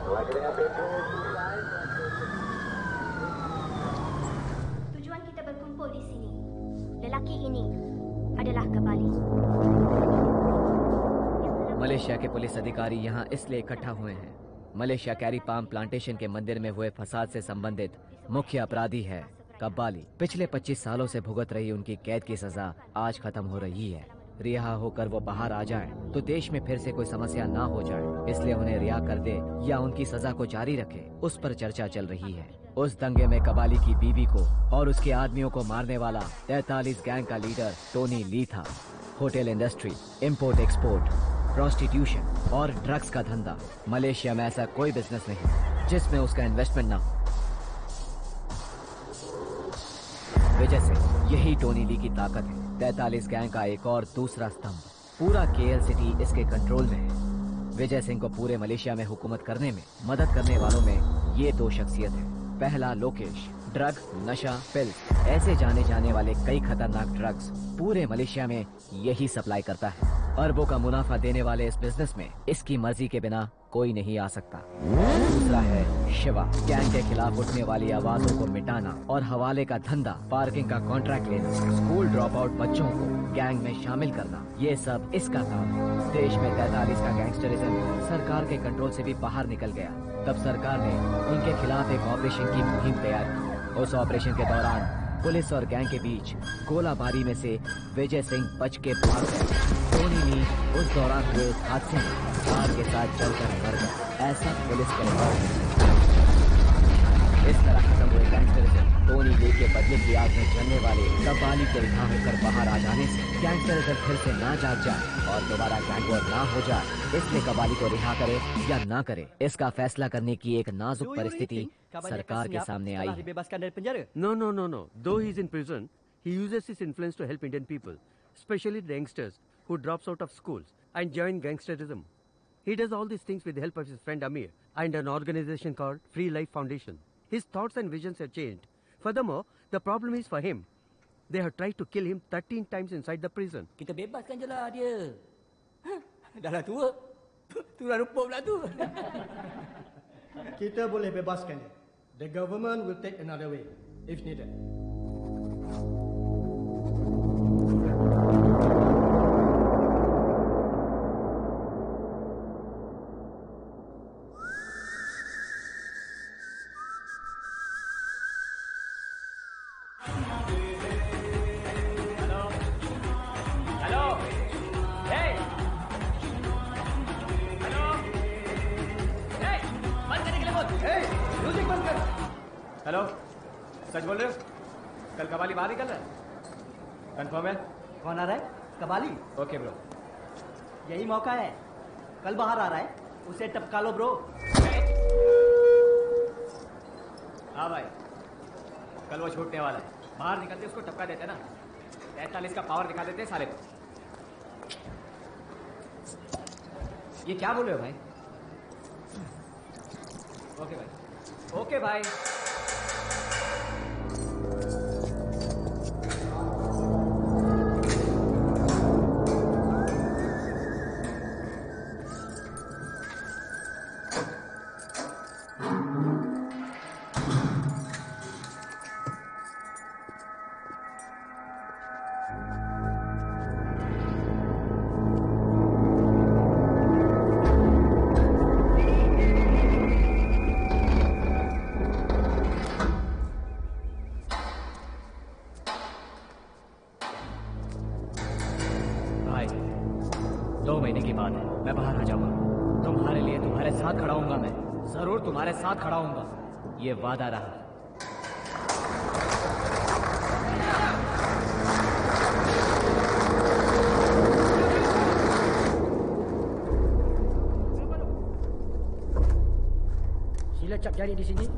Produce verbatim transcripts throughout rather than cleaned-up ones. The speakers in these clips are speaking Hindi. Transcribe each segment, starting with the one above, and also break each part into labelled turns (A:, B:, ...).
A: Tujuan kita berkumpul di sini. Lelaki ini adalah Kabali.
B: Malaysia के पुलिस अधिकारी यहाँ इसलिए इकट्ठा हुए हैं। मलेशिया कैरी पाम प्लांटेशन के मंदिर में हुए फसाद से संबंधित मुख्य अपराधी है कब्बाली। पिछले पच्चीस सालों से भुगत रही उनकी कैद की सजा आज खत्म हो रही है। रिहा होकर वो बाहर आ जाएं, तो देश में फिर से कोई समस्या ना हो जाए, इसलिए उन्हें रिहा कर दे या उनकी सजा को जारी रखे, उस पर चर्चा चल रही है। उस दंगे में कबाली की बीबी को और उसके आदमियों को मारने वाला तैतालीस गैंग का लीडर टोनी ली था। Hotel industry, import export, prostitution और ड्रग्स का धंधा। मलेशिया में ऐसा कोई बिजनेस नहीं जिसमें उसका इन्वेस्टमेंट ना हो। वजह से यही टोनी ली की ताकत है। तैतालीस गैंग का एक और दूसरा स्तंभ। पूरा केएल सिटी इसके कंट्रोल में है। विजय सिंह को पूरे मलेशिया में हुकूमत करने में मदद करने वालों में ये दो शख्सियत हैं। पहला लोकेश, ड्रग, नशा, पिल्स, ऐसे जाने जाने वाले कई खतरनाक ड्रग्स पूरे मलेशिया में यही सप्लाई करता है। अरबों का मुनाफा देने वाले इस बिजनेस में इसकी मर्जी के बिना कोई नहीं आ सकता। दूसरा है शिवा, गैंग के खिलाफ उठने वाली आवाजों को मिटाना और हवाले का धंधा, पार्किंग का कॉन्ट्रैक्ट लेना, स्कूल ड्रॉप आउट बच्चों को गैंग में शामिल करना, ये सब इसका काम है। देश में तैतालीस का गैंगस्टरिज्म सरकार के कंट्रोल से भी बाहर निकल गया। तब सरकार ने उनके खिलाफ एक ऑपरेशन की मुहिम तैयार की। उस ऑपरेशन के दौरान पुलिस और गैंग के बीच गोलाबारी में से विजय सिंह बच के भाग गए। टोनी ली उस दौरान हुए हादसे में कार के साथ जलकर मर गया। ऐसा पुलिस कहता। इस तरह खत्म हुए गैंगस्टरिज्म टोनी ली के बदले की आग में जलने वाले कबाली के रिहा होकर बाहर आ जाने से गैंगस्टरिज्म फिर से ना जाग जाए और दोबारा गैंग वॉर ना हो जाए, इसलिए कबाली को रिहा करे या ना करे, इसका फैसला करने की एक नाजुक परिस्थिति सरकार के सामने आई है।
C: No, no, no, no. Though he is in prison, he uses his influence to help Indian people, especially the youngsters who drops out of schools and join gangsterism. He does all these things with the help of his friend Amir and an organization called Free Life Foundation. His thoughts and visions have changed. Furthermore, the problem is for him. They have tried to kill him thirteen times inside the prison.
D: Kita bebaskan je lah dia. Dah lah tua. Tu dah rupa pula tu.
E: Kita boleh bebaskan dia. The government will take another way if needed.
F: Hello, सच बोल रहे हो? कल कबाली बाहर निकल रहा है? कंफर्म है?
D: कौन आ रहा है? कबाली?
F: Okay bro.
D: यही मौका है। कल बाहर आ रहा है, उसे टपका लो ब्रो।
F: हाँ भाई, कल वो छूटने वाला है। बाहर निकलते उसको टपका देते ना, तैतालीस का पावर दिखा देते साले को। ये क्या बोल रहे हो भाई? ओके भाई, ओके भाई। दो महीने की बात है, मैं बाहर आ जाऊंगा। तुम्हारे लिए तुम्हारे साथ खड़ा हूंगा। मैं जरूर तुम्हारे साथ खड़ा हूंगा, ये वादा रहा।
E: Sila cap jari di sini.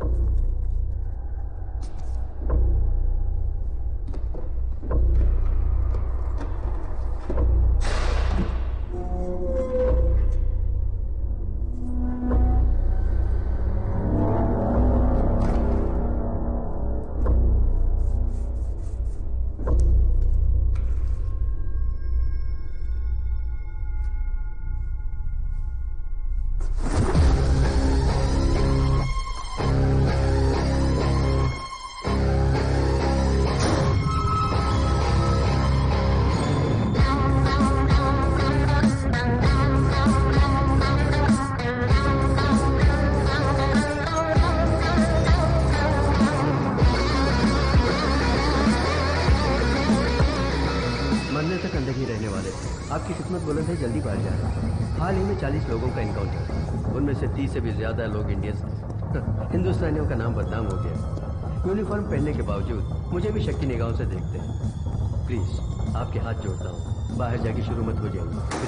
C: आपकी किस्मत बुलंद है, जल्दी बाहर जा रहे हैं। हाल ही में चालीस लोगों का इनकाउंटर, उनमें से तीस से भी ज्यादा लोग इंडियंस हैं। हिंदुस्तानियों का नाम बदनाम हो गया। यूनिफॉर्म पहनने के बावजूद मुझे भी शक की निगाहों से देखते हैं। प्लीज आपके हाथ जोड़ता हूँ, बाहर जाके शुरू मत हो जाइए।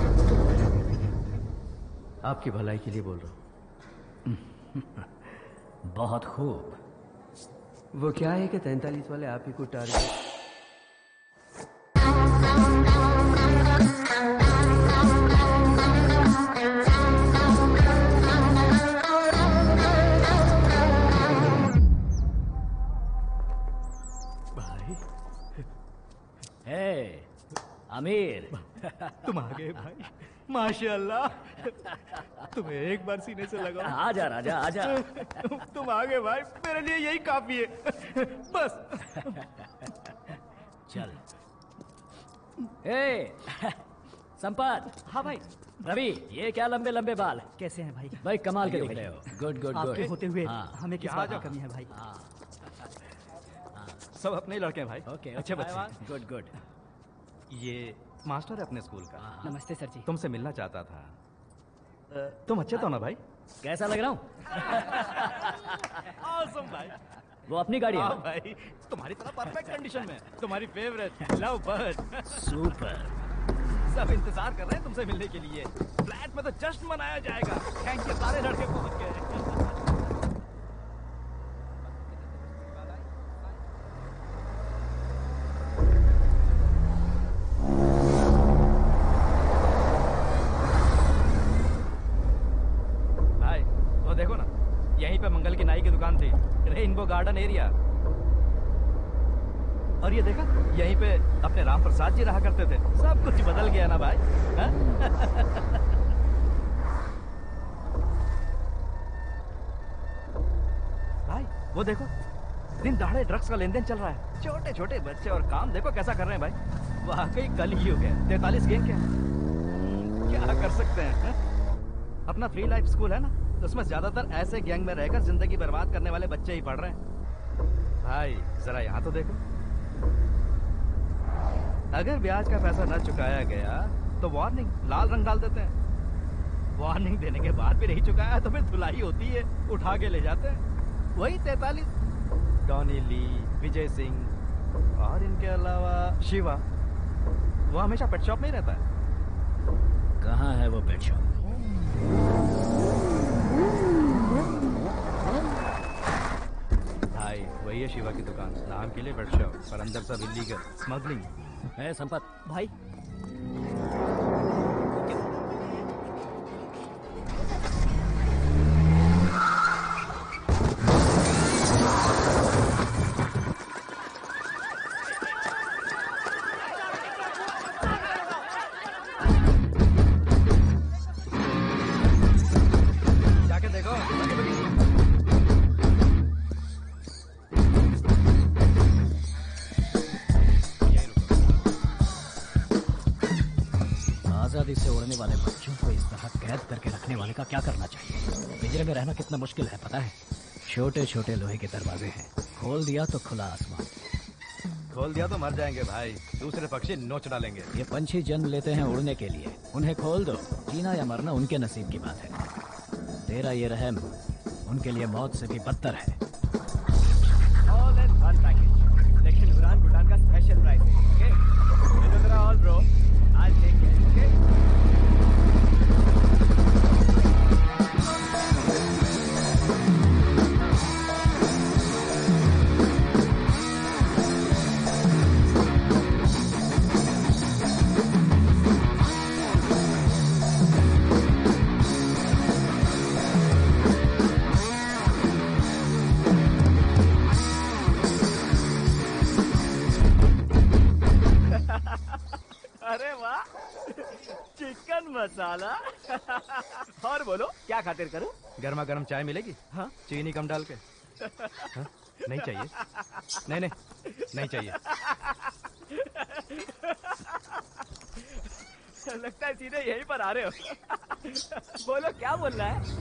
C: आपकी भलाई के लिए बोल रहा हूँ।
F: बहुत खूब।
C: वो क्या है कि तैंतालीस वाले आप ही को टारगेट।
F: आमिर,
G: तुम आ गए भाई, माशाअल्लाह। तुम्हें एक बार सीने से लगा।
F: आजा राजा आजा।
G: तुम आ गए भाई, मेरे लिए यही काफी है बस।
F: चल। ए, संपत।
D: हाँ भाई।
F: रवि, ये क्या लंबे लंबे बाल?
D: कैसे हैं भाई?
F: भाई कमाल के दिख रहे हो। Good good good.
D: आपके होते हुए
F: हाँ।
D: हमें किस बात की कमी है भाई?
F: हाँ।
G: सब अपने लड़के हैं भाई।
F: ओके,
G: अच्छे बच्चे।
F: Good good.
G: ये मास्टर है अपने स्कूल का।
D: नमस्ते सर जी।
G: तुमसे मिलना चाहता था। तुम अच्छे तो ना भाई?
F: कैसा लग रहा हूँ?
G: ऑसम भाई।
F: वो अपनी गाड़ी है?
G: हाँ भाई, तुम्हारी तरह परफेक्ट कंडीशन में। तुम्हारी फेवरेट लव बर्ड।
F: सुपर।
G: सब इंतजार कर रहे हैं तुमसे मिलने के लिए। फ्लैट में तो जश्न मनाया जाएगा। गैंग के सारे लड़के पहुंच गए। देखो ना, यहीं पे मंगल की नाई की दुकान थी, रेनबो गार्डन एरिया। और ये देखा, यहीं पे अपने राम प्रसाद जी रहा करते थे। सब कुछ बदल गया ना भाई। भाई वो देखो, दिन दहाड़े ड्रग्स का लेन देन चल रहा है। छोटे छोटे बच्चे और काम देखो कैसा कर रहे हैं भाई। वाकई कलयुग है। तैतालीस गैंग क्या क्या कर सकते हैं? अपना फ्री लाइफ स्कूल है ना, उसमें ज्यादातर ऐसे गैंग में रहकर जिंदगी बर्बाद करने वाले बच्चे ही पढ़ रहे हैं। भाई जरा यहाँ तो देखो, अगर ब्याज का पैसा न चुकाया गया तो वार्निंग लाल रंग डाल देते हैं। वार्निंग देने के बाद भी नहीं चुकाया तो फिर धुलाई होती है, उठा के ले जाते हैं। वही तैतालीस। टॉनी ली, विजय सिंह और इनके अलावा शिवा, वो हमेशा पेट शॉप में ही रहता है।
F: कहाँ है वो पेट शॉप?
G: भाई वही है शिवा की दुकान। नाम के लिए पेट शॉप, पर अंदर सब इलीगल स्मगलिंग
F: है। संपत
D: भाई,
G: जाके देखो।
F: आजादी से उड़ने वाले बच्चों को इस तरह कैद करके रखने वाले का क्या करना चाहिए? पिंजरे में रहना कितना मुश्किल है पता है? छोटे छोटे लोहे के दरवाजे हैं, खोल दिया तो खुला आसमान।
G: खोल दिया तो मर जाएंगे भाई, दूसरे पक्षी नोच डालेंगे।
F: ये पंछी जन्म लेते हैं उड़ने के लिए, उन्हें खोल दो, जीना या मरना उनके नसीब की बात है। तेरा ये रहम उनके लिए मौत से भी बदतर है।
D: ऑल इन वन पैकेज, लेकिन इमरान भूटान का स्पेशल प्राइस है। ओके, ये तो तेरा ऑल ब्रो, आज देख ले। ओके, अरे वाह, चिकन मसाला। और बोलो क्या खातिर करूं?
G: गर्मा गर्म चाय मिलेगी?
D: हाँ?
G: चीनी कम डाल के। हाँ? नहीं चाहिए? नहीं नहीं नहीं चाहिए।
D: लगता है सीधे यहीं पर आ रहे हो। बोलो क्या बोल रहा है?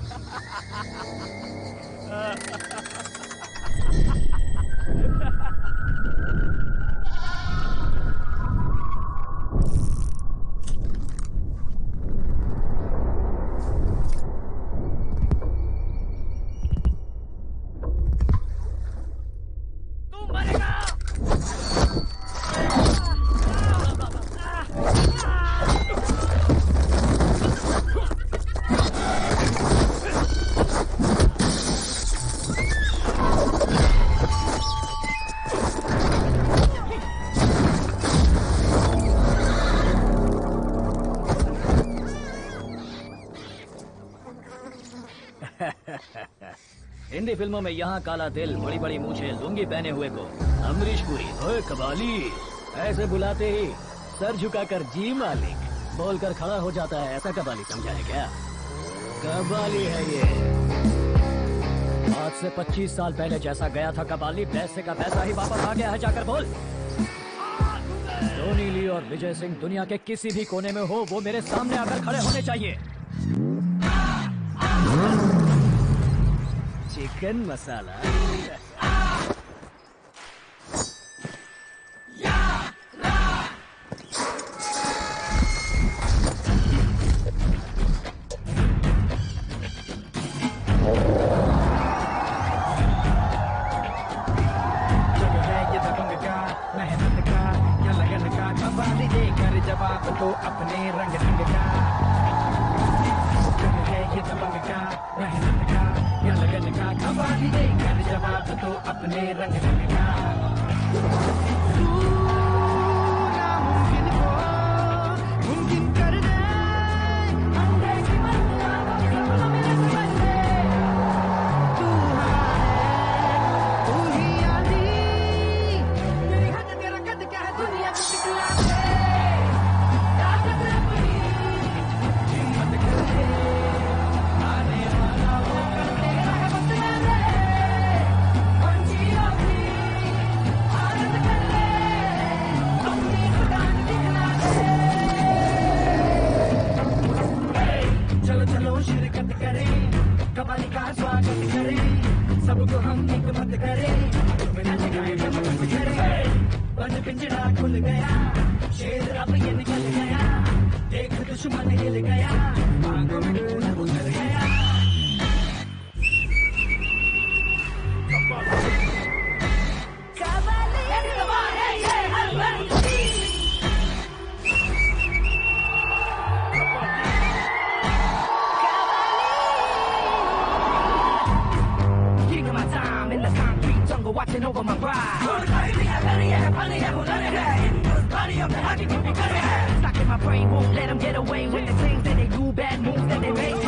F: हिंदी फिल्मों में यहाँ काला दिल, बड़ी बड़ी मूछें, लुंगी पहने हुए को अमरीश पुरी, ओए कबाली ऐसे बुलाते ही सर झुकाकर जी मालिक बोलकर खड़ा हो जाता है। ऐसा कबाली समझा है क्या? कबाली है ये। आज से पच्चीस साल पहले जैसा गया था कबाली, पैसे का पैसा ही वापस आ गया है। जाकर बोल। टोनी ली और विजय सिंह दुनिया के किसी भी कोने में हो, वो मेरे सामने आकर खड़े होने चाहिए। चिकन मसाला
H: जवाब तो अपने रंग रंग का है ये दबंग का मेहनत का या लगन का कबाली देकर जवाब तो अपने रंग रंग का तू नामुमकिन को मुमकिन कर दे अंधे की मंजिल सपनों में समझ ले तू है तू ही आदि मेरी हद तेरा कद क्या है दुनिया को दिखला दे कबाली का स्वागत करें, सबको हम एक मत करें, बिना जगाए हम बंद करें। बंद पिंजरा खुल गया, शेर अब ये निकल गया, देख दुश्मन हिल गया, आंखों में खून उतर गया। कबाली है ये हर बंदी। Watching over my pride. Stuck in my brain, won't let them get away with the things that they do, bad moves that they make.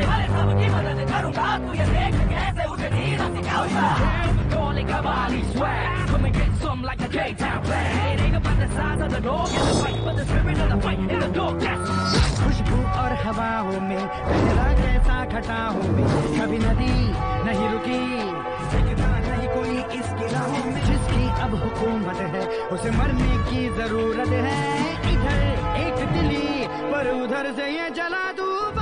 H: Kabali swag, come and get some like a J-Town flag. It ain't about the size of the dog in the fight, but the spirit of the fight in the dog, yes. खुशबू और हवाओं में गहरा जैसा घटाओं में कभी नदी नहीं रुकी, नहीं कोई इसकी राहों में। जिसकी अब हुकूमत है उसे मरने की जरूरत है। इधर एक दिल्ली पर उधर से ये चला दूबा।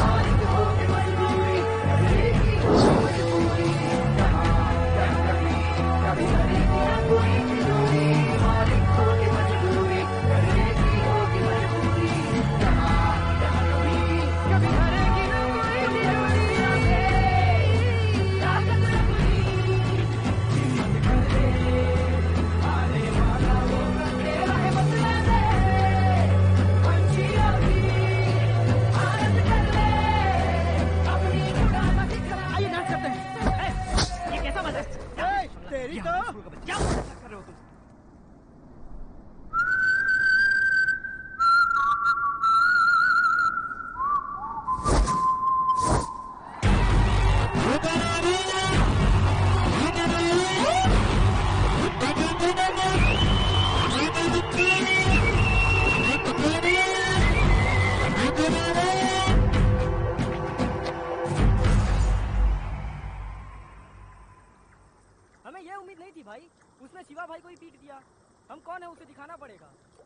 I: हमें ये उम्मीद नहीं थी भाई, उसने शिवा भाई को ही पीट दिया। हम कौन है उसे दिखाना पड़ेगा।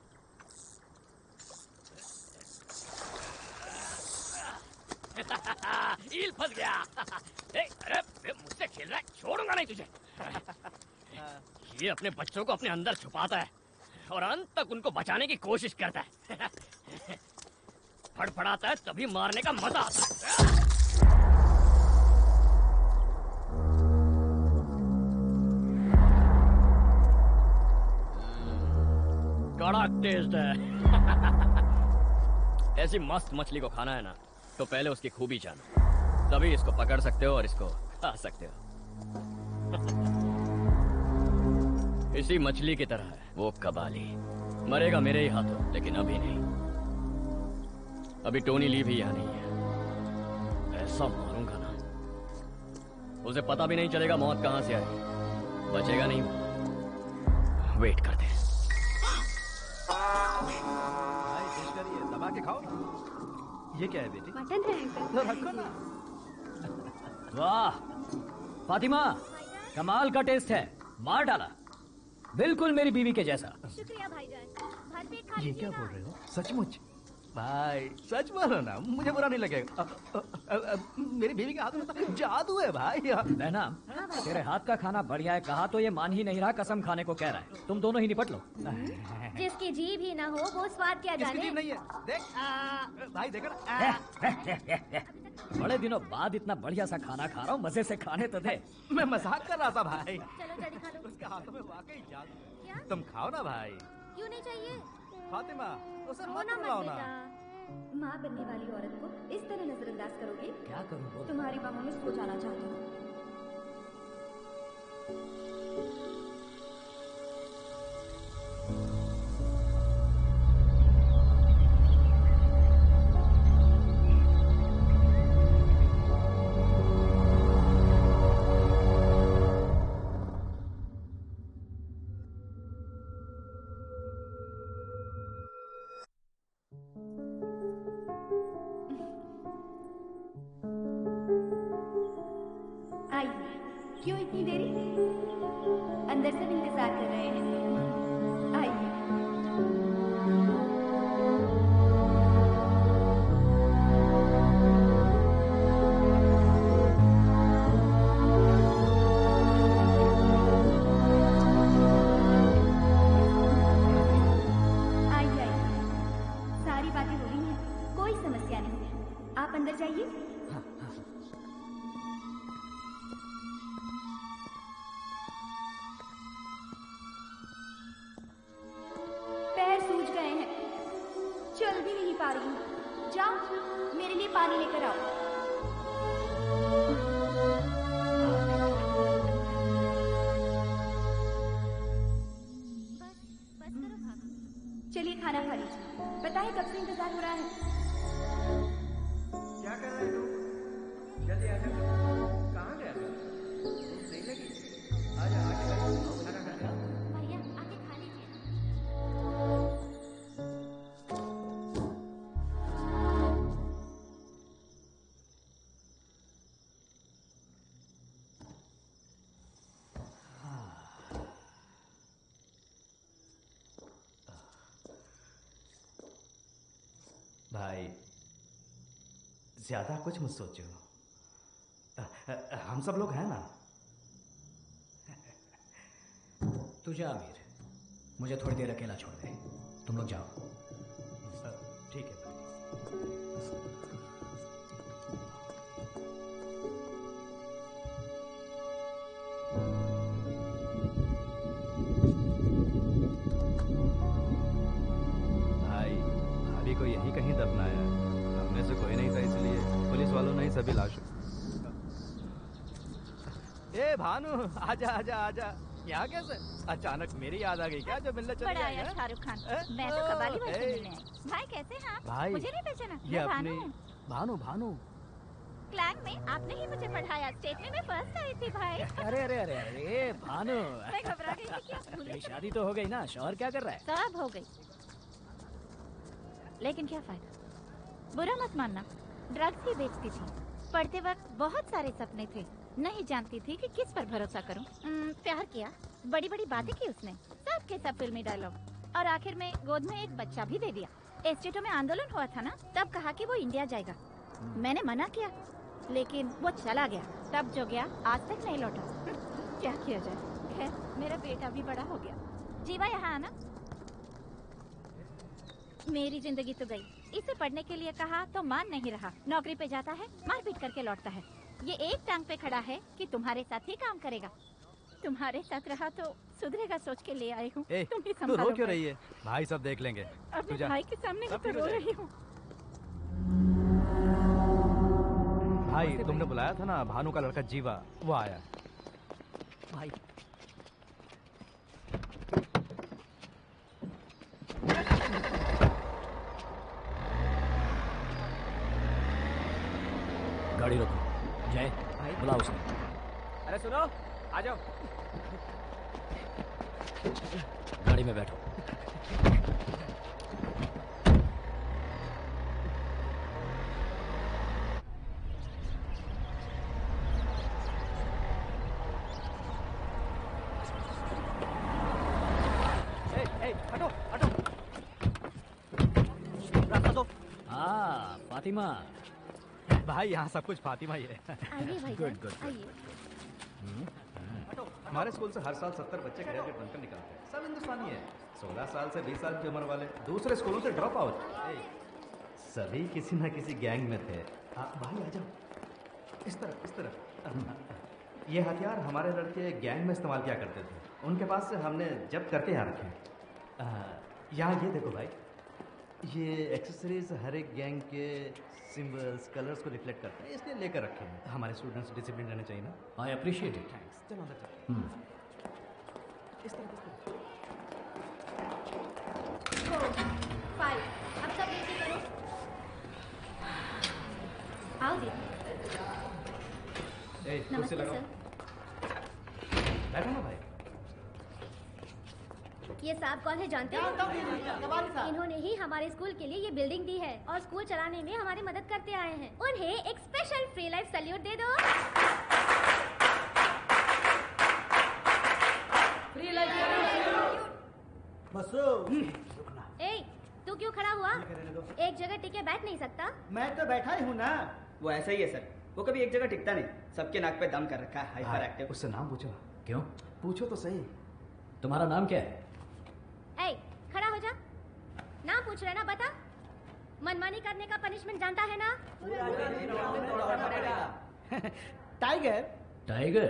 F: ईल फंस गया। ए, अरे मुझसे खेल रहा है, छोड़ूंगा नहीं तुझे। ये अपने बच्चों को अपने अंदर छुपाता है और अंत तक उनको बचाने की कोशिश करता है। फड़फड़ाता है तभी मारने का मजा आता है। कड़क टेस्ट है। ऐसी मस्त मछली को खाना है ना, तो पहले उसकी खूबी जानो, तभी इसको पकड़ सकते हो और इसको खा सकते हो। इसी मछली की तरह है वो कबाली। मरेगा मेरे ही हाथों, लेकिन अभी नहीं। अभी टोनी ली भी यहाँ नहीं है। ऐसा मारूंगा ना उसे पता भी नहीं चलेगा मौत कहां से आई। बचेगा नहीं। वेट करते हैं।
G: भाई टेस्ट करिए, दबा के खाओ। ये क्या है बेटी?
A: मटन है अंकल।
G: तो रखो ना।
F: वाह फातिमा, कमाल का टेस्ट है, मार डाला, बिल्कुल मेरी बीवी के जैसा।
A: शुक्रिया भाईजान, भरपेट खा
G: ये क्या
A: लीजिएगा।
G: बोल रहे हो? सचमुच? भाई सच बोलो ना, मुझे बुरा नहीं लगेगा। अ, अ, अ, अ, मेरी बीवी के हाथ में तो जादू है भाई।
F: बहना, तेरे हाथ का खाना बढ़िया है कहा तो ये मान ही नहीं रहा, कसम खाने को कह रहा है। तुम दोनों ही निपट लो।
A: जिसकी जीभ ही ना हो वो स्वाद क्या
G: किसकी
A: जाने।
G: जीभ नहीं है? देख भाई, देखो ना।
F: बड़े दिनों बाद इतना बढ़िया सा खाना खा रहा हूँ, मजे से खाने तो दे।
G: मैं मजाक कर रहा था भाई।
A: चलो जल्दी खा लो।
G: उसके हाथों में वाकई जादू
A: क्या?
G: है। तुम खाओ ना भाई।
A: क्यों नहीं चाहिए?
G: फातिमा, उसे मत
A: रोना मत
G: रुलाओ ना।
A: बेटा। माँ बनने वाली औरत को इस तरह नजरअंदाज करोगे?
F: क्या करूँ बोल?
A: तुम्हारी बाहों में सो जाना चाहता हूँ। क्यों इतनी देरी? अंदर सब इंतजार कर रहे हैं। आइए। आइए आइए, सारी बातें हो गई हैं, कोई समस्या नहीं। आप अंदर जाइए। पैर सूज गए हैं, चल भी नहीं पा रही हूँ। जाओ मेरे लिए पानी लेकर आओ। चलिए खाना खा लीजिए। पता है कब से इंतजार हो रहा है।
C: क्या कर रहे हो? जल्दी आ जाओ। कहाँ गया था? भूख नहीं लगी? आजा आके बैठो, खाना खा ले।
A: भैया आके खा लीजिए।
G: भाई ज्यादा कुछ मत सोचो। अ, अ, हम सब लोग हैं ना।
F: तू जा अमीर, मुझे थोड़ी देर अकेला छोड़ दे। तुम लोग जाओ।
G: अ, ठीक है भाई। भाई भाभी को यही कहीं दफनाया है। हम में से कोई नहीं था, इसलिए पुलिस वालों ने ही सभी लाशों। ए भानु, आजा आजा आजा। यहाँ कैसे? अचानक मेरी याद आ गई क्या जो मिलने चली
J: बड़ा
G: आई
J: आया
G: है?
J: शाहरुख खान।
G: ए?
J: मैं तो कबाली भाई से
G: ए?
J: मिलने आई। भाई कैसे हैं आप?
G: भाई,
J: मुझे नहीं पहचाना?
G: ये
J: मैं
G: अपनी
J: भानु हूँ।
G: भानु भानु
J: क्लैंग में आपने ही मुझे पढ़ाया। स्टेट में मैं फर्स्ट आई थी भाई।
F: अरे अरे अरे अरे भानु,
J: मैं घबरा गई थी क्या? भूले
F: तेरी शादी तो हो गई ना, शौहर क्या कर रहा है?
J: सब हो गई, लेकिन क्या फायदा? बुरा मत मानना, ड्रग्स ही बेचती थी। पढ़ते वक्त बहुत सारे सपने थे, नहीं जानती थी कि किस पर भरोसा करूं। उम्म, प्यार किया, बड़ी बड़ी बातें की उसने, सब के सब फिल्मी डायलॉग, और आखिर में गोद में एक बच्चा भी दे दिया। एस्टेटों में आंदोलन हुआ था ना, तब कहा कि वो इंडिया जाएगा। मैंने मना किया, लेकिन वो चला गया। तब जो गया आज तक नहीं लौटा। क्या किया जाए? खैर, मेरा बेटा भी बड़ा हो गया। जीवा यहाँ आना। मेरी जिंदगी तो गई। इसे पढ़ने के लिए कहा तो मान नहीं रहा। नौकरी पे जाता है, मारपीट करके लौटता है। ये एक टांग पे खड़ा है कि तुम्हारे साथ ही काम करेगा। तुम्हारे साथ रहा तो सुधरेगा सोच के ले आई हूँ।
G: ए,
J: तुम ही
G: तू रो
J: संभालो
G: क्यों
J: भाई।
G: रही है? भाई सब देख लेंगे।
J: अपने
G: तू जा।
J: भाई के सामने ही
G: अब
J: तो
G: फिर हो
J: रो
G: जाएगी।
J: रही हूँ।
G: भाई तुमने बुलाया था ना, भानु का लड़का जीवा, वो आया।
F: भाई गाड़ी रोको। जय, बुला उसे।
D: अरे सुनो, आ जाओ।
F: गाड़ी में बैठो।
D: हटो हटो, रास्ता दो।
F: हाँ फातिमा।
G: भाई यहाँ सब कुछ फातिमा ही है।
A: आइए भाई,
G: गुड गुड।
A: आइए।
G: हमारे स्कूल से हर साल सत्तर बच्चे ग्रेजुएट बनकर निकलते हैं। सब हिंदुस्तानी है। सोलह साल से बीस साल की उम्र वाले दूसरे स्कूलों से ड्रॉप आउट, सभी किसी न किसी गैंग में थे। आ, भाई आ जाओ, इस तरफ इस तरफ। ये हथियार हमारे लड़के गैंग में इस्तेमाल किया करते थे। उनके पास से हमने जब्त करके यहाँ रखे हैं। यहाँ ये देखो भाई, ये एक्सेसरीज हर एक गैंग के सिंबल्स कलर्स को रिफ्लेक्ट करते हैं, इसलिए लेकर रखे हैं। हमारे स्टूडेंट्स डिसिप्लिन रहने चाहिए ना।
F: I appreciate it.
G: थैंक्स। चलो अंदर चलो। इस तरह
A: फाइव, अब सब रेडी करो। आओ जी।
G: ए, कुर्सी
A: नमस्ते
G: लगाओ।
A: सर।
G: बैठो ना भाई।
A: ये साहब कौन है जानते हैं? इन्होंने ही हमारे स्कूल के लिए ये बिल्डिंग दी है और स्कूल चलाने में हमारी मदद करते आए हैं। उन्हें एक स्पेशल फ्री लाइफ सैल्यूट दे दो। Free life salute. ए, तू क्यों खड़ा हुआ? एक जगह टिके बैठ नहीं सकता?
K: मैं तो बैठा ही हूँ ना।
I: वो ऐसा ही है सर, वो कभी एक जगह टिकता नहीं, सबके नाक पे दम कर रखा है, हाइपर एक्टिव।
G: उससे नाम पूछो।
F: क्यों?
G: पूछो तो सही।
F: तुम्हारा नाम क्या है?
A: ए, खड़ा हो जा। नाम पूछ रहे ना, बता। मनमानी करने का पनिशमेंट जानता है ना?
K: टाइगर।
F: टाइगर।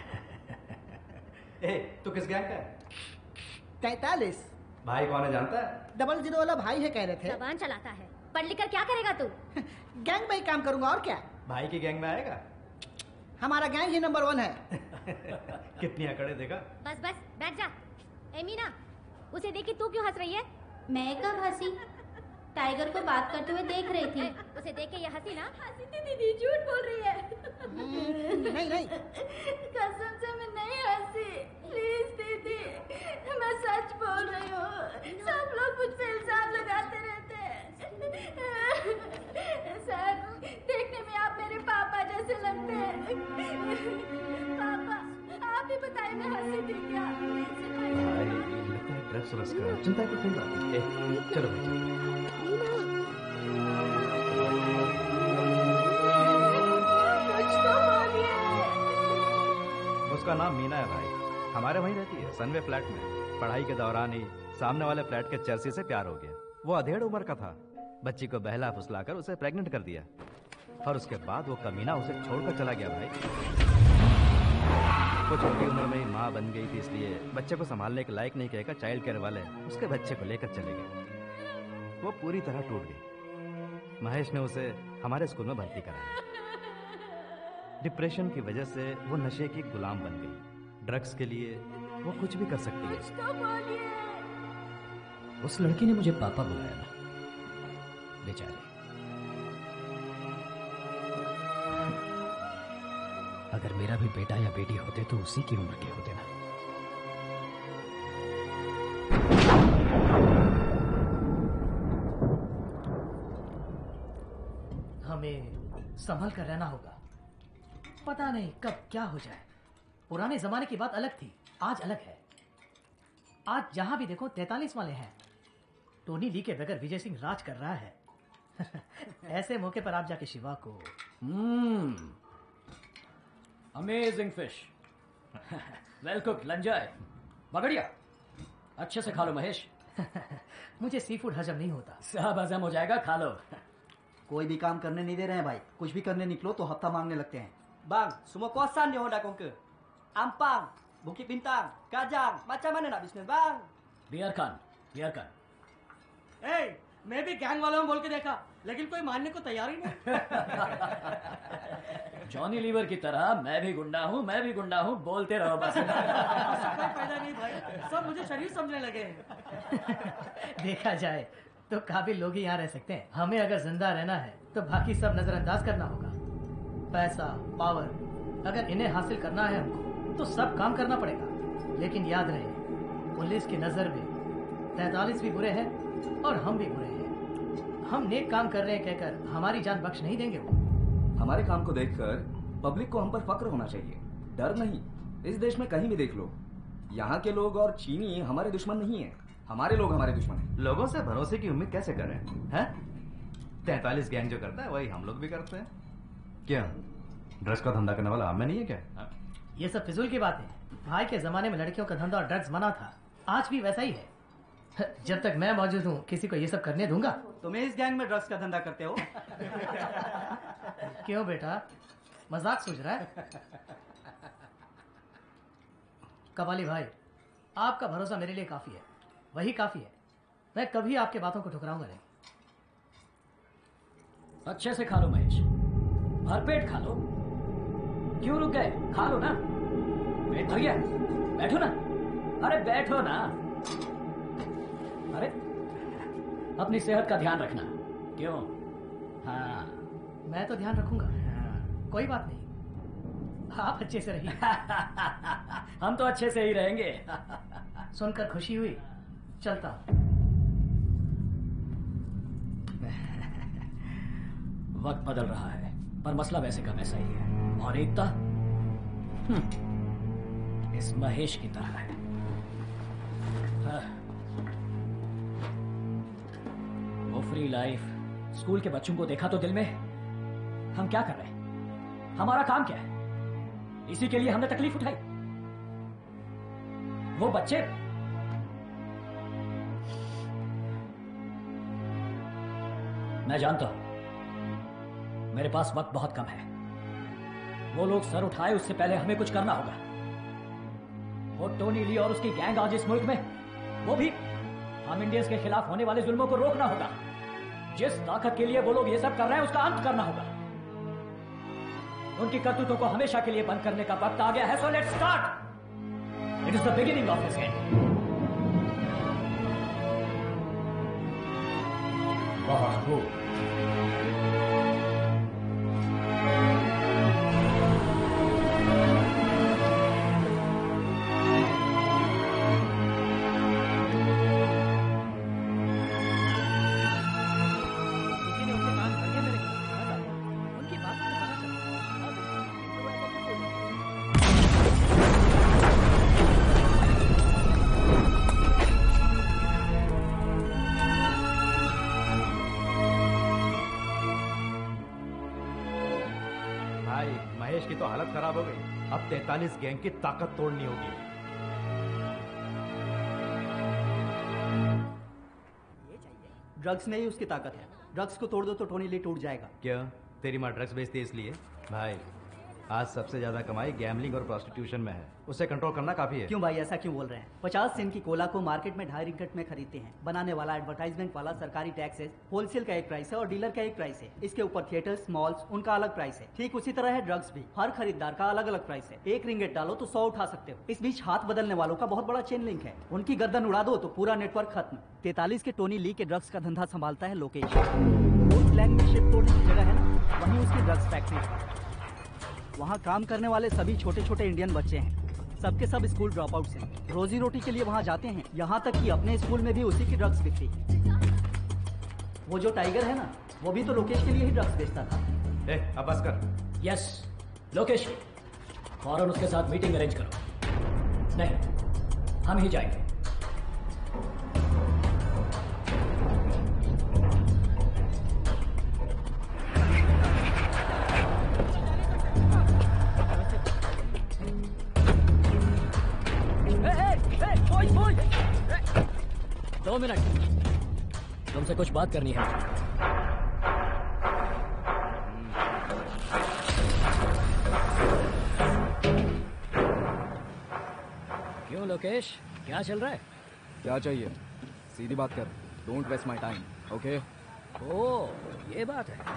G: ए, तू किस गैंग का है?
K: तैतालीस।
G: भाई कौन है जानता है?
K: डबल जीरो वाला भाई है, कह रहे थे।
A: जबान चलाता है। पढ़ लिख कर क्या करेगा तू?
K: गैंग में ही काम करूंगा और क्या।
G: भाई की गैंग में आएगा?
K: हमारा गैंग ही नंबर वन है।
G: कितनी अकड़े देखा।
A: बस बस बैठ जा। ए मीना, उसे देखी तू क्यों हंस रही है?
J: मैं कब हंसी? टाइगर को बात करते हुए देख रही थी।
A: उसे देख के ये हंसी ना? हंसी थी दीदी, झूठ बोल रही है।
K: नहीं नहीं,
A: कसम से मैं नहीं हंसी। प्लीज दीदी, मैं सच बोल रही हूँ। सब लोग मुझ पे इल्जाम लगाते रहते हैं। सर, देखने में आप मेरे पापा जैसे लगते हैं। पापा, आप ही बताइए मैं हंसी थी क्या?
G: भाई लगता है ड्रग्स रस का चिंता की कोई बात नहीं। ए, चलो भाई। उसका नाम मीना है भाई, हमारे वहीं रहती है, सनवे फ्लैट में। पढ़ाई के दौरान ही सामने वाले फ्लैट के चर्सी से प्यार हो गया। वो अधेड़ उम्र का था, बच्ची को बहला फुसलाकर उसे प्रेग्नेंट कर दिया और उसके बाद वो कमीना उसे छोड़कर चला गया भाई। वो छोटी उम्र में ही माँ बन गई थी, इसलिए बच्चे को संभालने के लायक नहीं कहकर चाइल्ड केयर वाले उसके बच्चे को लेकर चले गए। वो पूरी तरह टूट गई। महेश ने उसे हमारे स्कूल में भर्ती कराया। डिप्रेशन की वजह से वो नशे की गुलाम बन गई। ड्रग्स के लिए वो कुछ भी कर सकती है।
F: उस लड़की ने मुझे पापा बुलाया ना, बेचारे। अगर मेरा भी बेटा या बेटी होते तो उसी की उम्र के होते ना।
K: हमें संभल कर रहना होगा, पता नहीं कब क्या हो जाए। पुराने जमाने की बात अलग थी, आज अलग है। आज जहां भी देखो तैतालीस वाले हैं। टोनी ली के बगैर विजय सिंह राज कर रहा है। ऐसे मौके पर आप जाके शिवा को
F: hmm amazing fish, well cook, लंजाए, बगड़िया, अच्छे से खा लो महेश।
K: मुझे सी फूड हजम नहीं होता।
F: सब हजम हो जाएगा, खा लो।
L: कोई भी काम करने नहीं दे रहे हैं भाई। कुछ भी करने निकलो तो हफ्ता मांगने लगते हैं।
I: Bang, semua kawasan di Honda Conquer. Ampang, Bukit Bintang, Kajang, macam mana nak bisnes bang?
F: बियर खान, बियर खान।
I: Hey, मैं भी गैंग वालों में बोल के देखा, लेकिन कोई मानने को तैयार ही नहीं।
F: जॉनी लीवर की तरह मैं भी गुंडा हूँ, मैं भी गुंडा हूँ, बोलते रहो बस।
I: कोई फायदा नहीं भाई, सब मुझे शरीफ समझने लगे हैं।
K: देखा जाए तो काबिल लोग ही यहाँ रह सकते हैं। हमें अगर जिंदा रहना है तो बाकी सब नजरअंदाज करना होगा। पैसा, पावर, अगर इन्हें हासिल करना है हमको तो सब काम करना पड़ेगा। लेकिन याद रहे, पुलिस की नजर में तैतालीस भी बुरे हैं और हम भी बुरे हैं। हम नेक काम कर रहे हैं कहकर हमारी जान बख्श नहीं देंगे वो।
M: हमारे काम को देखकर पब्लिक को हम पर फक्र होना चाहिए, डर नहीं। इस देश में कहीं भी देख लो, यहाँ के लोग और चीनी हमारे दुश्मन नहीं है, हमारे लोग हमारे दुश्मन हैं।
G: लोगों से भरोसे की उम्मीद कैसे करें, हैं? तैतालीस गैंग जो करता है वही हम लोग भी करते हैं। क्या ड्रग्स का धंधा करने वाला हमें नहीं है क्या? हा?
K: ये सब फिजूल की बात है। भाई के जमाने में लड़कियों का धंधा और ड्रग्स मना था, आज भी वैसा ही है। जब तक मैं मौजूद हूँ किसी को ये सब करने दूंगा।
I: तुम्हें इस गैंग में ड्रग्स का धंधा करते हो?
K: क्यों बेटा, मजाक सूझ रहा है? कबाली भाई, आपका भरोसा मेरे लिए काफी है, वही काफी है। मैं कभी आपके बातों को ठुकराऊंगा नहीं।
F: अच्छे से खा लो महेश, भरपेट खा लो। क्यों रुक गए? खा लो ना, पेट भर गया। बैठो ना, अरे बैठो ना। अरे अपनी सेहत का ध्यान रखना। क्यों? हाँ
K: मैं तो ध्यान रखूंगा। हाँ। कोई बात नहीं, आप अच्छे से रहिए।
F: हम तो अच्छे से ही रहेंगे।
K: सुनकर खुशी हुई, चलता हूं।
F: वक्त बदल रहा है पर मसला वैसे का वैसा ही है। और एकता इस महेश की तरह है। हाँ। वो फ्री लाइफ, स्कूल के बच्चों को देखा तो दिल में, हम क्या कर रहे हैं, हमारा काम क्या है, इसी के लिए हमने तकलीफ उठाई। वो बच्चे मैं जानता हूं मेरे पास वक्त बहुत कम है। वो लोग सर उठाए उससे पहले हमें कुछ करना होगा। वो टोनी ली और उसकी गैंग आज इस मुल्क में, वो भी हम इंडियंस के खिलाफ होने वाले जुल्मों को रोकना होगा। जिस ताकत के लिए वो लोग ये सब कर रहे हैं उसका अंत करना होगा। उनकी करतूतों को हमेशा के लिए बंद करने का वक्त आ गया है। So let's start. It is the beginning of his end. बहुत खूब।
G: की तो हालत खराब हो गई। अब तैतालीस गैंग की ताकत तोड़नी होगी।
I: ड्रग्स में ही उसकी ताकत है। ड्रग्स को तोड़ दो तो टोनी ली टूट जाएगा।
G: क्यों? तेरी माँ ड्रग्स बेचती है इसलिए? भाई आज सबसे ज्यादा कमाई गैम्बलिंग और प्रोस्टिट्यूशन में है, उसे कंट्रोल करना काफी है।
I: क्यों भाई ऐसा क्यों बोल रहे हैं? पचास सेंट की कोला को मार्केट में ढाई रिंगट में खरीदते हैं। बनाने वाला, एडवर्टाइजमेंट वाला, सरकारी टैक्सेस, होलसेल का एक प्राइस है और डीलर का एक प्राइस है। इसके ऊपर थिएटर्स, मॉल्स, उनका अलग प्राइस है। ठीक उसी तरह है ड्रग्स भी, हर खरीदार का अलग अलग प्राइस है। एक रिंगट डालो तो सौ उठा सकते हो। इस बीच हाथ बदलने वालों का बहुत बड़ा चेन लिंक है। उनकी गर्दन उड़ा दो तो पूरा नेटवर्क खत्म। तैतालीस के टोनी ली के ड्रग्स का धंधा संभालता है लोकेश। में शिप तोड़ने की जगह है ना, वहीं उसकी ड्रग्स फैक्ट्री है। वहाँ काम करने वाले सभी छोटे छोटे इंडियन बच्चे हैं। सबके सब स्कूल ड्रॉप आउट्स हैं। रोजी रोटी के लिए वहाँ जाते हैं। यहाँ तक कि अपने स्कूल में भी उसी की ड्रग्स बिकती है। वो जो टाइगर है ना, वो भी तो लोकेश के लिए ही ड्रग्स बेचता था।
G: ए, अब बस कर।
F: यस लोकेश, फौरन उसके साथ मीटिंग अरेंज करो। नहीं, हम ही जाएंगे। दो मिनट, तुमसे कुछ बात करनी है। क्यों लोकेश, क्या चल रहा है?
B: क्या चाहिए? सीधी बात कर, don't waste my time, okay?
F: Oh, ये बात है।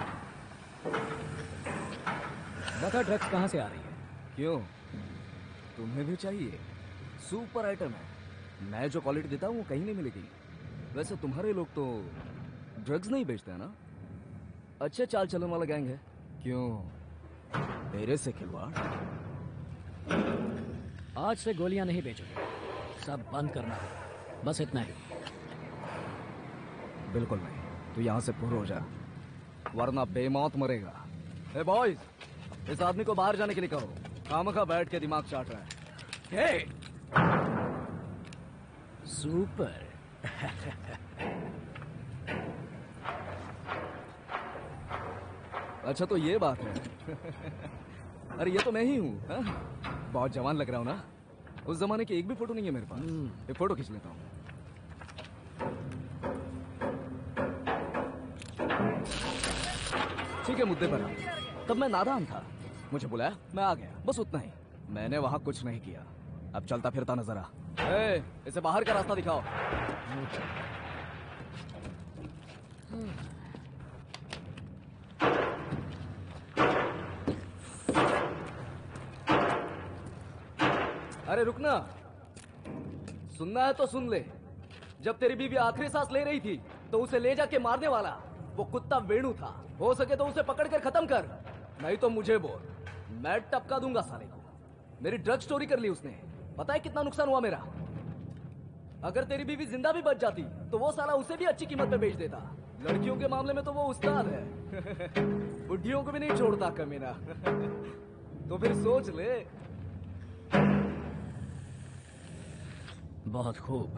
F: बता ड्रग्स कहाँ से आ रही है?
B: क्यों, तुम्हें भी चाहिए? सुपर आइटम है। मैं जो क्वालिटी देता हूँ वो कहीं नहीं मिलेगी। वैसे तुम्हारे लोग तो ड्रग्स नहीं बेचते हैं ना? अच्छे चाल चलन वाला गैंग है। क्यों, मेरे से खिलवाड़?
F: आज से गोलियां नहीं बेचोगे, सब बंद करना है, बस इतना ही।
B: बिल्कुल नहीं, तू यहाँ से पुर हो जा, वरना बेमौत मरेगा। ए बॉयज, इस आदमी को बाहर जाने के लिए कहो, खामखा बैठ के दिमाग चाट रहा है। हे!
F: सुपर।
B: अच्छा तो ये बात है। अरे ये तो मैं ही हूँ। बहुत जवान लग रहा हूँ ना? उस जमाने की एक भी फोटो नहीं है मेरे पास। एक फोटो खींच लेता हूँ। ठीक है, मुद्दे पर आ। तब मैं नादान था, मुझे बुलाया, मैं आ गया, बस उतना ही। मैंने वहां कुछ नहीं किया। अब चलता फिरता नजर आ। ए, इसे बाहर का रास्ता दिखाओ। अरे रुकना, सुनना है तो सुन ले। जब तेरी बीवी आखिरी सांस ले रही थी तो उसे ले जाके मारने वाला वो कुत्ता वेणु था। हो सके तो उसे पकड़ कर खत्म कर, नहीं तो मुझे बोल, मैं टपका दूंगा साले को। मेरी ड्रग स्टोरी कर ली उसने, पता है कितना नुकसान हुआ मेरा। अगर तेरी बीवी जिंदा भी बच जाती तो वो साला उसे भी अच्छी कीमत पे बेच देता। लड़कियों के मामले में तो वो उस्ताद है। बुढ़ियों को भी नहीं छोड़ता कमीना। तो फिर सोच ले।
F: बहुत खूब।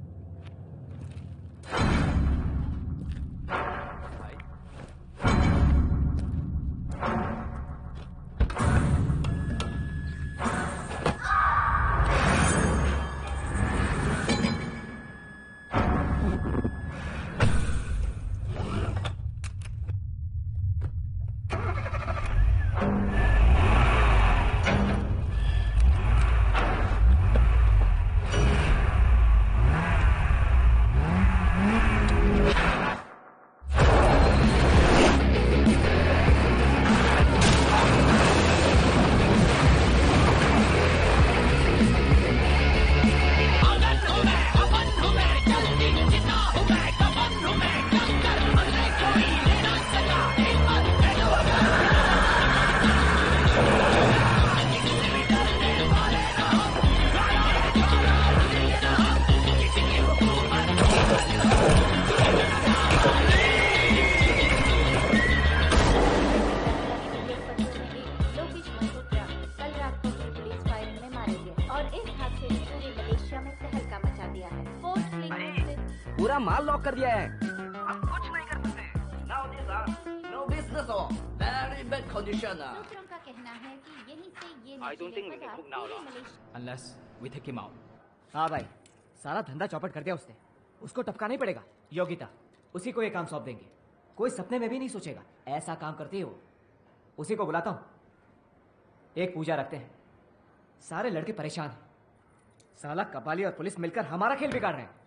B: पूरा माल लॉक कर दिया है। हम कुछ नहीं कर सकते। Now these are no business or very bad condition.
J: सूत्रों का कहना है कि यहीं से ये
D: I don't think we can cook now,
G: Unless we take him out.
N: हाँ भाई, सारा धंधा चौपट कर दिया उसने। उसको टपका नहीं पड़ेगा। योगिता, उसी को ये काम सौंप देंगे। कोई सपने में भी नहीं सोचेगा ऐसा काम करती है वो। उसी को बुलाता हूँ, एक पूजा रखते हैं। सारे लड़के परेशान हैं। साला कपाली और पुलिस मिलकर हमारा खेल बिगाड़ रहे हैं।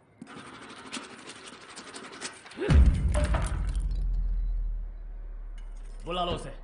F: बुला लो उसे।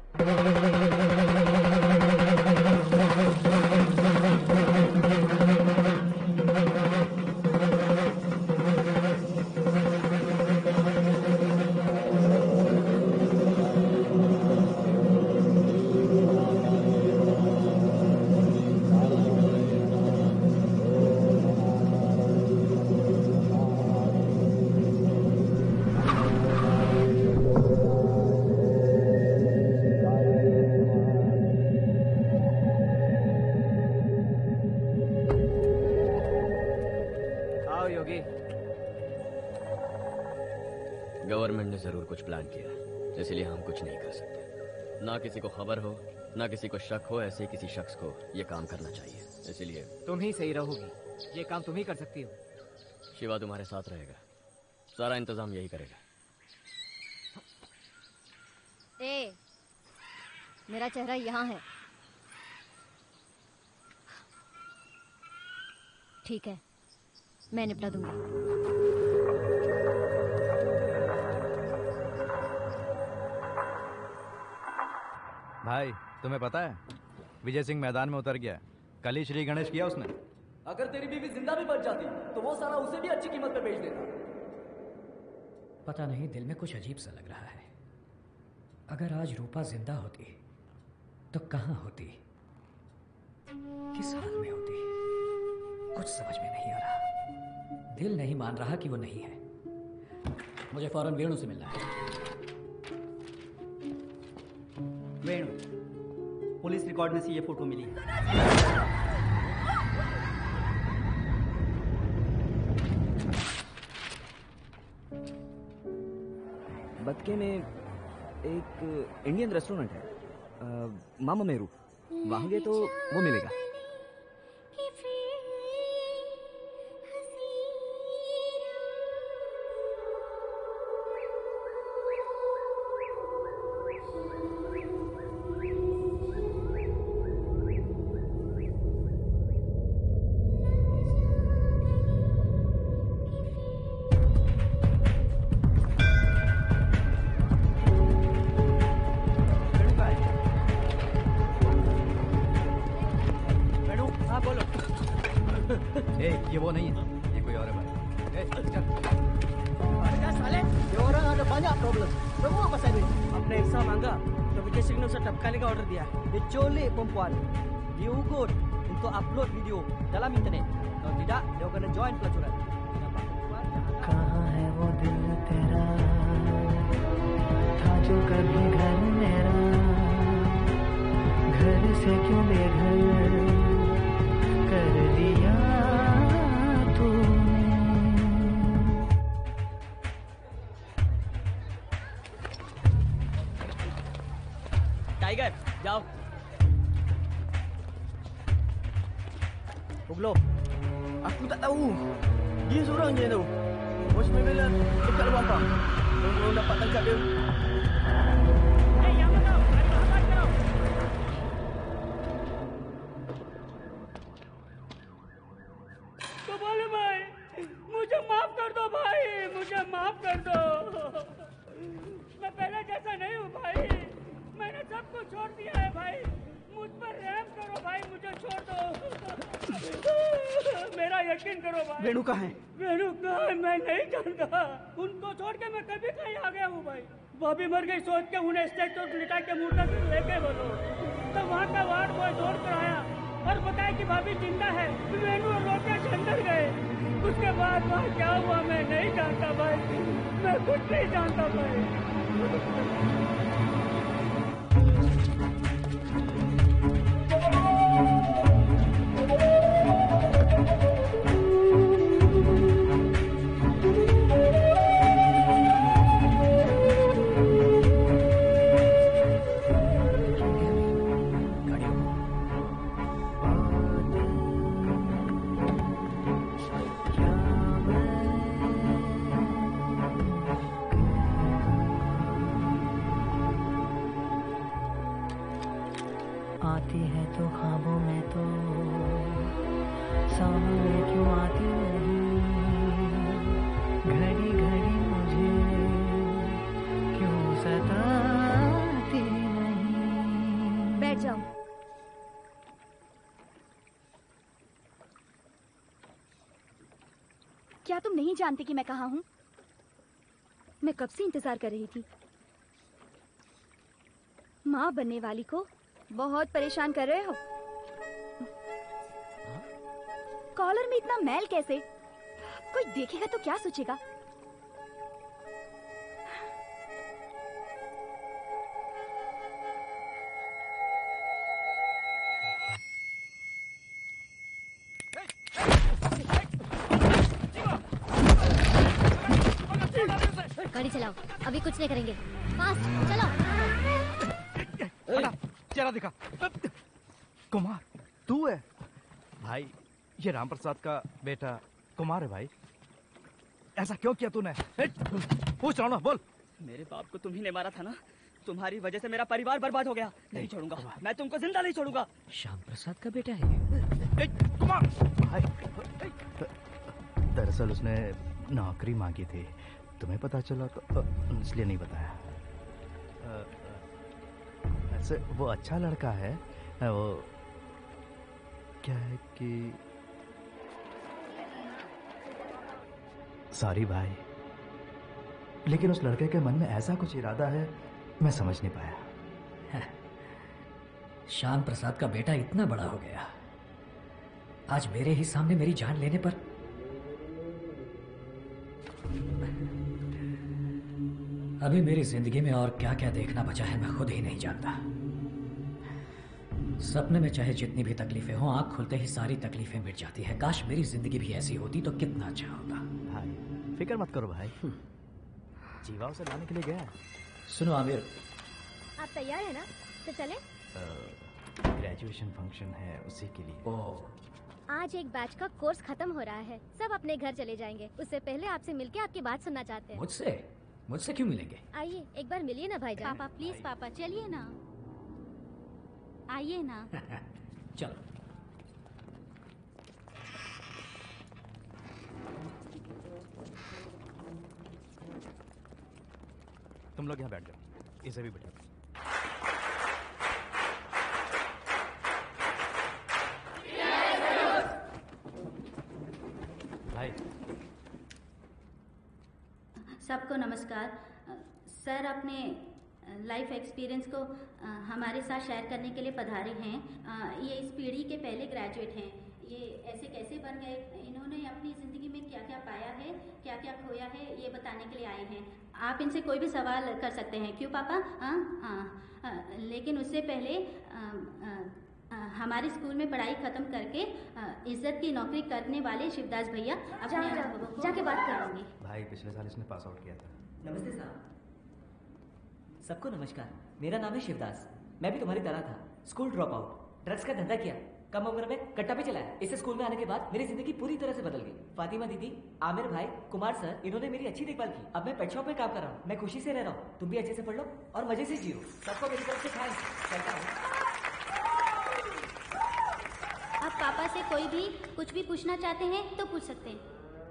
O: गवर्नमेंट ने जरूर कुछ प्लान किया, इसलिए हम कुछ नहीं कर सकते। ना किसी को खबर हो, ना किसी को शक हो, ऐसे किसी शख्स को ये काम करना चाहिए। इसलिए
N: तुम ही सही रहोगी, ये काम तुम ही कर सकती हो।
O: शिवा तुम्हारे साथ रहेगा, सारा इंतजाम यही करेगा।
A: ए, मेरा चेहरा यहाँ है। ठीक है, मैं निपटा दूंगी।
G: भाई तुम्हें पता है विजय सिंह मैदान में उतर गया। कल ही श्री गणेश किया उसने।
B: अगर तेरी बीवी जिंदा भी बच जाती तो वो साला उसे भी अच्छी कीमत पे बेच देता।
K: पता नहीं, दिल में कुछ अजीब सा लग रहा है। अगर आज रूपा जिंदा होती तो कहाँ होती, किस हाल में होती, कुछ समझ में नहीं आ रहा। दिल नहीं मान रहा कि वो नहीं है। मुझे फौरन वेणु से मिलना है।
I: वेणु, पुलिस रिकॉर्ड में से ये फोटो मिली है।
B: बदके में एक इंडियन रेस्टोरेंट है, आ, मामा मेरू। वहां गए तो वो मिलेगा।
I: Diugut untuk upload video dalam internet. Kalau tidak, dia akan join pelacuran.
H: कहाँ है वो दिल तेरा, था जो कभी घर मेरा, घर से क्यों बेघर कर दिया तूने।
I: टाइगर, जाओ। Uglo, aku tak tahu. Dia seorang je tu. Bos Mebela dekat luar bang. Tolong dapat tangkap dia. Hei, yang mana? Ada apa kau?
H: Kabali भाई, मुझे माफ कर दो भाई, मुझे माफ कर दो। मैं पहले जैसा नहीं हूँ भाई। मैंने सब कुछ छोड़ दिया है भाई। मुझ पर रहम करो भाई, मुझे छोड़ दो। मेरा यकीन करो भाई।
I: वेणु कहाँ है?
H: वेणु कहाँ है मैं नहीं जानता। उनको छोड़ के मैं कभी कहीं आ गया हूँ भाई। भाभी मर गई सोच के उन्हें स्टेज पर लिटा के मुर्दा से लेके बोलो। तो वहाँ का वार्ड बॉय दौड़ कर आया और बताया कि भाभी जिंदा है। वेणु और लोकेश अंदर गए। उसके बाद वहाँ क्या हुआ मैं नहीं जानता भाई। मैं कुछ नहीं जानता भाई। आती है तो ख्वाबों में तो सामने क्यों आती नहीं, घड़ी घड़ी मुझे क्यों सताती नहीं।
A: बैठ जाओ। क्या तुम नहीं जानते कि मैं कहाँ हूँ? मैं कब से इंतजार कर रही थी। माँ बनने वाली को बहुत परेशान कर रहे हो। कॉलर में इतना मैल कैसे? कोई देखेगा तो क्या सोचेगा? गाड़ी चलाओ, अभी कुछ नहीं करेंगे। फास्ट चलो।
G: चेहरा दिखा। कुमार, तू है भाई? ये राम प्रसाद का बेटा कुमार है भाई। ऐसा क्यों किया तूने? पूछ रहा हूँ ना, बोल।
I: मेरे बाप को तुम ही ने मारा था ना। तुम्हारी वजह से मेरा परिवार बर्बाद हो गया। नहीं छोड़ूंगा, मैं तुमको जिंदा नहीं छोड़ूंगा।
K: श्याम प्रसाद का बेटा है ये।
G: कुमार भाई, दरअसल उसने नौकरी मांगी थी, तुम्हें पता चला तो इसलिए नहीं बताया। ऐसे वो अच्छा लड़का है। वो क्या है कि सॉरी भाई, लेकिन उस लड़के के मन में ऐसा कुछ इरादा है मैं समझ नहीं पाया।
K: श्याम प्रसाद का बेटा इतना बड़ा हो गया, आज मेरे ही सामने मेरी जान लेने पर। अभी मेरी जिंदगी में और क्या क्या देखना बचा है मैं खुद ही नहीं जानता। सपने में चाहे जितनी भी तकलीफें हों, आंख खुलते ही सारी तकलीफें मिट जाती है। काश मेरी जिंदगी भी ऐसी होती तो कितना अच्छा होता।
D: भाई फिक्र मत करो भाई, जीवा उसे लाने के लिए गया है।
K: सुनो आमिर,
A: आप तैयार हैं ना? तो चले?
D: ग्रेजुएशन फंक्शन है उसी के लिए।
K: ओह,
A: आज एक बैच का कोर्स खत्म हो रहा है, सब अपने घर चले जाएंगे। उससे पहले आपसे मिलके आपकी बात सुनना चाहते हैं।
K: मुझसे मुझसे क्यों मिलेंगे?
A: आइए एक बार मिलिए ना भाईजान।
J: पापा प्लीज पापा चलिए ना, आइए ना।
K: चलो।
D: तुम लोग यहाँ बैठ जाओ, इसे भी बैठा। भाई
P: सबको नमस्कार। सर अपने लाइफ एक्सपीरियंस को हमारे साथ शेयर करने के लिए पधारे हैं। ये इस पीढ़ी के पहले ग्रेजुएट हैं। ये ऐसे कैसे बन गए, इन्होंने अपनी ज़िंदगी में क्या क्या पाया है, क्या क्या खोया है, ये बताने के लिए आए हैं। आप इनसे कोई भी सवाल कर सकते हैं। क्यों पापा? हाँ हाँ, लेकिन उससे पहले आ, आ, आ, हमारे स्कूल में पढ़ाई ख़त्म करके आ, इज्जत की नौकरी करने वाले शिवदास भैया अपने अनुभवों को जाके बात करेंगे।
D: भाई पिछले साल इसने पास आउट किया था।
N: नमस्ते साहब। सबको नमस्कार, मेरा नाम है शिवदास। मैं भी तुम्हारी तरह था, स्कूल ड्रॉप आउट, ड्रग्स का धंधा किया, कम उम्र में कट्टा भी चलाया। इसे स्कूल में आने के बाद मेरी जिंदगी पूरी तरह से बदल गई। फातिमा दीदी, आमिर भाई, कुमार सर, इन्होंने मेरी अच्छी देखभाल की। अब मैं पेट शॉप में काम कर रहा हूँ। मैं खुशी से रह रहा हूँ। तुम भी अच्छे से पढ़ लो और मजे से जियो। सबको मेरी तरफ से थैंक्स। चलता हूँ।
P: आप पापा से कोई भी कुछ भी पूछना चाहते हैं तो पूछ सकते हैं।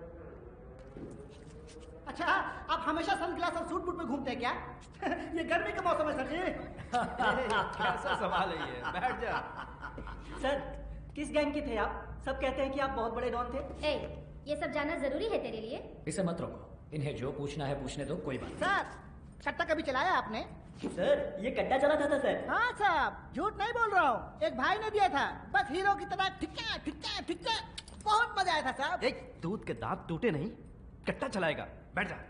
Q: अच्छा, आप हमेशा सनग्लास और सूट बूट में घूमते हैं क्या? ये गर्मी का मौसम है सर जी।
D: कैसा सवाल है ये? बैठ जा।
I: सर किस गैंग के थे आप? सब कहते हैं कि आप बहुत बड़े डॉन थे।
A: ए, ये सब जानना जरूरी है तेरे लिए?
K: इसे मत रोको, इन्हें जो पूछना है पूछने दो, कोई बात।
Q: सर कट्टा कभी चलाया आपने?
I: सर ये कट्टा चला था, था सर।
Q: हाँ साहब, झूठ नहीं बोल रहा हूँ। एक भाई ने दिया था, बस हीरो की तरह ठिक्का ठिक्का ठिक्का। बहुत मजा आया था साहब।
D: एक दूध के दांत टूटे नहीं, कट्टा चलाएगा। बैठ जा।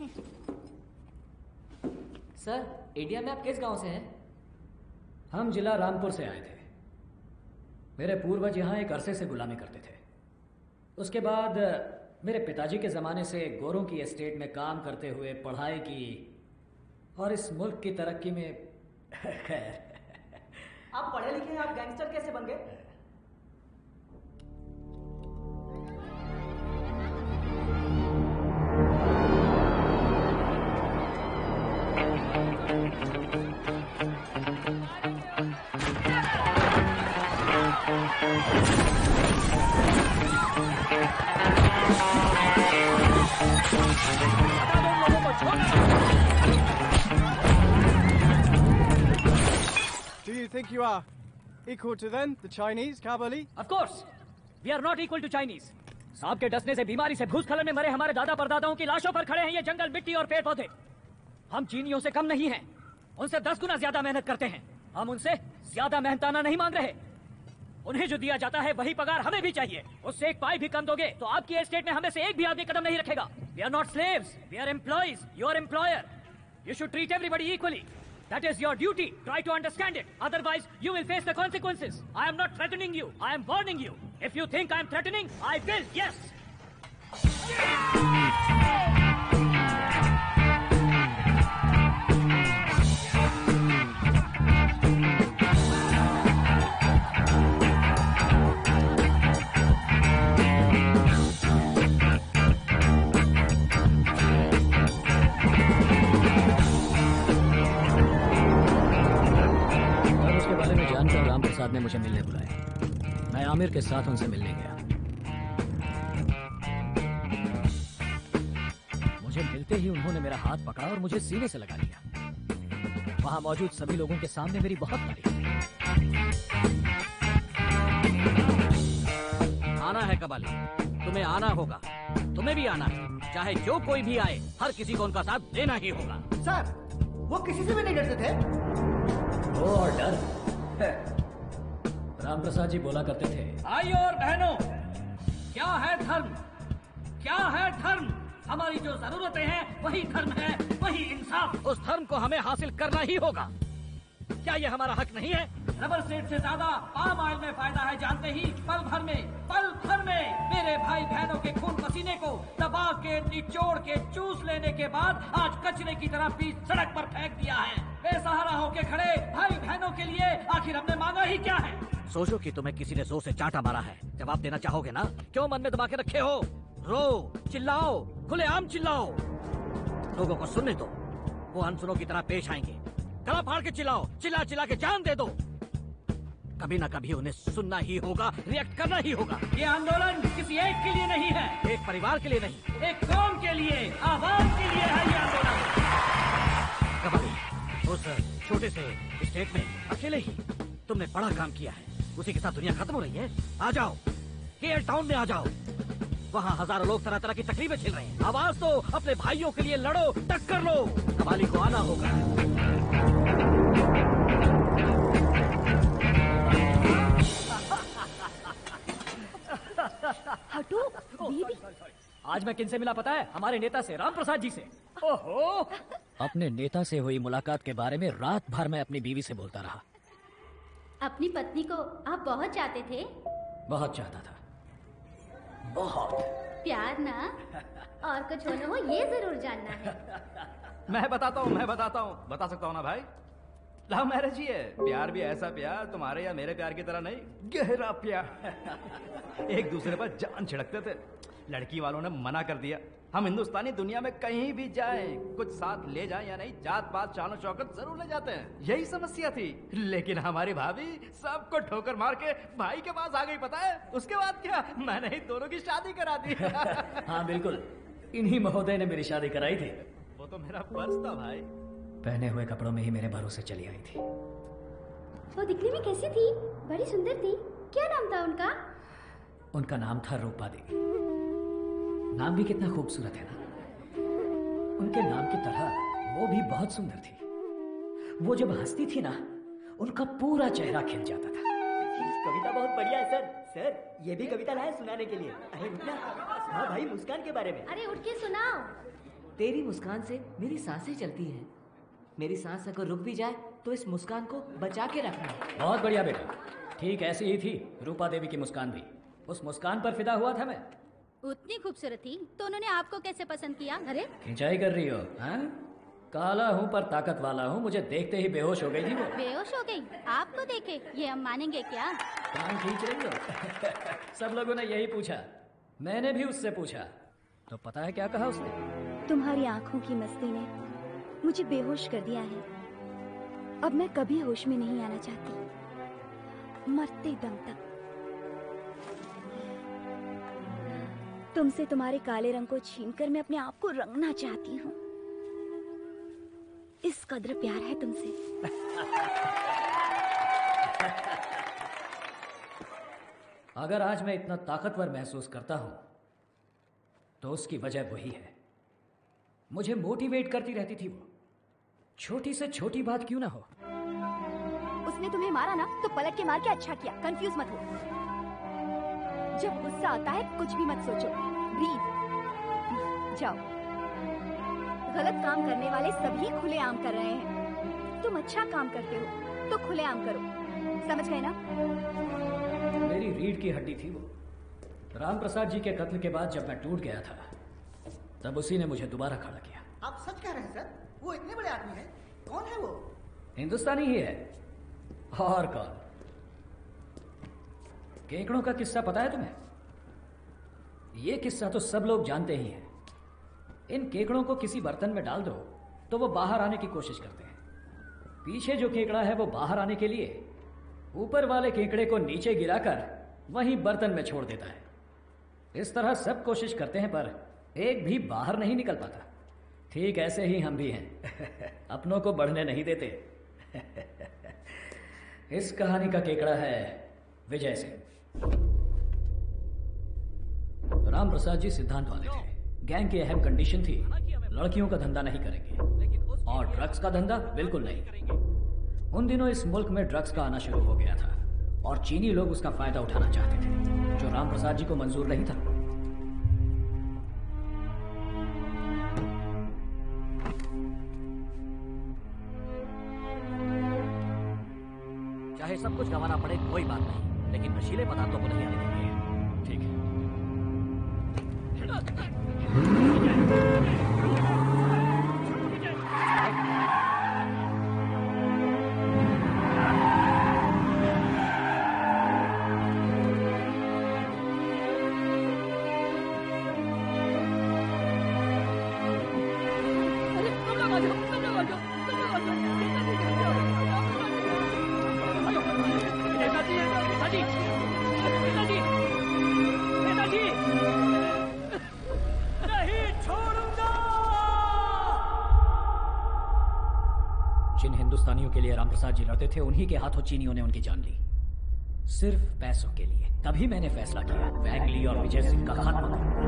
N: सर इंडिया में आप किस गांव से हैं?
K: हम जिला रामपुर से आए थे। मेरे पूर्वज यहाँ एक अरसे से गुलामी करते थे। उसके बाद मेरे पिताजी के ज़माने से गोरों की एस्टेट में काम करते हुए पढ़ाई की और इस मुल्क की तरक्की में खैर।
I: आप पढ़े लिखे हैं, आप गैंगस्टर कैसे बन गए?
R: Do you think you are equal to them, the Chinese, Kabali?
N: Of course, we are not equal to Chinese. सांप के डसने से, बीमारी से, भूस्खलन में मरे हमारे दादा परदादाओं की लाशों पर खड़े हैं ये जंगल, मिट्टी और पेड़ पौधे। हम चीनियों से कम नहीं हैं, उनसे दस गुना ज्यादा मेहनत करते हैं। हम उनसे ज्यादा मेहनताना नहीं मांग रहे। उन्हें जो दिया जाता है वही पगार हमें भी चाहिए। उससे एक पाई भी कम दोगे तो आपकी एस्टेट में हमें से एक भी आदमी कदम नहीं रखेगा। We are not slaves, we are employees, your employer. You should treat everybody equally. That is your duty. Try to understand it. Otherwise, you will face the consequences. I am not threatening you. I am warning you. If you think I am threatening, I will. Yes.
K: Ram Prasad ने मुझे मिलने बुलाया। मैं आमिर के साथ उनसे मिलने गया। मुझे मिलते ही उन्होंने मेरा हाथ पकड़ा और मुझे सीने से लगा लिया। वहां मौजूद सभी लोगों के सामने मेरी बहुत तारीफ की।
F: आना है कबाली, तुम्हें आना होगा। तुम्हें भी आना है, चाहे जो कोई भी आए, हर किसी को उनका साथ देना ही होगा।
Q: सर वो किसी से भी नहीं डरते थे।
K: वो और डर
F: राम प्रसाद जी बोला करते थे,
H: भाइयों और बहनों, क्या है धर्म? क्या है धर्म? हमारी जो जरूरतें हैं वही धर्म है, वही इंसाफ।
F: उस धर्म को हमें हासिल करना ही होगा। क्या ये हमारा हक नहीं है?
H: रबर सेट से ज्यादा पाम ऑयल में फायदा है जानते ही पल भर में पल भर में मेरे भाई बहनों के खून पसीने को दबा के निचोड़ के चूस लेने के बाद आज कचरे की तरह बीच सड़क पर फेंक दिया है। बेसहारा होके खड़े भाई बहनों के लिए आखिर हमने मांगा ही क्या है?
F: सोचो कि तुम्हें किसी ने जोर से चांटा मारा है, जवाब देना चाहोगे ना? क्यों मन में दबा के रखे हो? रो, चिल्लाओ, खुलेआम चिल्लाओ। लोगों को सुनने दो, वो अनसुनों की तरह पेश आएंगे। गला फाड़ के चिल्लाओ, चिल्ला चिल्ला के जान दे दो। कभी ना कभी उन्हें सुनना ही होगा, रिएक्ट करना ही होगा।
H: ये आंदोलन किसी एक के लिए नहीं है,
F: एक परिवार के लिए नहीं,
H: एक कौम के लिए, आवाम के लिए है ये आंदोलन।
F: कबाली, उस छोटे से स्टेट में अकेले ही तुमने बड़ा काम किया है। उसी के साथ दुनिया खत्म हो रही है। आ जाओ, केएल टाउन में आ जाओ। वहाँ हजारों लोग तरह तरह की तकलीफें झेल रहे हैं। आवाज दो, अपने भाइयों के लिए लड़ो, टक्कर लो। कबाली को आना होगा।
J: हटो दीदी।
F: आज मैं किनसे मिला पता है? हमारे नेता से, राम प्रसाद जी से। ओहो! अपने नेता से हुई मुलाकात के बारे में रात भर मैं अपनी बीवी से बोलता रहा।
P: अपनी पत्नी को आप बहुत चाहते थे?
F: बहुत चाहता था, बहुत।
P: प्यार ना? और कुछ होना हो ये जरूर जानना है।
G: मैं बताता हूँ, मैं बताता हूँ, बता सकता हूँ ना भाई। लव मैरिज ही है। प्यार भी ऐसा प्यार तुम्हारे या मेरे प्यार की तरह नहीं, गहरा प्यार। एक दूसरे पर जान छिड़कते थे। लड़की वालों ने मना कर दिया। हम हिंदुस्तानी दुनिया में कहीं भी जाएं, कुछ साथ ले जाएं या नहीं, जात पात शान शौकत जरूर ले जाते हैं, यही समस्या थी। लेकिन हमारी भाभी सबको ठोकर मार के भाई के पास आ गई। पता है उसके बाद क्या? मैंने ही दोनों की शादी करा दी।
F: हाँ बिल्कुल, इन्हीं महोदय ने मेरी शादी कराई थी।
G: वो तो मेरा पर्स था भाई।
F: पहने हुए कपड़ों में ही मेरे भरोसे चली आई थी।
A: वो दिखने में कैसी थी? बड़ी सुंदर थी। क्या नाम था उनका?
F: उनका नाम था रूपा देवी। नाम भी कितना खूबसूरत है ना। उनके नाम की तरह वो भी बहुत सुंदर थी। वो जब हंसती थी ना, उनका पूरा चेहरा खिल जाता था।
I: कविता बहुत बढ़िया है सर। सर ये भी कविता लाए सुनाने के लिए। अरे रुकना, हाँ भाई मुस्कान के बारे में।
A: अरे उठ के सुनाओ।
N: तेरी मुस्कान से मेरी सांसें चलती हैं। मेरी सांस अगर रुक भी जाए तो इस मुस्कान को बचा के रखना।
F: बहुत बढ़िया बेटा, ठीक ऐसी ही थी रूपा देवी की मुस्कान भी। उस मुस्कान पर फिदा हुआ था मैं।
P: उतनी खूबसूरत थी तो उन्होंने आपको कैसे पसंद किया? अरे
F: खिंचाई कर रही हो? हाँ, काला हूँ पर ताकत वाला हूँ। मुझे देखते ही बेहोश हो गई थी वो।
P: बेहोश हो गई? आपको देखे? ये हम मानेंगे क्या?
F: कान खींच रही हो? सब लोगों ने यही पूछा। मैंने भी उससे पूछा तो पता है क्या कहा उसने?
J: तुम्हारी आंखों की मस्ती ने मुझे बेहोश कर दिया है। अब मैं कभी होश में नहीं आना चाहती, मरते दम तक। तुमसे तुम्हारे काले रंग को छीनकर मैं अपने आप को रंगना चाहती हूँ। इस कदर प्यार है तुमसे।
F: अगर आज मैं इतना ताकतवर महसूस करता हूं तो उसकी वजह वही है। मुझे मोटिवेट करती रहती थी वो। छोटी से छोटी बात क्यों ना हो।
J: उसने तुम्हें मारा ना तो पलट के मार के अच्छा किया। कंफ्यूज मत हो। जब गुस्सा आता है कुछ भी मत सोचो, ब्रीथ। जाओ। गलत काम करने वाले सभी खुलेआम कर रहे हैं। तुम अच्छा काम करते हो तो खुलेआम करो। समझ गए ना?
F: मेरी रीढ़ की हड्डी थी वो। राम प्रसाद जी के कत्ल के बाद जब मैं टूट गया था तब उसी ने मुझे दोबारा खड़ा किया।
Q: आप सच कह रहे हैं सर? वो इतने बड़े आदमी हैं? कौन है वो?
F: हिंदुस्तानी ही है। और कौन? केकड़ों का किस्सा पता है तुम्हें? ये किस्सा तो सब लोग जानते ही हैं। इन केकड़ों को किसी बर्तन में डाल दो तो वो बाहर आने की कोशिश करते हैं। पीछे जो केकड़ा है वो बाहर आने के लिए ऊपर वाले केकड़े को नीचे गिराकर वहीं बर्तन में छोड़ देता है। इस तरह सब कोशिश करते हैं पर एक भी बाहर नहीं निकल पाता। ठीक ऐसे ही हम भी हैं। अपनों को बढ़ने नहीं देते। इस कहानी का केकड़ा है विजय सिंह। राम प्रसाद जी सिद्धांत वाले थे। गैंग की अहम कंडीशन थी लड़कियों का धंधा नहीं करेंगे और ड्रग्स का धंधा बिल्कुल नहीं। उन दिनों इस मुल्क में ड्रग्स का आना शुरू हो गया था और चीनी लोग उसका फायदा उठाना चाहते थे, जो राम प्रसाद जी को मंजूर नहीं था। चाहे सब कुछ गंवाना पड़े कोई बात नहीं, लेकिन नशीले पदार्थों को नहीं आने देंगे। ठीक है। जिन हिंदुस्तानियों के लिए रामप्रसाद जी लड़ते थे, उन्हीं के हाथों चीनियों ने उनकी जान ली, सिर्फ पैसों के लिए। तभी मैंने फैसला किया वैंग ली और विजय सिंह का खात्मा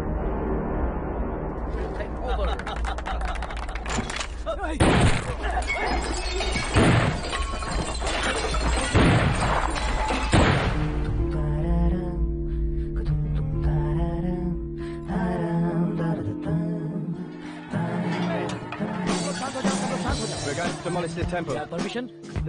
R: We're going to demolish the temple.
F: Permission?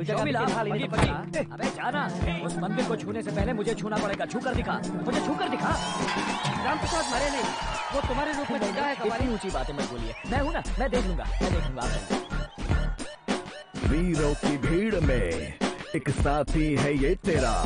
F: अबे जाना, उस मंदिर को छूने से पहले मुझे छूना पड़ेगा। छू कर दिखा, मुझे छू कर दिखा।
Q: रामप्रसाद मरे नहीं, वो तुम्हारे रूप में जिंदा है।
F: इतनी ऊंची बातें मत बोलिए। मैं हूँ ना, मैं देख लूंगा, मैं देख लूंगा।
S: वीरों की भीड़ में एक साथी है ये तेरा,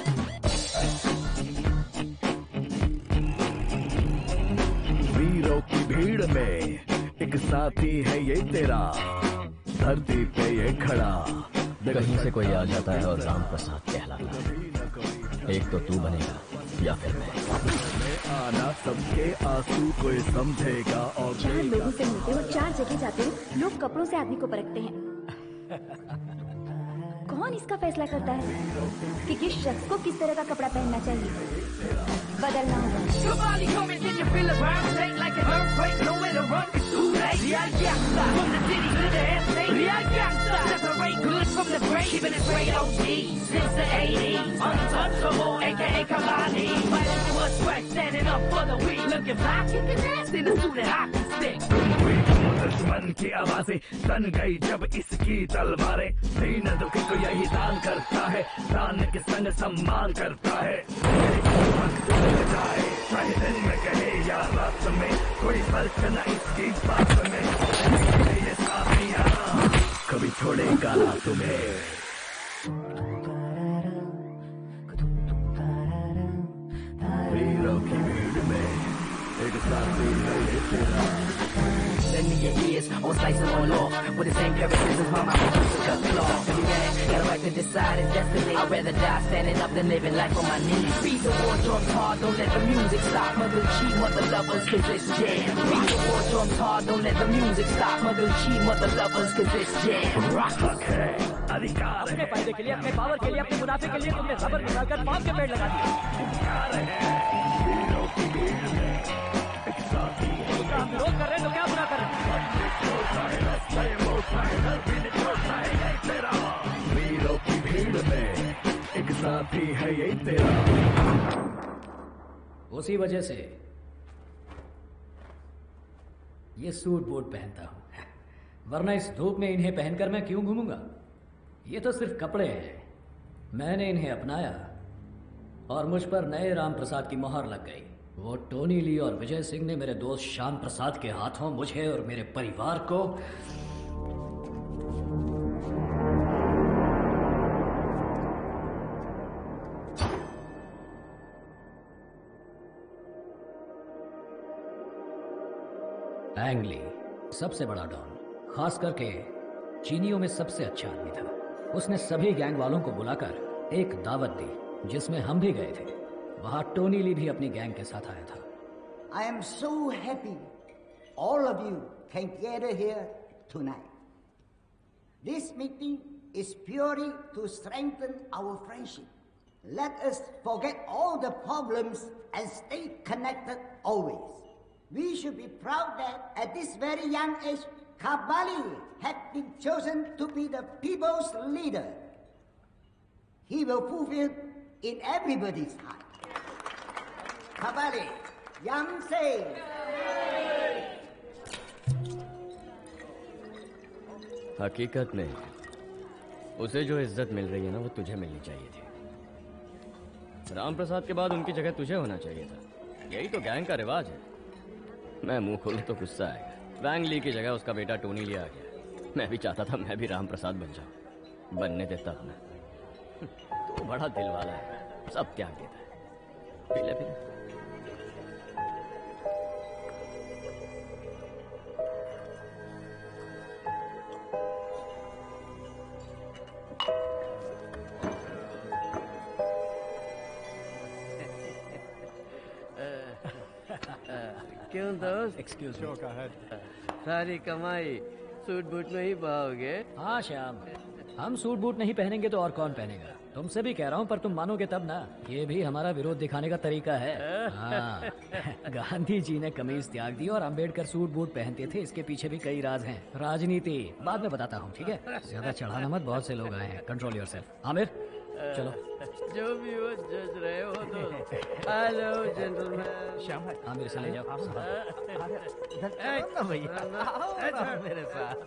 S: वीरों की भीड़ में एक साथी है ये तेरा, धरती पे ये खड़ा।
O: कहीं से कोई आ जाता है और राम प्रसाद कहलाता है। एक तो तू बनेगा या फिर मैं।
S: आना सबके आंसू कोई समझेगा और
A: चार लोगों से मिलते हो, चार जगह जाते हो, लोग कपड़ों से आदमी को परखते हैं। कौन इसका फैसला करता है कि किस शख्स को किस तरह का कपड़ा पहनना चाहिए? बदलना होगा।
S: दुश्मन की आवाजें सन गई जब इसकी तलवारें, दीन दुखी को यही दान करता है, दान के संग सम्मान करता है। वक्त लग जाए चाहे दिन में कहे या रात में, कोई फर्क न इसकी बात में। ये साथियां कभी छोड़ेगा ना तुम्हें। वीरों की भीड़ में एक साथी है ये तेरा।
H: Lend me your ears, I will slice them all off with the same characteristics my mama used to cut cloth. Every man got a right to decide his destiny. I'd rather die standing up than living life on my knees. Beat the war drums hard, don't let the music stop. Mother cheat, mother lovers, cause it's jam. Beat the war drums hard, don't let the music stop. Mother cheat, mother lovers, cause it's jam. Rock.
S: Okay, अधिकार
F: अपने फायदे के लिए, अपने पावर के लिए, अपने मुनाफे के लिए तुमने रबर निकालकर पाप के पेड़ लगा दिया।
S: वीरों की भीड़ में एक साथी है।
F: हम विरोध कर रहे हैं तो क्या बुरा कर रहे हैं?
S: वीरों की भीड़ में एक साथी है ये तेरा।
F: उसी वजह से ये सूट बूट पहनता हूं, वरना इस धूप में इन्हें पहनकर मैं क्यों घूमूंगा? ये तो सिर्फ कपड़े हैं। मैंने इन्हें अपनाया और मुझ पर नए राम प्रसाद की मोहर लग गई। वो टोनी ली और विजय सिंह ने मेरे दोस्त श्याम प्रसाद के हाथों मुझे और मेरे परिवार को वैंग ली सबसे बड़ा डॉन, खास करके चीनियों में सबसे अच्छा आदमी था। उसने सभी गैंग वालों को बुलाकर एक दावत दी जिसमें हम भी गए थे। वहां टोनी ली भी अपनी गैंग के साथ आया था।
T: I am so happy all of you can gather here tonight. This meeting is purely to strengthen our friendship. Let us forget all the problems and stay connected always. We should be proud that at this very young age, Kabali had been chosen to be the people's leader. He will fulfill in everybody's heart. Kabali, Yamse.
O: हकीकत में उसे जो इज्जत मिल रही है ना, वो तुझे मिलनी चाहिए थी। राम प्रसाद के बाद उनकी जगह तुझे होना चाहिए था। यही तो गैंग का रिवाज है। मैं मुंह खोलूं तो गुस्सा आएगा। वैंग ली की जगह उसका बेटा टोनी लिया गया। मैं भी चाहता था मैं भी राम प्रसाद बन जाऊं, बनने देता हूं मैं। तो बड़ा दिल वाला है, सब त्याग देता है। पीले पीले
C: क्यों दोस्त?
N: Excuse me.
C: सारी कमाई सूट बूट में ही बहाओगे?
N: हाँ श्याम, हम सूट बूट नहीं पहनेंगे तो और कौन पहनेगा? तुमसे भी कह रहा हूँ, पर तुम मानोगे तब ना। ये भी हमारा विरोध दिखाने का तरीका है। हाँ। गांधी जी ने कमीज त्याग दी और अंबेडकर सूट बूट पहनते थे। इसके पीछे भी कई राज हैं। राजनीति बाद में बताता हूँ, ठीक है? ज्यादा चढ़ाना मत, बहुत से लोग आए हैं। Control yourself. आमिर चलो।
C: जो भी हो जज रहे हो तो। Hello gentleman.
N: श्याम भाई, आमिर से ले जाओ।
C: भैया मेरे साथ।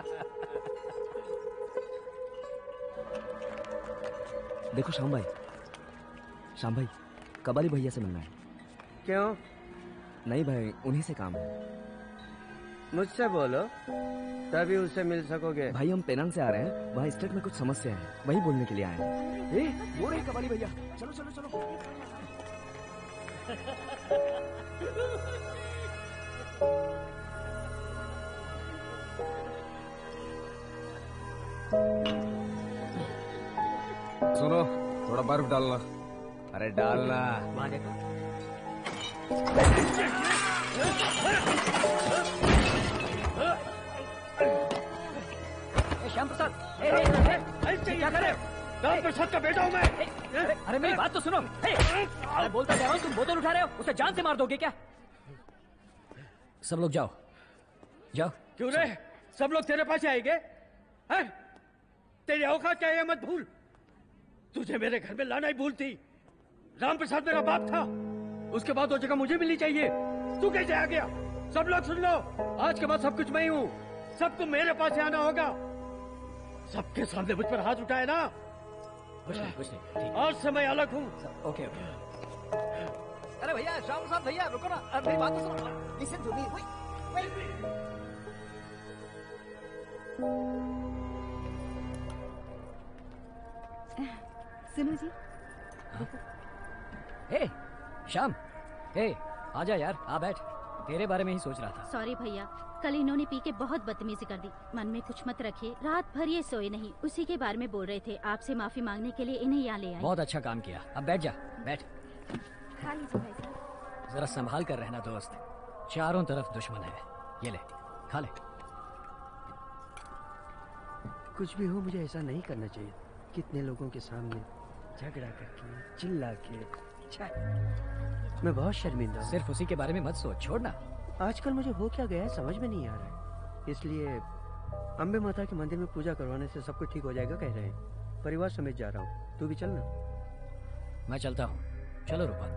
M: देखो श्याम भाई, श्याम भाई, कबाली भैया से मिलना है।
C: क्यों?
M: नहीं भाई, उन्हीं से काम है।
C: मुझसे बोलो, तभी उससे मिल सकोगे।
M: भाई हम पेनांग से आ रहे हैं, वहाँ स्टेट में कुछ समस्या है, वही बोलने के लिए आए हैं। ए, वो रहे कबाली भैया। चलो चलो चलो।
U: सुनो, थोड़ा बर्फ डालना।
M: अरे डालना।
N: श्याम प्रसाद, क्या कर रहे हो?
S: राम प्रसाद का बेटा हूँ मैं।
N: अरे मेरी बात तो सुनो। अरे बोलता जा रहा हूँ, तुम बोतल उठा रहे हो। उसे जान से मार दोगे क्या? सब लोग जाओ, जाओ।
C: क्यों रे? सब लोग तेरे पास आएंगे? हैं? तेरी औकात क्या है मत भूल। तुझे मेरे घर में लाना ही भूल थी। राम प्रसाद मेरा बाप था, उसके बाद वो जगह मुझे मिलनी चाहिए। तू कैसे आ गया? सब लोग सुन लो, आज के बाद सब कुछ मैं ही हूँ। सबको मेरे पास आना होगा। सबके सामने मुझ पर हाथ उठाए ना।
N: कुछ नहीं, कुछ नहीं।
C: आज से मैं अलग हूँ।
N: Okay okay. अरे भैया, श्याम प्रसाद भैया, रुको ना। मेरी बात तो सुनो।
T: Listen to me. Wait, wait.
J: सुनो जी।
N: हे श्याम, हे आजा यार, आ बैठ। तेरे बारे में ही सोच रहा था।
J: सॉरी भैया, कल इन्होंने पी के बहुत बदतमीजी कर दी। मन में कुछ मत रखिए, रात भर ये सोए नहीं, उसी के बारे में बोल रहे थे। आपसे माफी मांगने के लिए इन्हें यहाँ ले आए।
N: बहुत अच्छा काम किया। अब बैठ जा, बैठ।
J: खा लीजिए भाई साहब।
N: जरा संभाल कर रहना दोस्त, चारों तरफ दुश्मन है। ये ले, खा ले।
C: कुछ भी हो, मुझे ऐसा नहीं करना चाहिए। कितने लोगों के सामने झगड़ा करके, चिल्ला के। मैं बहुत शर्मिंदा हूँ।
N: सिर्फ उसी के बारे में मत सोच, छोड़ना।
C: आजकल मुझे हो क्या गया है समझ में नहीं आ रहा है। इसलिए अम्बे माता के मंदिर में पूजा करवाने से सब कुछ ठीक हो जाएगा कह रहे हैं। परिवार समेत जा रहा हूँ, तू भी चल ना।
N: मैं चलता हूँ। चलो रूपा।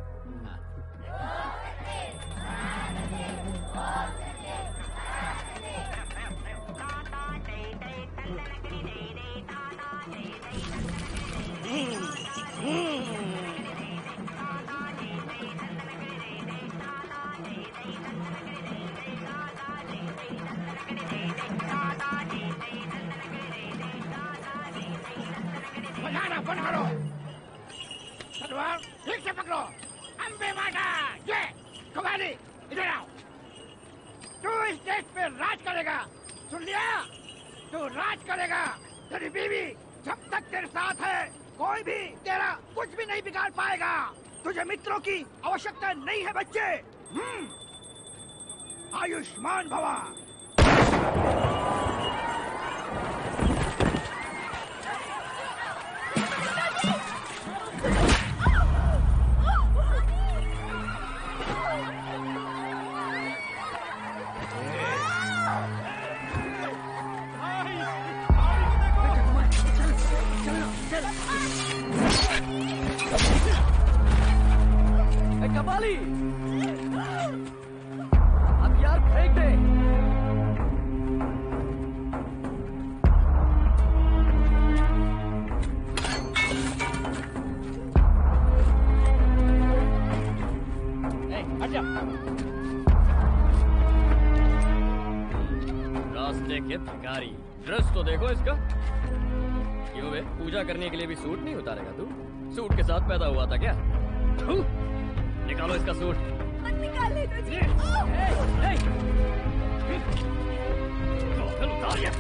S: बजाना बंद करो। तलवार ठीक से पकड़ो। अम्बे माता ये कबाली, इधर आओ। तू इस देश पे राज करेगा, सुन लिया? तू राज करेगा। तेरी बीवी जब तक तेरे साथ है, कोई भी तेरा कुछ भी नहीं बिगाड़ पाएगा। तुझे मित्रों की आवश्यकता नहीं है बच्चे। हम्म, आयुष्मान भवा।
F: कबाली। अब यार फेंक दे।
O: हट जा। रास्ते के भिखारी, ड्रेस तो देखो इसका। क्यों बे, पूजा करने के लिए भी सूट नहीं उतारेगा तू? सूट के साथ पैदा हुआ था क्या? थू, निकालो इसका सूट।
H: मत निकाले तुझे।
O: उतार ये।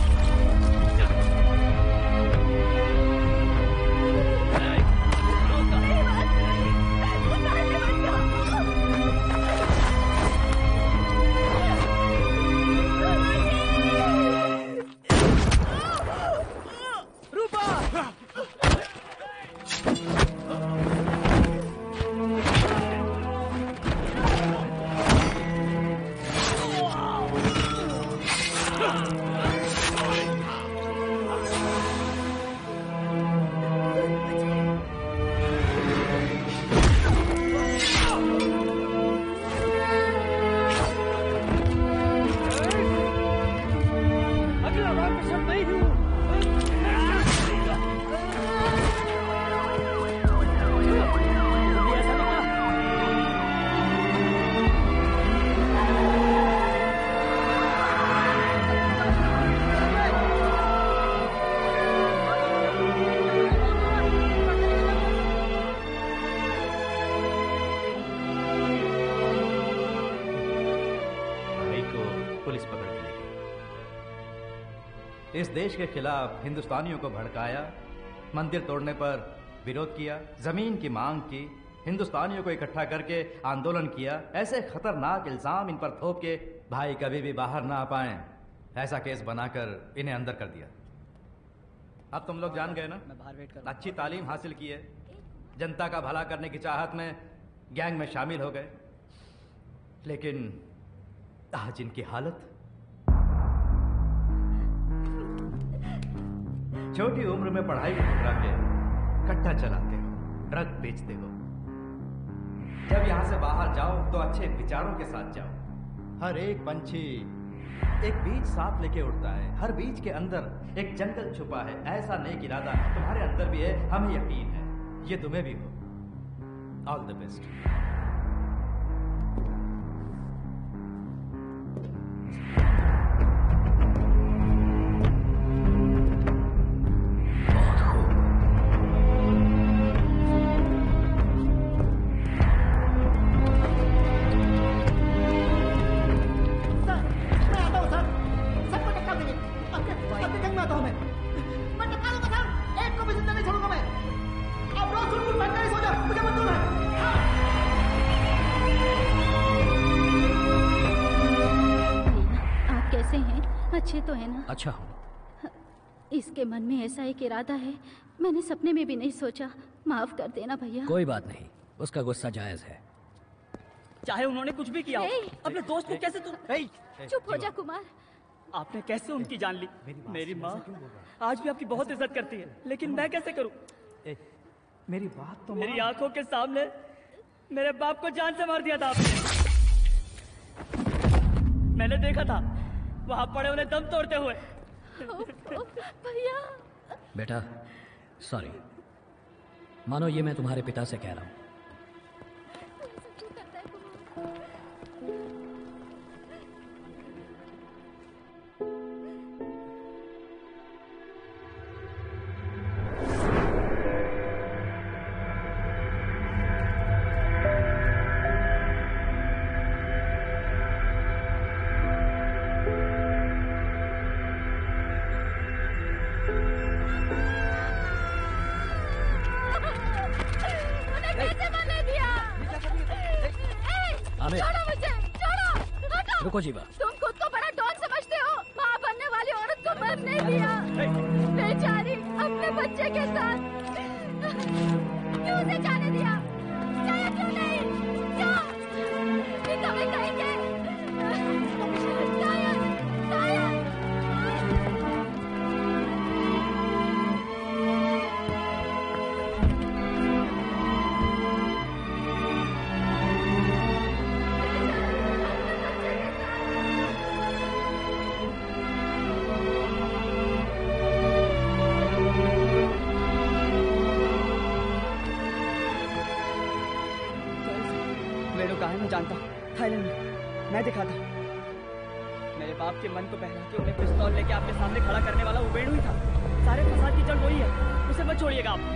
G: इस देश के खिलाफ हिंदुस्तानियों को भड़काया, मंदिर तोड़ने पर विरोध किया, जमीन की मांग की, हिंदुस्तानियों को इकट्ठा करके आंदोलन किया। ऐसे खतरनाक इल्जाम इन पर थोप के भाई कभी भी बाहर ना आ पाए, ऐसा केस बनाकर इन्हें अंदर कर दिया। अब तुम लोग जान गए ना, अच्छी तालीम हासिल की है, जनता का भला करने की चाहत में गैंग में शामिल हो गए, लेकिन आज इनकी हालत। छोटी उम्र में पढ़ाई को ठुकरा के कट्टा चलाते हो, ड्रग बेचते हो। जब यहां से बाहर जाओ तो अच्छे विचारों के साथ जाओ। हर एक पंछी एक बीज साथ लेके उड़ता है, हर बीज के अंदर एक जंगल छुपा है। ऐसा नेक इरादा तुम्हारे अंदर भी है, हमें यकीन है, ये तुम्हें भी हो। All the best.
O: अच्छा हूँ।
P: इसके मन में ऐसा एक इरादा है, मैंने सपने में भी नहीं सोचा। माफ कर देना भैया।
O: कोई बात नहीं, उसका गुस्सा जायज है।
E: चाहे उन्होंने कुछ भी किया हो, अपने दोस्त को कैसे तुम
P: चुप हो जा कुमार।
E: आपने कैसे उनकी जान ली? मेरी माँ आज भी आपकी बहुत इज्जत करती है, लेकिन मैं कैसे करूँ?
G: मेरी बात तो
E: मेरी आंखों के सामने मेरे बाप को जान से मार दिया था आपने। मैंने देखा था वहां पड़े उन्हें दम तोड़ते हुए।
P: भैया
O: बेटा सॉरी, मानो ये मैं तुम्हारे पिता से कह रहा हूँ। रुको जीवा,
A: तुम खुद को बड़ा डॉन समझते हो, माँ बनने वाली औरत को मरने दिया। बेचारी अपने बच्चे के साथ क्यों उसे जाने दिया? जाया क्यों नहीं? जा, निकल कहेंगे। जाया, जाया।
E: है मैं जानता हूँ। थाईलैंड में मैं दिखाता हूँ। मेरे बाप के मन को बहला के उन्हें पिस्तौल लेके आपके सामने खड़ा करने वाला उबेड़ू ही था। सारे फसाद की जड़ वही है, उसे मत छोड़िएगा आप।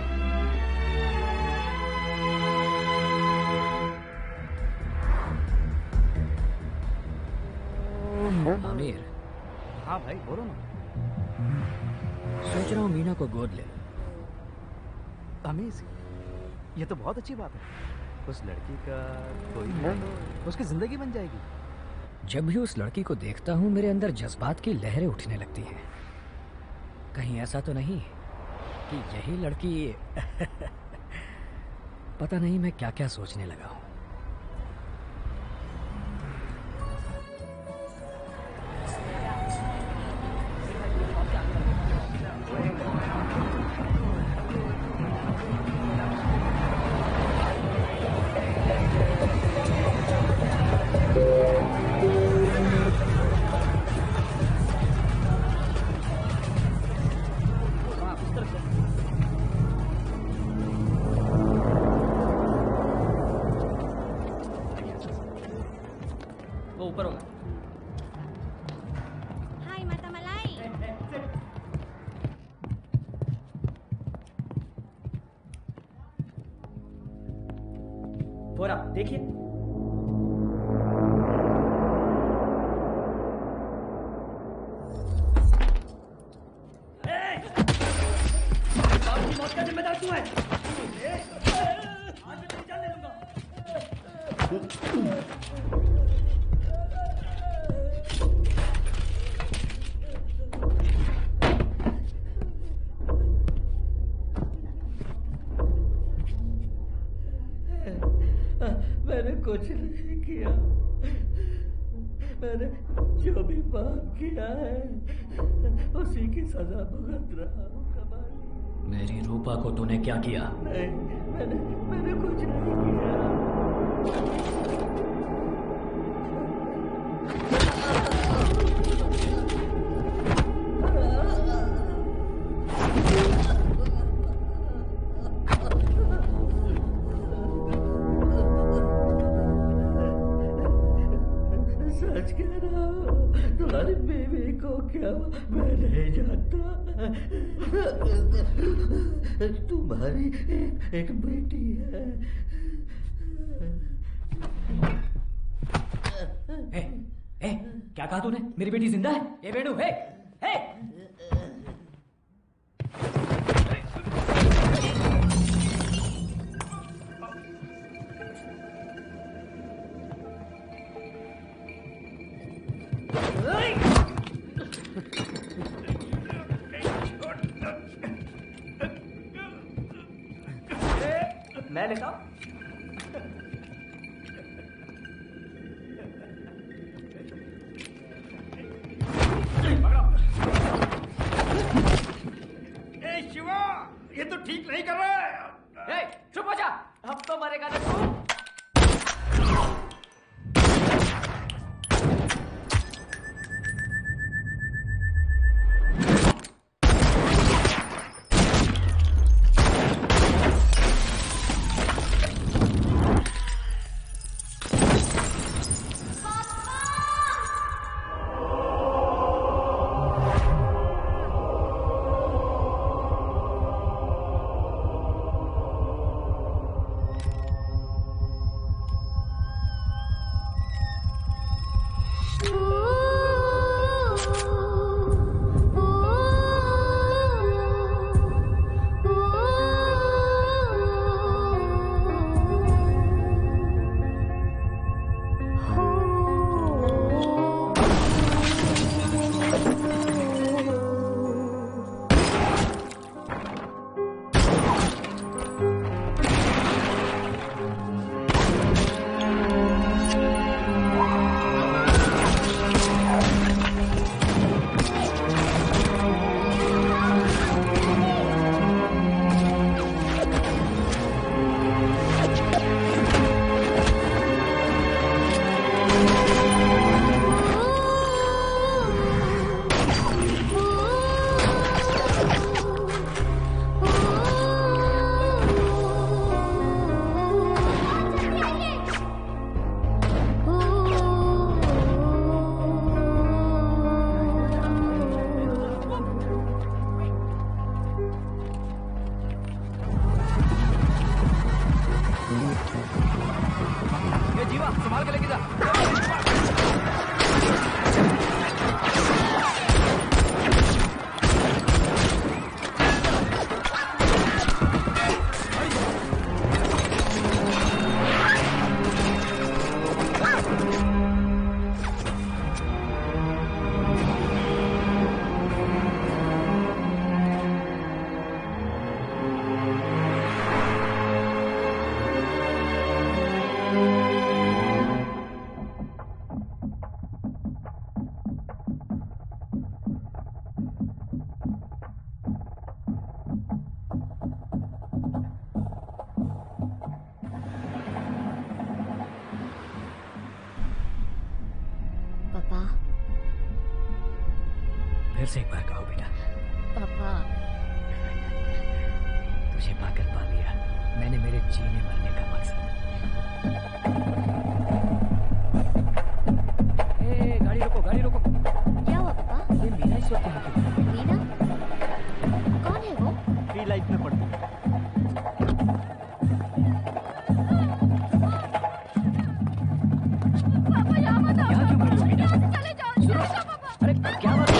F: आमिर।
G: हाँ भाई बोलो ना।
F: सोच रहा हूँ मीना को गोद ले लूं।
G: अमेजिंग, ये तो बहुत अच्छी बात है। उस लड़की का कोई नहीं, उसकी जिंदगी बन जाएगी।
F: जब भी उस लड़की को देखता हूँ मेरे अंदर जज्बात की लहरें उठने लगती हैं। कहीं ऐसा तो नहीं कि यही लड़की पता नहीं मैं क्या क्या सोचने लगा हूँ।
E: फोरा देखिए, बाप की मौत का जिम्मेदार तू है। आज मैं तेरी जान ले लूंगा।
H: मैंने कुछ नहीं किया। मैंने जो भी पाप किया है उसी की सजा भुगत रहा हूँ कबाली।
F: मेरी रूपा को तूने क्या किया?
H: नहीं, मैंने मैंने कुछ नहीं किया। सच कह रहा हूँ, तुम्हारी बीवी को क्या मैं नहीं जानता। तुम्हारी एक, एक बेटी है।
F: ए, ए, क्या कहा तूने? मेरी बेटी जिंदा है? ए बेड़ू, हे, हे।
E: मैं लेता हूँ।
H: ए शिवा, ये तो ठीक नहीं कर रहा है।
E: ए, चुप हो जा, अब तो मरेगा ना तू।
F: से एक बार कहो बेटा।
J: पापा
F: तुझे पाकर पा लिया मैंने मेरे जीने मरने का मकसद। ए, गाड़ी रोको गाड़ी रोको।
J: क्या हुआ पापा?
F: ये मीना इस वक्त यहाँ क्यों?
J: मीना कौन है वो?
E: फ्री लाइफ में पढ़ती है।
A: पापा यहाँ मत आओ।
F: यहाँ क्यों खड़ी हो मीना?
A: चले जाओ, चले जाओ पापा।
F: अरे क्या बात है?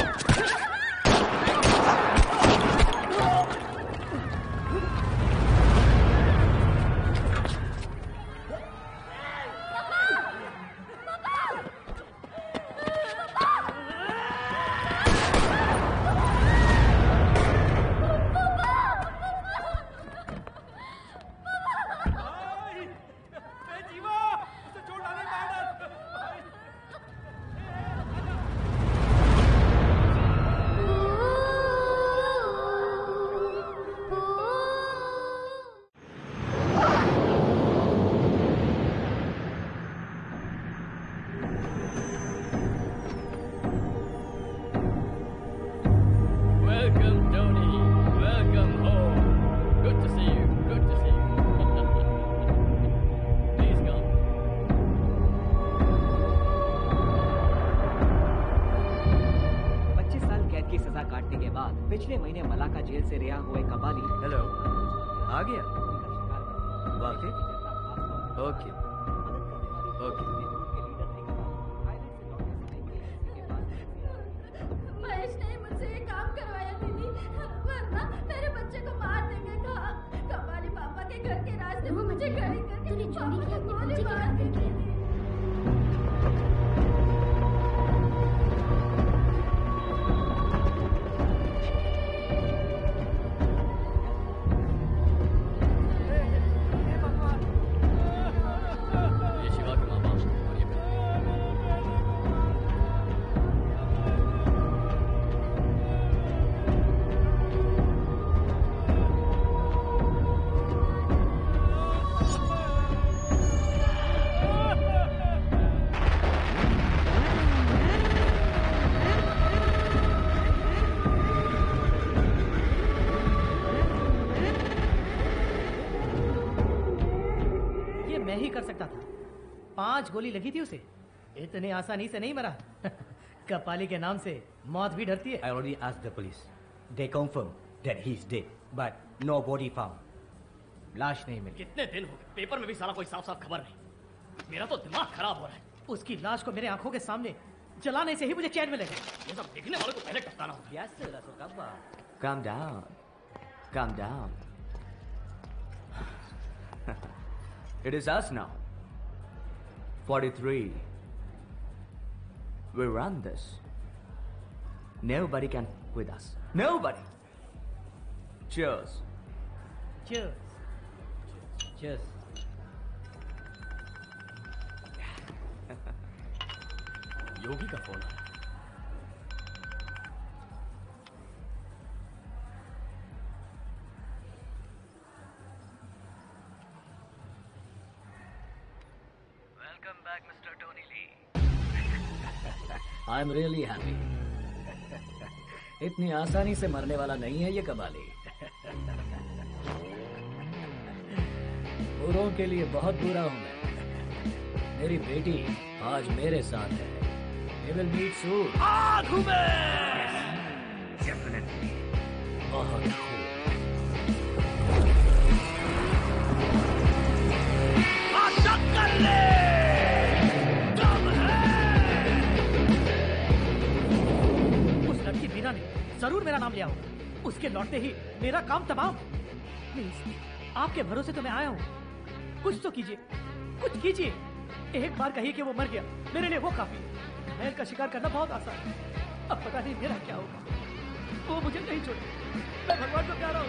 O: Welcome, Tony. Welcome home. Good to see you. Good to see you. Please come.
N: पच्चीस साल कैद की सजा काटने के बाद पिछले महीने मलाका जेल से रिहा हुए कबाली
C: हेलो, आ गया? वाकई? Okay, okay.
A: महेश ने मुझसे ये काम करवाया दीदी, वरना मेरे बच्चे को मार देंगे। कहा कबाली पापा के घर के रास्ते में मुझे खड़ी करके पापा को गोली मार देंगे।
O: ये शिवा के माँ बाप और ये
K: ये मैं ही कर सकता था। पांच गोली लगी थी उसे, इतने आसानी से नहीं मरा। कपाली के नाम से मौत भी डरती है।
L: I already asked the police. They confirm that he's dead, but no body found.
N: लाश नहीं मिली।
F: कितने दिन हो गए पेपर में भी सारा कोई साफ साफ खबर नहीं। मेरा तो दिमाग खराब हो रहा है।
K: उसकी लाश को मेरे आंखों के सामने जलाने से ही मुझे चैन मिलेगा।
F: ये सब देखने वाले को पहले टपकाना होगा।
L: Yes, sir, Rasul Kabba. Calm down. Calm down. It is us now. forty-three. We run this. Nobody can with us. Nobody. Cheers.
K: Cheers.
N: Cheers.
F: योगी का फोन आया।
O: Welcome back, Mister Tony Lee.
F: I am really happy. इतनी आसानी से मरने वाला नहीं है ये कबाली। बुरों के लिए बहुत बुरा हूं मैं। मेरी बेटी आज मेरे साथ है। We will meet soon.
S: आग हूं मैं।
F: Definitely. बहुत खूब।
S: आशा कर ले। दम है।
K: उस लड़की बीना ने जरूर मेरा नाम लिया होगा। उसके लौटते ही मेरा काम तमाम। प्लीज, आपके भरोसे तो मैं आया हूँ। कुछ तो कीजिए, कुछ कीजिए। एक बार कहिए कि वो मर गया, मेरे लिए वो काफी है। महल का शिकार करना बहुत आसान है। अब पता नहीं मेरा क्या होगा। वो मुझे नहीं छोड़े। मैं भगवान को प्यारा हूँ।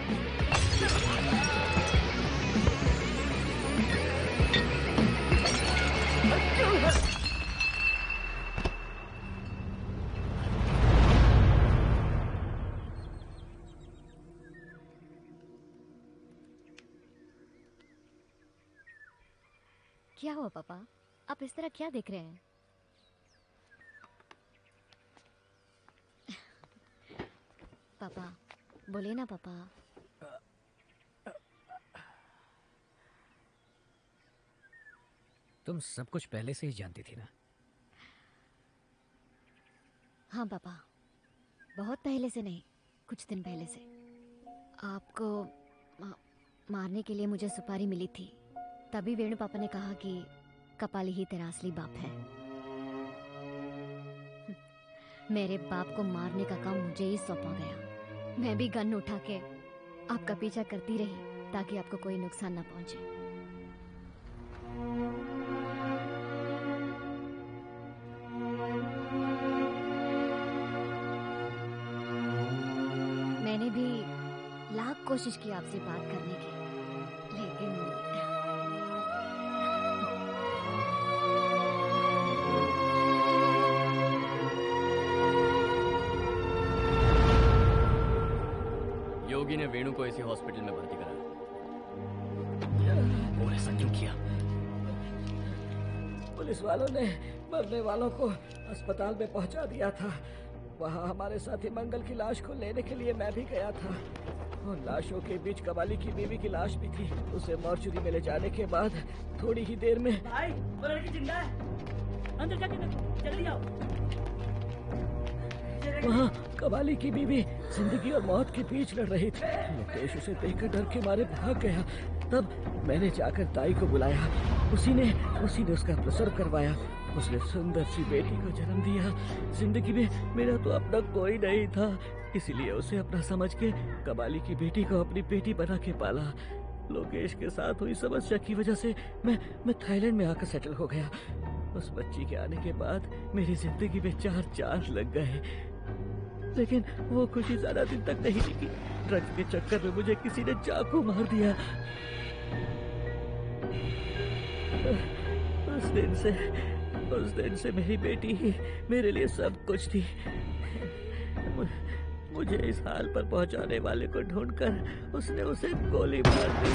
J: क्या हुआ पापा? आप इस तरह क्या देख रहे हैं?
A: पापा, बोले ना पापा।
K: तुम सब कुछ पहले से ही जानती थी ना?
A: हाँ पापा, बहुत पहले से नहीं, कुछ दिन पहले से। आपको मा, मारने के लिए मुझे सुपारी मिली थी, तभी वेणु पापा ने कहा कि कपाली ही तेरा असली बाप है। मेरे बाप को मारने का काम मुझे ही सौंपा गया। मैं भी गन उठा के आपका पीछा करती रही ताकि आपको कोई नुकसान ना पहुंचे। मैंने भी लाख कोशिश की आपसे बात करने की, लेकिन
O: योगी ने वेणु को इसी हॉस्पिटल में भर्ती कराया।
K: और ऐसा क्यों किया?
F: पुलिस वालों ने मरने वालों को अस्पताल में पहुंचा दिया था। वहां हमारे साथी मंगल की लाश को लेने के लिए मैं भी गया था। उन लाशों के बीच कबाली की बीवी की लाश भी थी। उसे मॉर्चरी में ले जाने के बाद थोड़ी ही देर में
E: भाई, वो लड़की जिंदा है, अंदर जाके देखो, जल्दी आओ।
F: वहाँ कबाली की बीवी जिंदगी और मौत के बीच लड़ रही थी। मुकेश उसे देखकर डर के मारे भाग गया। तब मैंने जाकर दाई को बुलाया। उसी ने उसी ने उसका प्रसव करवाया। उसने सुंदर सी बेटी को जन्म दिया। जिंदगी में मेरा तो अपना कोई नहीं था, इसलिए उसे अपना समझ के कबाली की बेटी को अपनी बेटी बना के पाला। लोकेश के साथ हुई समस्या की वजह से मैं मैं थाईलैंड में आकर सेटल हो गया। उस बच्ची के आने के बाद मेरी जिंदगी में चार चांद लग गए, लेकिन वो खुशी ज्यादा दिन तक नहीं टिकी। ड्रग्स के चक्कर में मुझे किसी ने चाकू मार दिया। उस दिन से उस दिन से मेरी बेटी ही मेरे लिए सब कुछ थी। मुझे इस हाल पर पहुंचाने वाले को ढूंढकर उसने उसे गोली मार दी।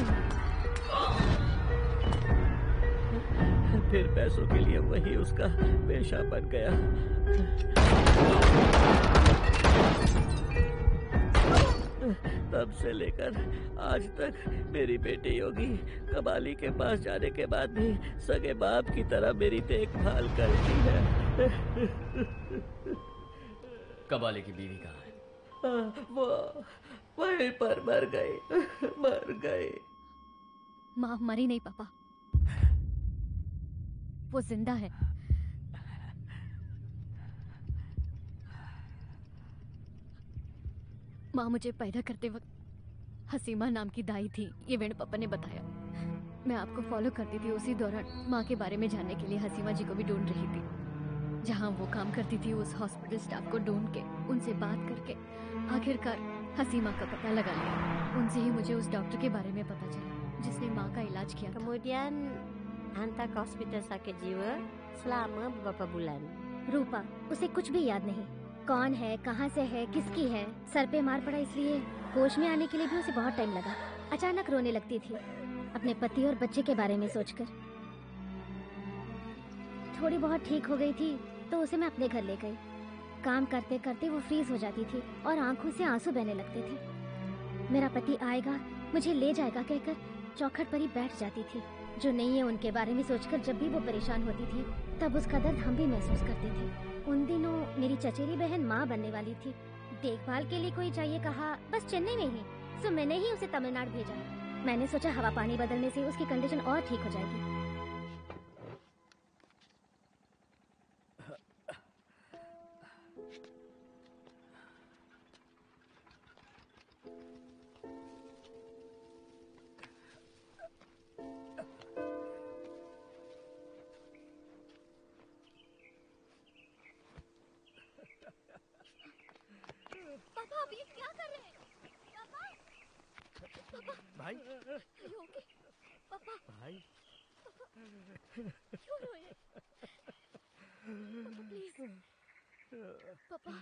F: फिर पैसों के लिए वही उसका पेशा बन गया। तब से लेकर आज तक मेरी बेटी योगी कबाली के पास जाने के बाद भी सगे बाप की तरह मेरी देखभाल करती है।
O: कबाली की बीवी कहाँ है?
F: आ, वो वहीं पर मर गई, मर गई।
A: माँ मरी नहीं पापा, वो जिंदा है। माँ मुझे पैदा करते वक्त हसीमा नाम की दाई थी, ये वेणु पापा ने बताया। मैं आपको फॉलो करती थी, उसी दौरान माँ के बारे में जानने के लिए हसीमा जी को भी ढूंढ रही थी। जहाँ वो काम करती थी उस हॉस्पिटल स्टाफ को ढूंढ के उनसे बात करके आखिरकार हसीमा का पता लगा लिया। उनसे ही मुझे उस डॉक्टर के बारे में पता चला जिसने माँ का इलाज किया।
B: Kemudian hantar ke hospital sakit jiwa selama beberapa bulan.
V: रूपा, उसे कुछ भी याद नहीं, कौन है, कहाँ से है, किसकी है। सर पे मार पड़ा इसलिए होश में आने के लिए भी उसे बहुत टाइम लगा। अचानक रोने लगती थी अपने पति और बच्चे के बारे में सोचकर। थोड़ी बहुत ठीक हो गई थी तो उसे मैं अपने घर ले गई। काम करते करते वो फ्रीज हो जाती थी और आंखों से आंसू बहने लगते थे। मेरा पति आएगा, मुझे ले जाएगा कहकर चौखट पर ही बैठ जाती थी। जो नहीं है उनके बारे में सोचकर जब भी वो परेशान होती थी तब उसका दर्द हम भी महसूस करते थे। उन दिनों मेरी चचेरी बहन माँ बनने वाली थी। देखभाल के लिए कोई चाहिए कहा, बस चेन्नई में ही, सो मैंने ही उसे तमिलनाडु भेजा। मैंने सोचा हवा पानी बदलने से उसकी कंडीशन और ठीक हो जाएगी।
A: पापा आप ये क्या कर रहे हैं? पापा, पापा,
R: भाई,
A: are you okay? पापा,
R: भाई,
A: क्यों रोए? पापा प्लीज, पापा।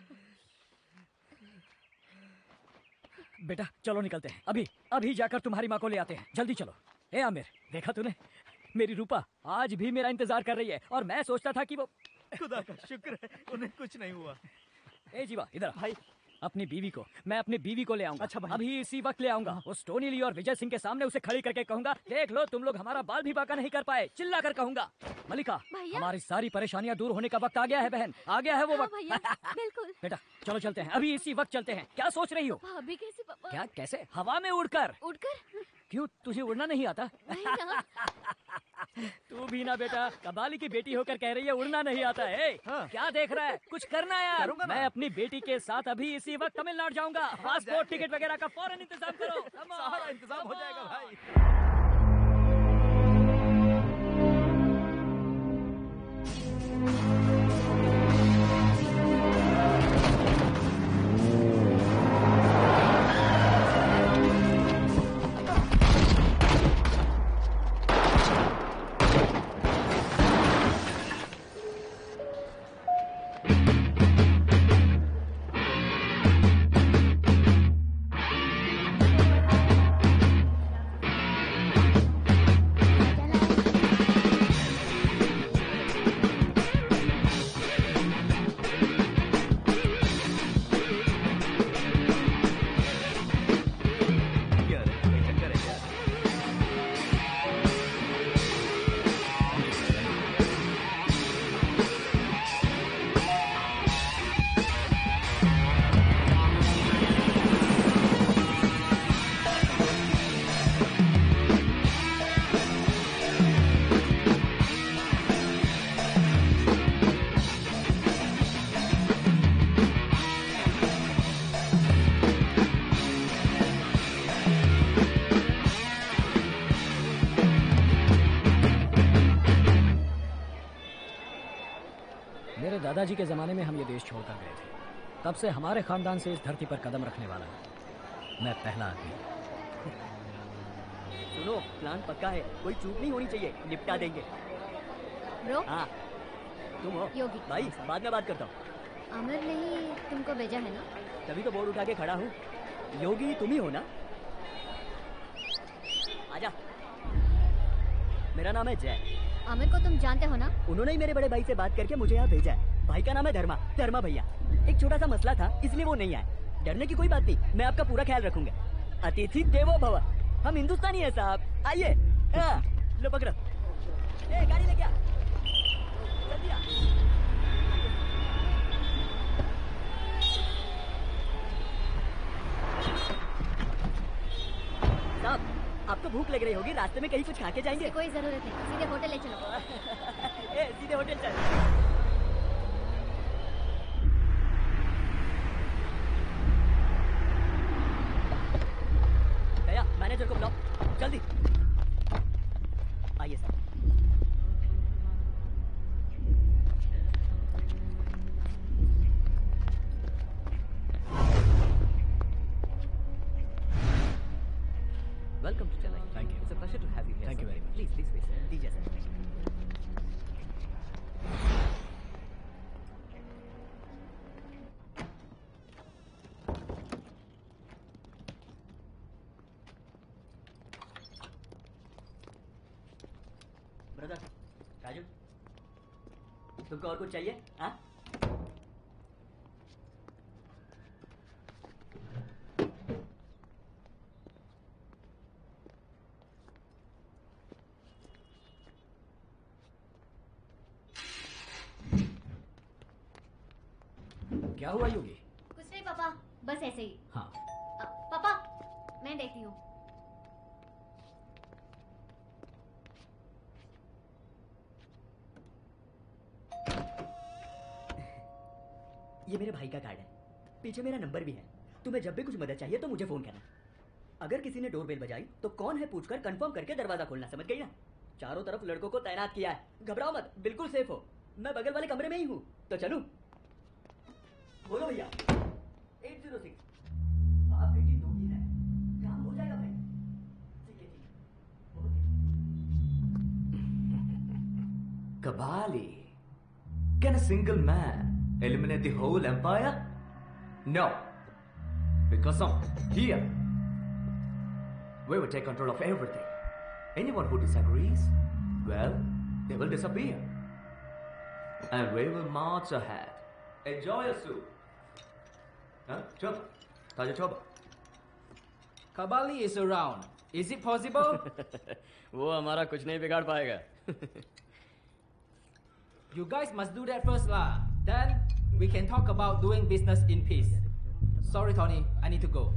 K: बेटा चलो निकलते हैं, अभी अभी जाकर तुम्हारी माँ को ले आते हैं, जल्दी चलो। ए आमिर, देखा तूने, मेरी रूपा आज भी मेरा इंतजार कर रही है और मैं सोचता था कि वो
R: खुदा का शुक्र है उन्हें कुछ नहीं हुआ।
K: ए जीवा इधर
E: भाई, अपनी बीवी को, मैं अपनी बीवी को ले आऊंगा। अच्छा भाई। अभी इसी वक्त ले आऊंगा। उस टोनी ली और विजय सिंह के सामने उसे खड़ी करके कहूंगा, देख लो तुम लोग हमारा बाल भी बांका नहीं कर पाए। चिल्ला कर कहूंगा, मलिका हमारी सारी परेशानियां दूर होने का वक्त आ गया है बहन, आ गया है वो वक्त।
A: बिल्कुल।
E: बेटा चलो चलते हैं, अभी इसी वक्त चलते हैं। क्या सोच रही हो?
A: अभी कैसे पापा?
E: क्या कैसे? हवा में उड़कर।
A: उड़कर?
E: क्यों, तुझे उड़ना नहीं आता?
A: नहीं ना।
E: तू भी ना बेटा, कबाली की बेटी होकर कह रही है उड़ना नहीं आता है। हाँ। क्या देख रहा है? कुछ करना यार। मैं अपनी बेटी के साथ अभी इसी वक्त तमिलनाडु जाऊंगा। पासपोर्ट टिकट वगैरह का फौरन इंतजाम करो।
G: सारा इंतजाम हो जाएगा भाई।
E: दादाजी के जमाने में हम ये देश छोड़कर गए थे। तब से हमारे खानदान से इस धरती पर कदम रखने वाला मैं पहला आदमी।
D: सुनो, प्लान पक्का है, कोई चूक नहीं होनी चाहिए, निपटा देंगे।
V: ब्रो?
D: हाँ, तुम हो?
V: योगी।
D: भाई बाद में बात करता हूँ।
V: अमर ने ही तुमको भेजा है ना?
D: तभी तो बोर्ड उठा के खड़ा हूँ। योगी तुम ही हो ना? आजा। मेरा नाम है जय।
V: अमर को तुम जानते हो ना?
D: उन्होंने ही मेरे बड़े भाई से बात करके मुझे यहाँ भेजा है। भाई का नाम है धर्मा, धर्मा भैया। एक छोटा सा मसला था, इसलिए वो नहीं आए। डरने की कोई बात नहीं, मैं आपका पूरा ख्याल रखूंगा। अतिथि देवो भव, हम हिंदुस्तानी है साहब। आइए। लो पकड़ो। ए, गाड़ी लेके आ। जल्दी आ। साहब, आपको भूख लग रही होगी, रास्ते में कहीं कुछ खा के जाएंगे?
V: कोई जरूरत नहीं, सीधे होटल ले चलो।
D: ए, सीधे होटल चल। गया, मैनेजर को बुलाओ, जल्दी। आइए sir. Welcome to Chennai. Thank you. It's a pleasure to have you here.
E: Thank
D: sir.
E: you very much.
D: Please, please, please. दीजिए सर। ब्रदर, राजू, तुमको और कुछ चाहिए? हाँ?
E: क्या हुआ योगी?
V: कुछ नहीं पापा, बस ऐसे ही।
E: हाँ।
V: आ, पापा, मैं देखती हूँ।
D: ये मेरे भाई का कार्ड है, पीछे मेरा नंबर भी है। तुम्हें जब भी कुछ मदद चाहिए तो मुझे फोन करना। अगर किसी ने डोरबेल बजाई तो कौन है पूछकर कंफर्म करके दरवाजा खोलना, समझ गई ना? चारों तरफ लड़कों को तैनात किया है, घबराओ मत, बिल्कुल सेफ हो। मैं बगल वाले कमरे में ही हूँ, तो चलूं? बोलो भैया। Eight zero six. आप बेटी दो ही है, काम हो जाएगा भाई। ठीक है, ठीक।
I: Kabali. Can a single man eliminate the whole empire? No. Because of here, we will take control of everything. Anyone who disagrees, well, they will disappear. And we will march ahead. Enjoy your soup. Huh? Coba. Tanya coba.
N: Kabali is around. Is it possible?
O: वो हमारा कुछ नहीं बिगाड़ पाएगा.
N: You guys must do that first lah. Then we can talk about doing business in peace. Sorry, Tony. I need to go.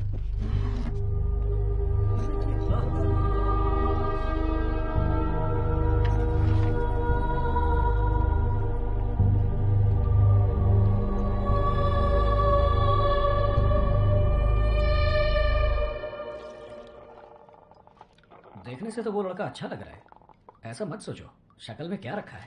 E: देखने से तो वो लड़का अच्छा लग रहा है. ऐसा मत सोचो. शक्ल में क्या रखा है?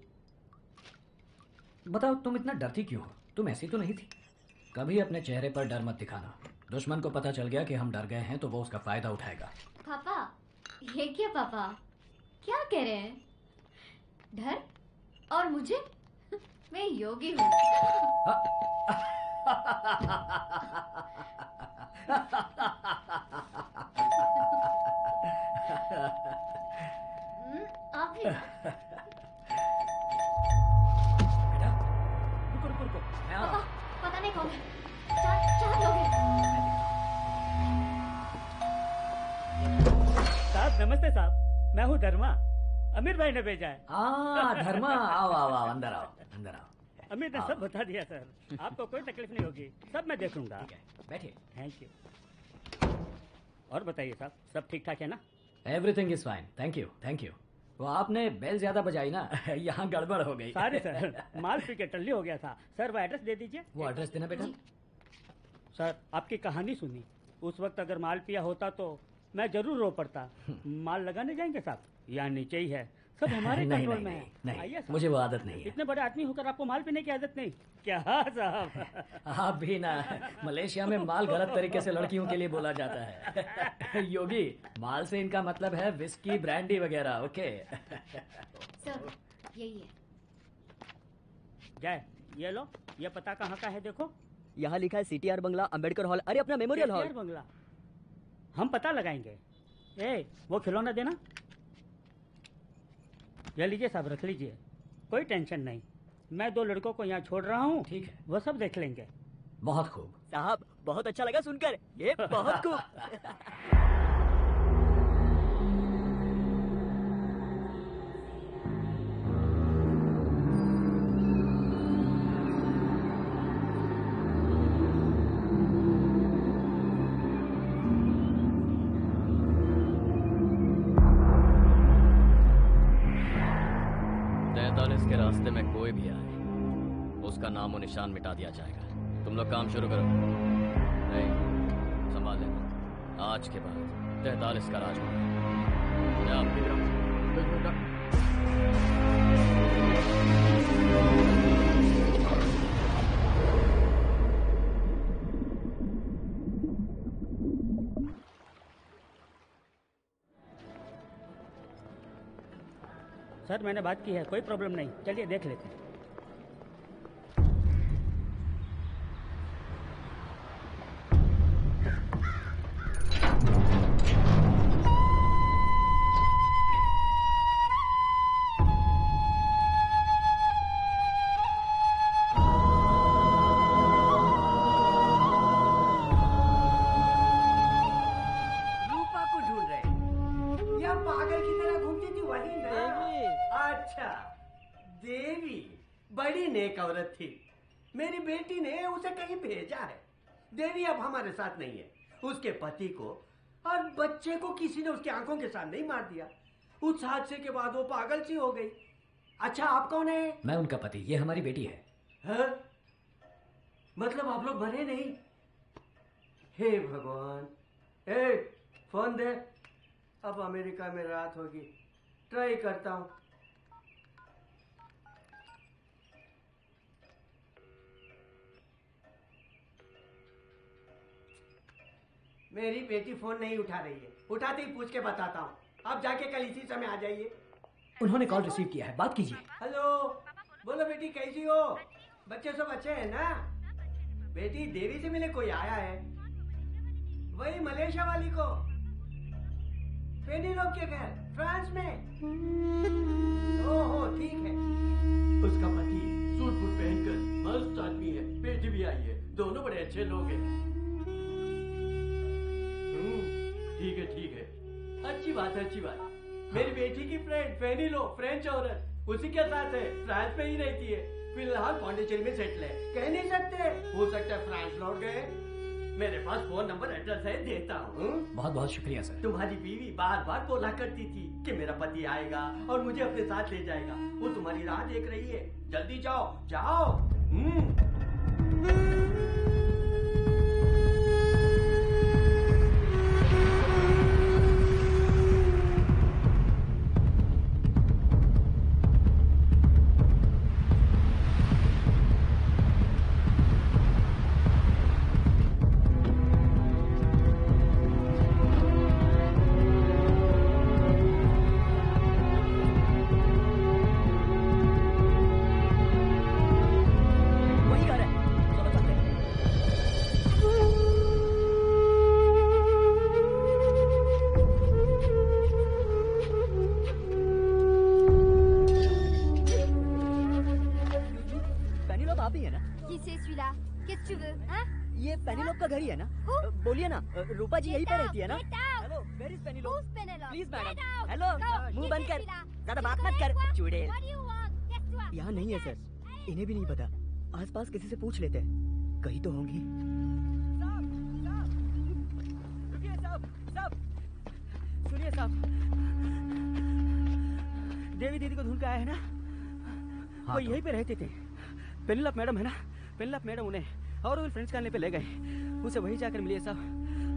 E: बताओ तुम इतना डरती क्यों हो? तुम ऐसी तो नहीं थी. कभी अपने चेहरे पर डर मत दिखाना. दुश्मन को पता चल गया कि हम डर गए हैं तो वो उसका फायदा उठाएगा.
A: पापा, ये क्या पापा? क्या कह रहे हैं? डर? और मुझे? मैं योगी हूँ. आप भी.
E: रुको रुको रुको. मैं आ रहा
A: पापा,
E: हूं.
A: पता नहीं कौन है. चार चार लोग हैं.
Q: साहब नमस्ते साहब. मैं हूँ धर्मा. अमीर भाई ने भेजा है.
E: हाँ धर्मा, आओ आओ आओ अंदर आओ अंदर आओ.
Q: अमीर ने सब बता दिया सर. आपको कोई तकलीफ नहीं होगी. सब मैं देख लूंगा.
E: बैठिए.
Q: Thank you. और बताइए साहब, सब ठीक ठाक है ना?
E: Everything is fine. Thank you thank you. वो आपने बेल ज्यादा बजाई ना. यहाँ गड़बड़ हो गई.
Q: सारे सर, माल पी के टल्ली हो गया था. सर वो एड्रेस दे दीजिए.
E: वो एड्रेस देना बेटा.
Q: सर आपकी कहानी सुनी. उस वक्त अगर माल पिया होता तो मैं जरूर रो पड़ता. माल लगाने जाएंगे साहब? यहाँ नीचे ही है. सब हमारे
E: नहीं,
Q: कंट्रोल
E: नहीं,
Q: में
E: नहीं,
Q: है.
E: नहीं,
Q: आइए साहब.
E: मुझे वो आदत नहीं है.
Q: इतने बड़े आदमी होकर आपको माल पीने की आदत नहीं? क्या साहब?
E: आप भी ना. मलेशिया में माल गलत तरीके से लड़कियों के लिए बोला जाता है. योगी, माल से इनका मतलब है विस्की, ब्रांडी वगैरह. ओके
A: सर यही है.
Q: जय, ये लो. ये पता कहाँ का है देखो.
D: यहाँ लिखा है सीटीआर बंगला, अंबेडकर हॉल. अरे अपना मेमोरियल हॉल.
Q: सीटीआर बंगला. हम पता लगाएंगे. ए, वो खिलौना देना. ये लीजिए साहब, रख लीजिए. कोई टेंशन नहीं. मैं दो लड़कों को यहाँ छोड़ रहा हूँ.
E: ठीक है.
Q: वो सब देख लेंगे.
E: बहुत खूब
D: साहब. बहुत अच्छा लगा सुनकर. ये बहुत खूब.
O: तैतालीस के रास्ते में कोई भी आए, उसका नामो निशान मिटा दिया जाएगा. तुम लोग काम शुरू करो. नहीं, संभाल लेना. आज के बाद तैतालीस का राज होगा.
Q: सर मैंने बात की है. कोई प्रॉब्लम नहीं. चलिए देख लेते हैं.
U: रूपा को ढूंढ रहे. या पागल की तरह घूमती थी वही ना. अच्छा, देवी बड़ी नेक औरत थी. मेरी बेटी ने उसे कहीं भेजा है. देवी अब हमारे साथ नहीं है. उसके पति को और बच्चे को किसी ने उसकी आंखों के सामने ही मार दिया. उस हादसे के बाद वो पागल सी हो गई. अच्छा आप कौन है?
E: मैं उनका पति. ये हमारी बेटी है.
U: हाँ? मतलब आप लोग मरे नहीं? हे भगवान. ए, फोन दे. अब अमेरिका में रात होगी. ट्राई करता हूँ. मेरी बेटी फोन नहीं उठा रही है. उठाते ही पूछ के बताता हूँ. आप जाके कल इसी समय आ जाइए.
E: उन्होंने कॉल रिसीव किया है. बात कीजिए.
U: हेलो, बोलो बेटी कैसी हो? बच्चे सब अच्छे हैं ना? बेटी देवी से मिले कोई आया है? वही मलेशिया वाली को. पेनीलोप के घर फ्रांस में. ओहो ठीक है. उसका पति
C: सूट बूट पहनकर मस्त आदमी है, बेटी भी आई है, दोनों बड़े अच्छे लोग हैं। ठीक है ठीक है, अच्छी बात है अच्छी बात। मेरी बेटी की फ्रेंड फैनी लो, फ्रेंच औरत, उसी के साथ है, फ्रांस में ही रहती है, फिलहाल पौंडीचेरी में सेटल है। कह नहीं सकते, हो सकता है फ्रांस लौट गए। मेरे पास फोन नंबर एड्रेस है, देता हूँ।
E: बहुत बहुत शुक्रिया सर।
C: तुम्हारी बीवी बार बार बोला करती थी कि मेरा पति आएगा और मुझे अपने साथ ले जाएगा। वो तुम्हारी राह देख रही है, जल्दी जाओ जाओ। हम्म।
D: रूपा जी यहीं पे रहती है ना? Hello, where is Penelope? Please madam. Hello, मुंह बंद कर, ज्यादा बात मत कर, चुड़ैल। यहाँ नहीं है सर, इन्हें भी नहीं पता। आसपास किसी से पूछ लेते हैं, कहीं तो होंगी। सुनिए साहब, देवी दीदी को ढूंढ के आए हैं ना?
E: हाँ,
D: वो यहीं पे रहते थे। पेनिलोप मैडम है ना? पेनिलोप मैडम उन्हें और वो फ्रेंड्स खाने पे ले गए, उसे वहीं जाकर मिलिए साहब।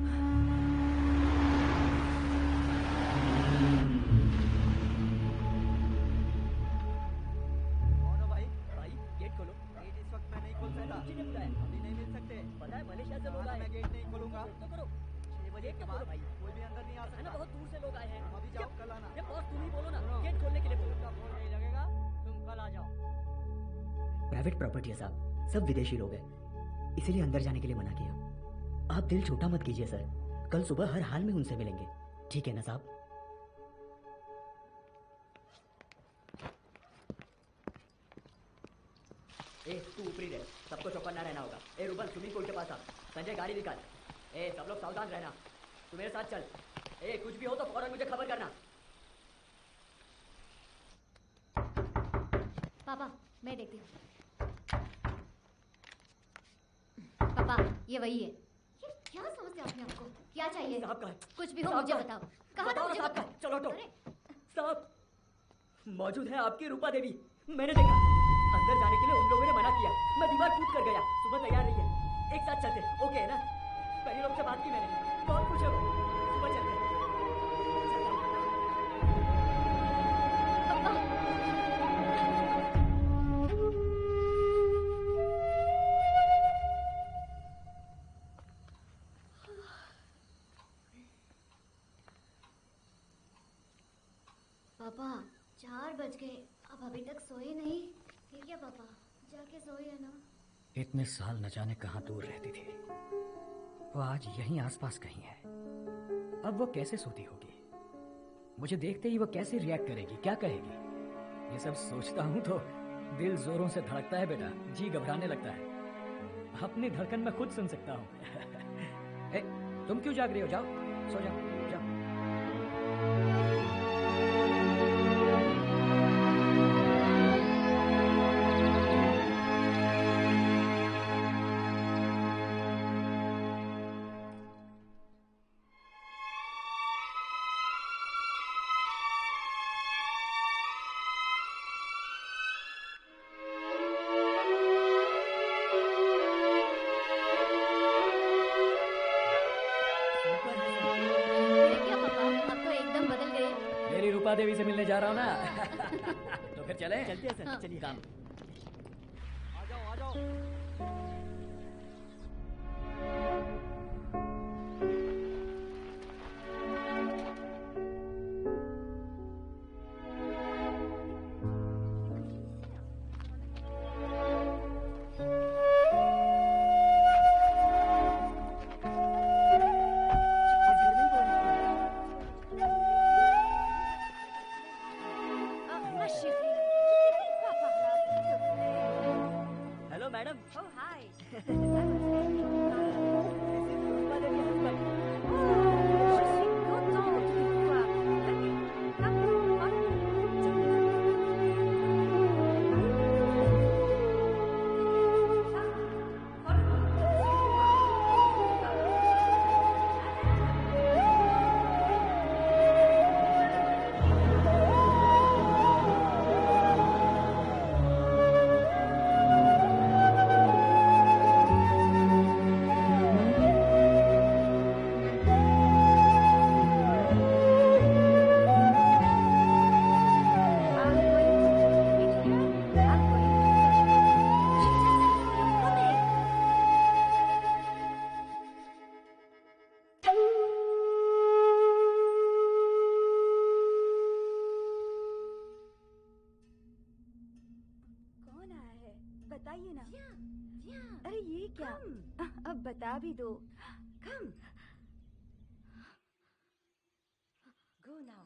D: प्राइवेट प्रॉपर्टी है साहब, सब विदेशी लोग हैं, इसीलिए अंदर जाने के लिए मना किया। आप दिल छोटा मत कीजिए सर, कल सुबह हर हाल में उनसे मिलेंगे, ठीक है ना साहब? ए, तू ऊपरी रह, सबको चौकन्ना रहना होगा। ए रूबल, स्विमिंग पूल के पास आ। संजय, गाड़ी निकाल। ए, सब लोग सावधान रहना, तू मेरे साथ चल। ए, कुछ भी हो तो फौरन मुझे खबर करना।
V: पापा, मैं देखती हूँ। पापा, ये वही है। ये क्या समस्या आपने आपको? क्या चाहिए? कुछ भी हो मुझे बताओ। कहाँ था मुझे बताओ।
D: चलो तो साहब, मौजूद है आपकी रूपा देवी, मैंने देखा। अंदर जाने के लिए उन लोगों ने मना किया, मैं दीवार कूद कर गया। सुबह तैयार नहीं है, एक साथ चलते, ओके है ना? पहले लोग से बात की मैंने, बहुत खुश है वो। सुबह चलते।
V: पापा, चार बज गए, अब अभी तक सोए नहीं? ठीक है पापा, जाके सोइए ना।
E: इतने साल न जाने कहाँ दूर रहती थी, वो आज यहीं आसपास कहीं है। अब वो कैसे सोती होगी, मुझे देखते ही वो कैसे रिएक्ट करेगी, क्या कहेगी? ये सब सोचता हूँ तो दिल जोरों से धड़कता है बेटा, जी घबराने लगता है। अपनी धड़कन मैं खुद सुन सकता हूँ। ए, तुम क्यों जाग रही हो? जाओ, सो जाओ, जाओ। देवी से मिलने जा रहा हूँ ना। तो फिर चलें?
D: चलते हैं सर, चलिए।
E: काम।
D: आ जाओ, आ जाओ।
M: आइए ना। अरे ये क्या? अब बता भी दो।
T: Come. Go now.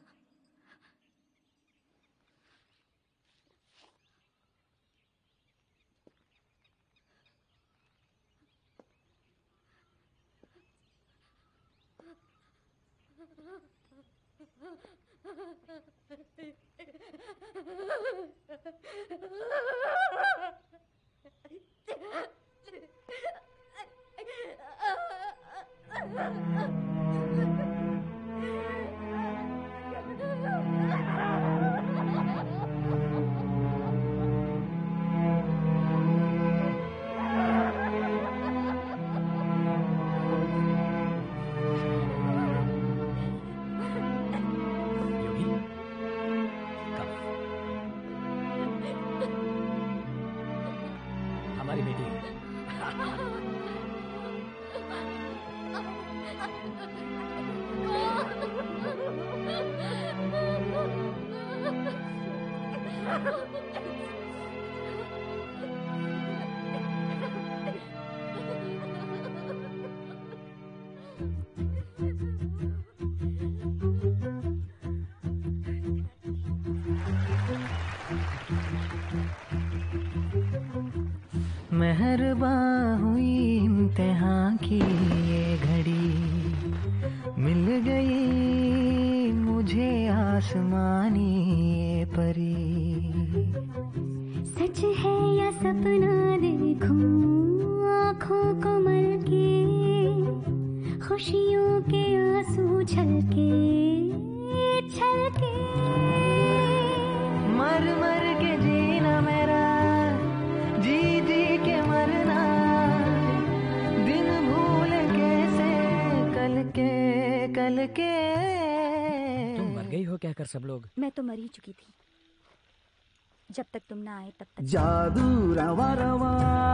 E: हमारी बेटी है।
W: मेहरबान हुई इम्तिहान की ये घड़ी, मिल गई मुझे आसमानी ये परी।
X: सच है या सपना देखूं आँखों को मल के, खुशियों के आंसू छलके छलके।
W: मर मर के जीना मेरा, जी जी के मरना, दिन भूल कैसे कल के कल के।
E: तुम मर गई हो क्या कर सब लोग?
M: मैं तो मर ही चुकी थी, जब तक तुम ना आए तब तक।
W: जादू रवा रवा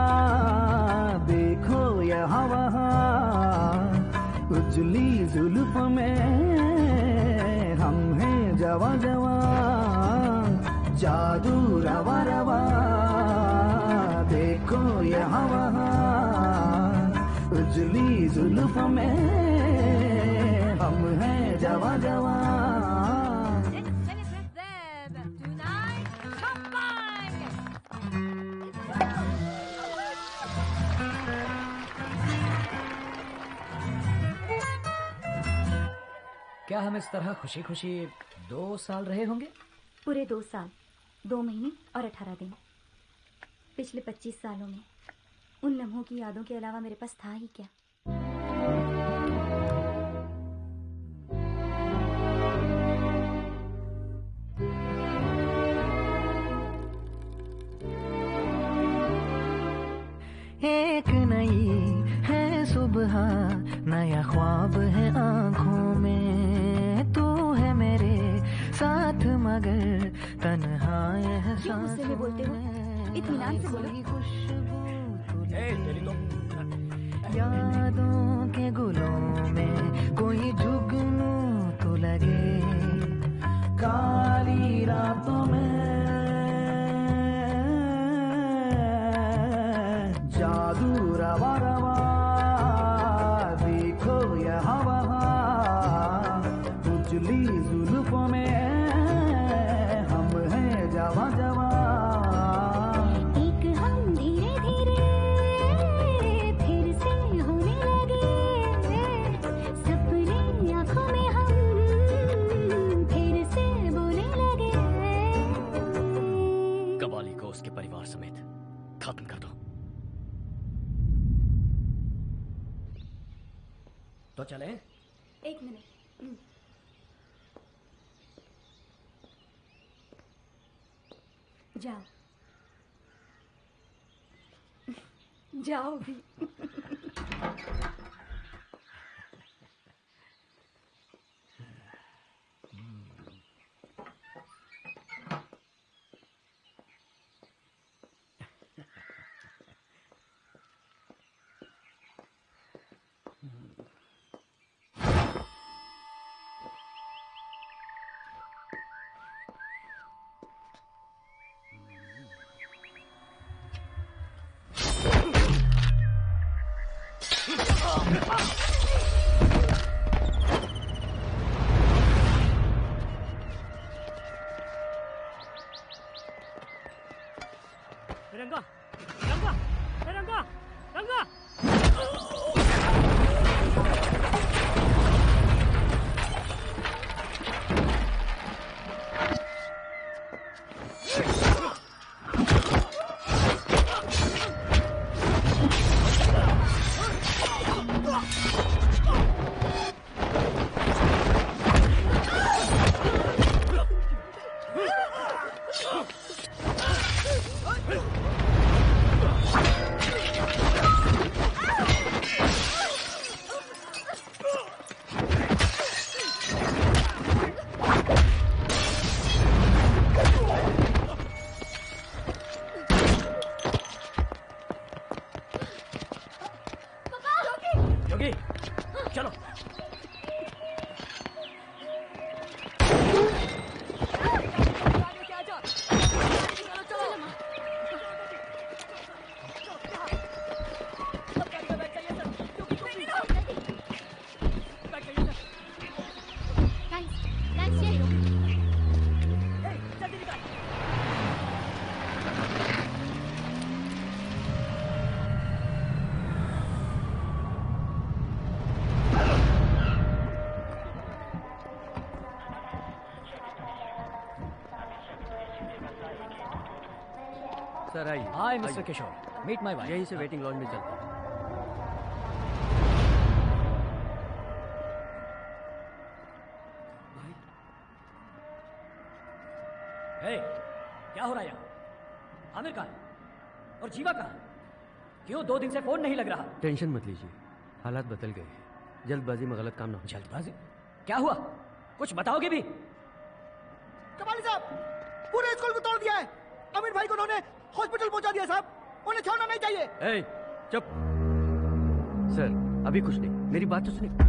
W: देखो यहाँ वहाँ, उजली जुल्फ में हम हैं जवा जवा। जादू रवा रवा देखो यहाँ वहाँ, उजली जुल्फ में हम हैं जवा जवा।
E: क्या हम इस तरह खुशी खुशी दो साल रहे होंगे?
M: पूरे दो साल, दो महीने और अठारह दिन। पिछले पच्चीस सालों में उन लम्हों की यादों के अलावा मेरे पास था ही क्या?
W: एक नई है सुबह, नया ख्वाब है आँखों में। तू है मेरे साथ मगर तन्हा है
M: गुस्से में बोलते हो? इत्मीनान से बोलो।
W: यादों के गुलों में कोई जुगनू तो लगे, काली रातों में जादू रवा रवा देखो यहाँ वहाँ, उजली जुल्फों में हम हैं जवा जवा।
X: एक हम धीरे धीरे फिर से होने लगे, सपने आँखों में हम फिर से बोलने लगे।
O: कबाली को उसके परिवार समेत खत्म कर दो।
E: तो चले?
M: एक मिनट। जाओ जाओ भी।
C: सर आइए।
E: Hi mister Kishore, meet my wife.
C: यहीं से वेटिंग लॉन्ज में चलते हैं।
E: हे, क्या हो रहा है यहाँ? आमिर कहाँ है? और जीवा कहाँ है? क्यों दो दिन से फोन नहीं लग रहा?
C: टेंशन मत लीजिए, हालात बदल गए। जल्दबाजी में गलत काम ना हो।
E: जल्दबाजी? क्या हुआ? कुछ बताओगे भी?
H: कमाली साहब, पूरे स्कूल को तोड़ दिया है। अमीर भाई को उन्होंने हॉस्पिटल पहुंचा दिया साहब। उन्हें छोड़ना नहीं चाहिए।
C: ए, चुप। सर अभी कुछ नहीं, मेरी बात तो सुनिए।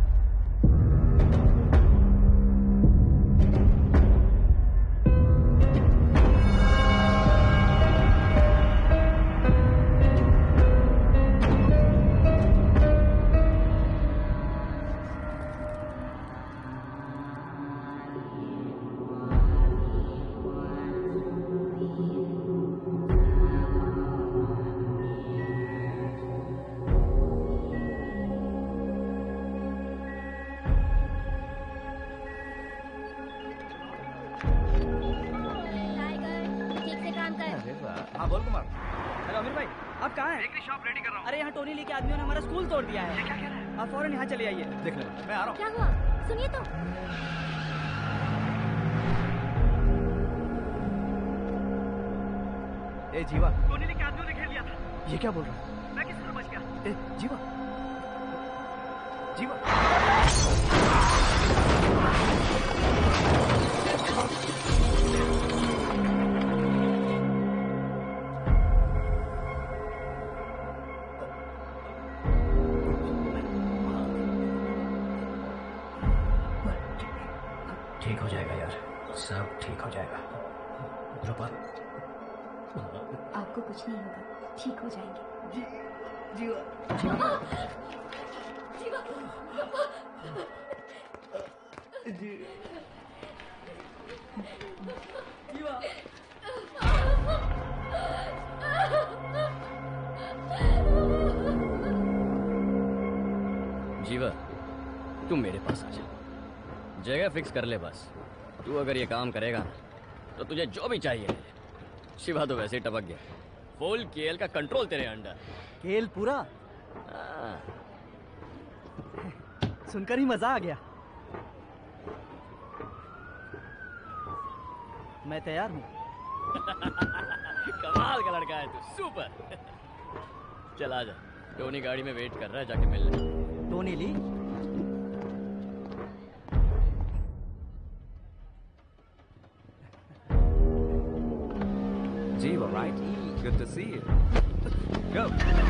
G: हाँ बोल कुमार।
D: हेलो अमीर भाई, आप कहाँ हैं?
G: बेकरी शॉप रेडी कर रहा हूँ।
D: अरे यहाँ टोनी ली के आदमियों ने हमारा स्कूल तोड़ दिया है।
G: ये क्या कह रहा है?
D: आप फौरन यहाँ चले आइए।
G: देख लेना, मैं आ रहा हूँ।
V: क्या हुआ? सुनिए तो।
G: ए जीवा,
D: टोनी ली के आदमियों ने घेर लिया था।
G: ये क्या बोल रहा है?
D: मैं किस तरह बच गया?
G: ए जीवा, जीवा।
F: ठीक हो जाएगा यार, सब ठीक हो जाएगा। रूपा,
M: आपको कुछ नहीं होगा, ठीक हो जाएंगे।
H: जी, जीवा,
V: जीवा,
H: जी,
D: जीवा।
O: जीवा, तुम मेरे पास आ जा, जगह फिक्स कर ले बस। तू अगर ये काम करेगा ना तो तुझे जो भी चाहिए। शिवा तो वैसे ही टपक गया। फुल केएल का कंट्रोल तेरे अंडर।
D: केएल पूरा? सुनकर ही मजा आ गया। मैं तैयार हूँ।
O: कमाल का लड़का है तू, सुपर। चल आ जा, टोनी गाड़ी में वेट कर रहा है, जाके मिल ले।
D: Tony Lee?
G: Jeeva, right? Good to see you. Go.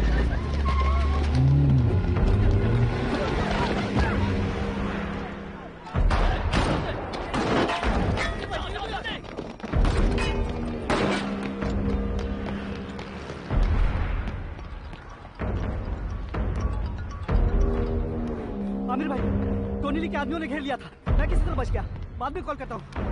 D: Aamir भाई, टोनी ली के आदमियों ने घेर लिया था। मैं किसी तरह बच गया। बाद में कॉल करता हूँ।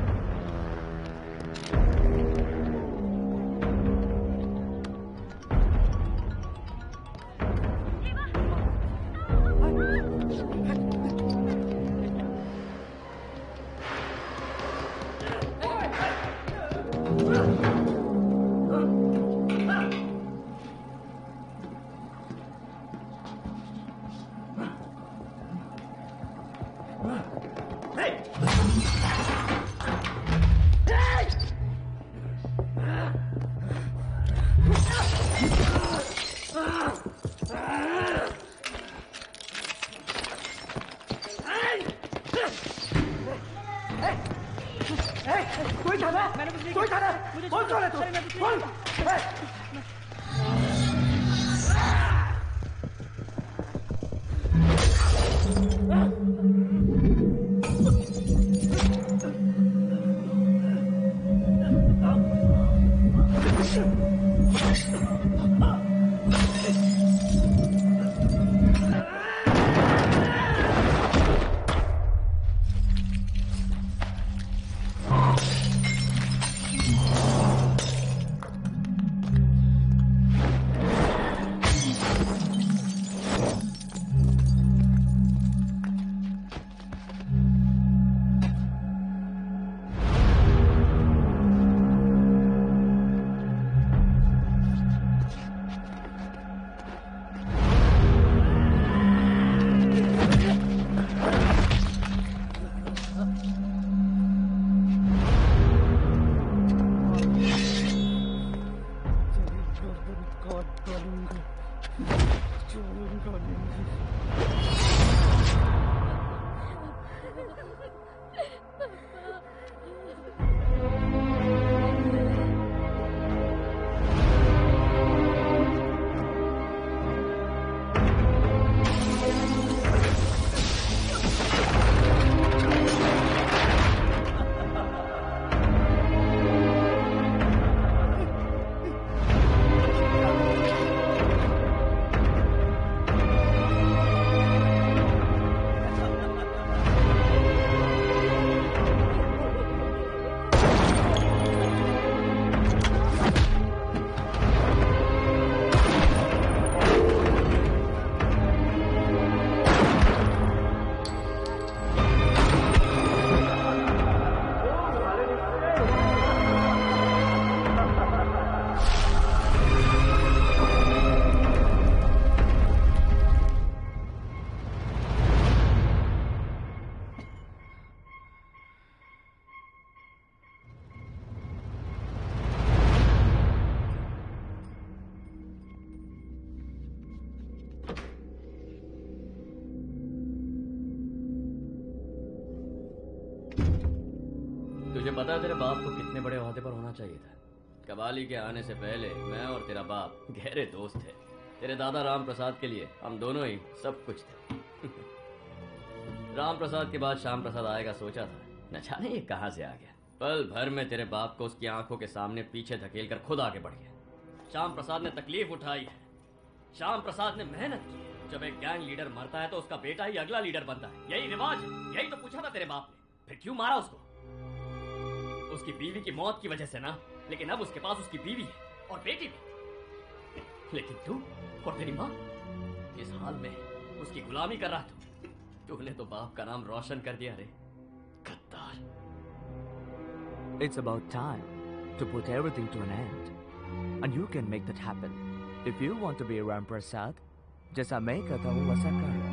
O: तुझे पता है तेरे बाप को कितने बड़े ओहदे पर होना चाहिए था? कबाली के आने से पहले मैं और तेरा बाप गहरे दोस्त थे। तेरे दादा राम प्रसाद के लिए हम दोनों ही सब कुछ थे। राम प्रसाद के बाद श्याम प्रसाद आएगा सोचा था, न जाने ये कहां से आ गया। पल भर में तेरे बाप को उसकी आंखों के सामने पीछे धकेल कर खुद आगे बढ़ गया। श्याम प्रसाद ने तकलीफ उठाई है, श्याम प्रसाद ने मेहनत की है। जब एक गैंग लीडर मरता है तो उसका बेटा ही अगला लीडर बनता है, यही रिवाज है। यही तो पूछा था तेरे बाप ने, फिर क्यों मारा उसको? उसकी बीवी की मौत की वजह से ना, लेकिन अब उसके पास उसकी बीवी है और बेटी भी। लेकिन तू और तेरी माँ इस हाल में उसकी गुलामी कर रहा तू। तूने तो बाप का नाम रोशन कर दिया रे, गद्दार।
I: It's about time to put everything to an end. And you can make that happen. If you want to be Ram Prasad, जैसा मैं कहता हूँ वैसा कर।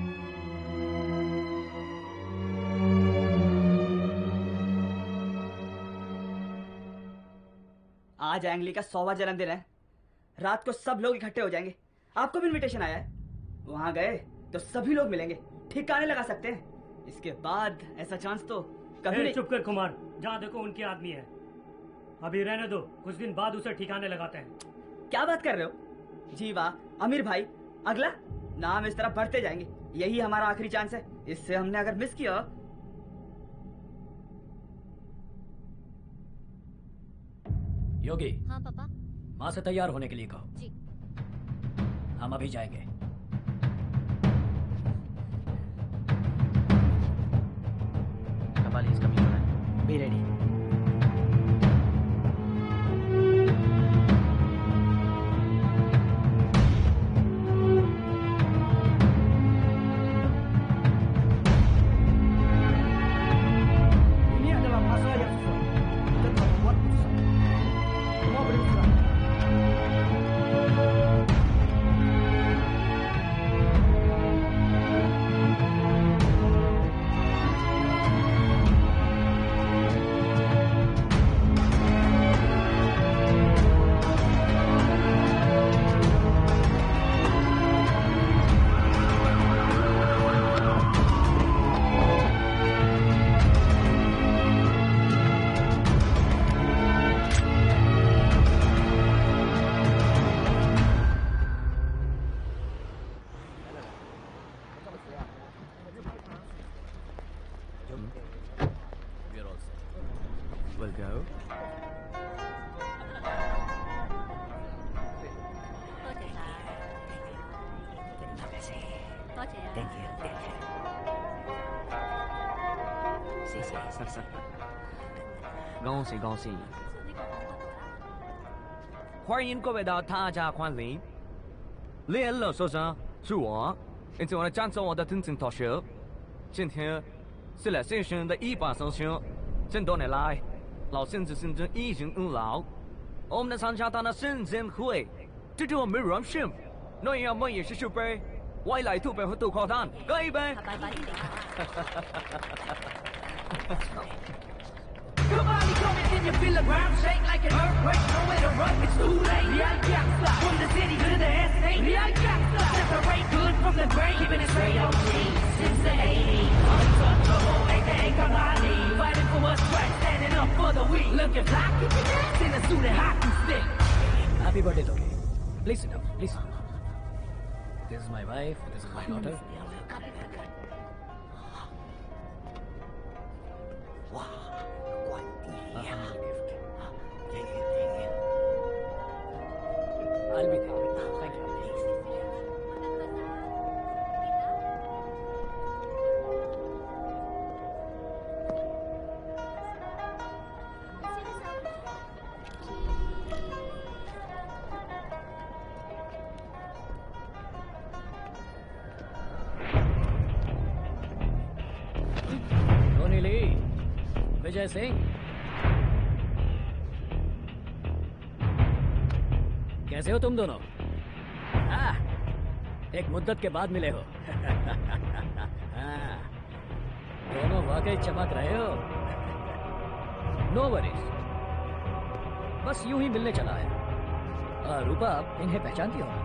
D: आज एंगली का सौवा जन्मदिन है। रात को सब लोग इकट्ठे हो जाएंगे। आपको भी इनविटेशन आया है। वहां गए तो सभी लोग मिलेंगे, ठिकाने लगा सकते हैं। इसके बाद ऐसा चांस तो कभी नहीं।
J: चुप कर कुमार, जहाँ देखो उनकी आदमी है। अभी रहने दो, कुछ दिन बाद उसे ठिकाने लगाते हैं।
D: क्या बात कर रहे हो? जी वाह, अमीर भाई, अगला नाम इस तरह बढ़ते जाएंगे। यही हमारा आखिरी चांस है। इससे हमने अगर मिस किया।
E: योगी।
B: हाँ पापा।
E: माँ से तैयार होने के लिए कहो।
B: जी।
E: हम अभी जाएंगे।
N: कबाली इसका मिल रहा है। Be ready.
I: We'll go.
B: Thank you.
I: 谢谢。恭喜恭喜！欢迎各位到大家欢迎。联络首长是我，因此我来赞助我的听众同学。今天是来新生的一般生肖，这多年来，老先生先生已经很老，我们来参加他的生日会，这是我们荣幸。那样我们也是准备未来特别会多靠单，干一杯！
W: Come on, you coming in, you feel the ground shake like an earthquake. Nowhere to run, it's too late. Real gangsta, from the city to the estate. Real gangsta, separate good from the great. Keeping it straight O G since the eighties. Untouchable, aka Kamali. Fighting for what's right, standing up for the weak. Looking black, keep your dance in a suit and hockey stick.
E: Happy birthday, Toki. Please sit down, please. This is my wife, this is my daughter. I'll be there. Thank you. Tony Lee, Vijay Singh. कैसे हो तुम दोनों? हाँ, एक मुद्दत के बाद मिले हो। हाँ, दोनों वाकई चमक रहे हो। नो वरीज, बस यूं ही मिलने चला है। आ, रूपा, इन्हें पहचानती हो?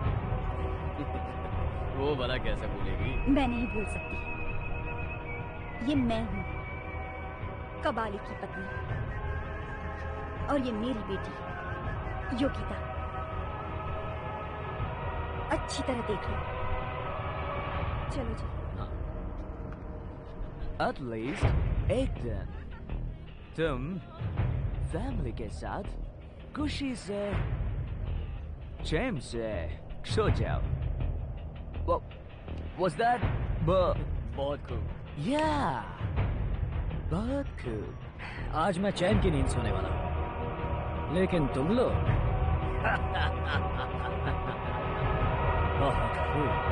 O: वो भला कैसे भूलेगी?
M: मैं नहीं भूल सकती। ये मैं हूँ, कबाली की पत्नी। और ये मेरी बेटी योगिता। अच्छी तरह देख लो। चलो जी।
I: At least एक दिन तुम फैमिली के साथ खुशी से चैन से सो जाओ। What was that?
E: बहुत खूब।
I: Yeah, बहुत खूब।
E: आज मैं चैन की नींद सोने वाला हूँ, लेकिन तुम लोग बहुत खूब।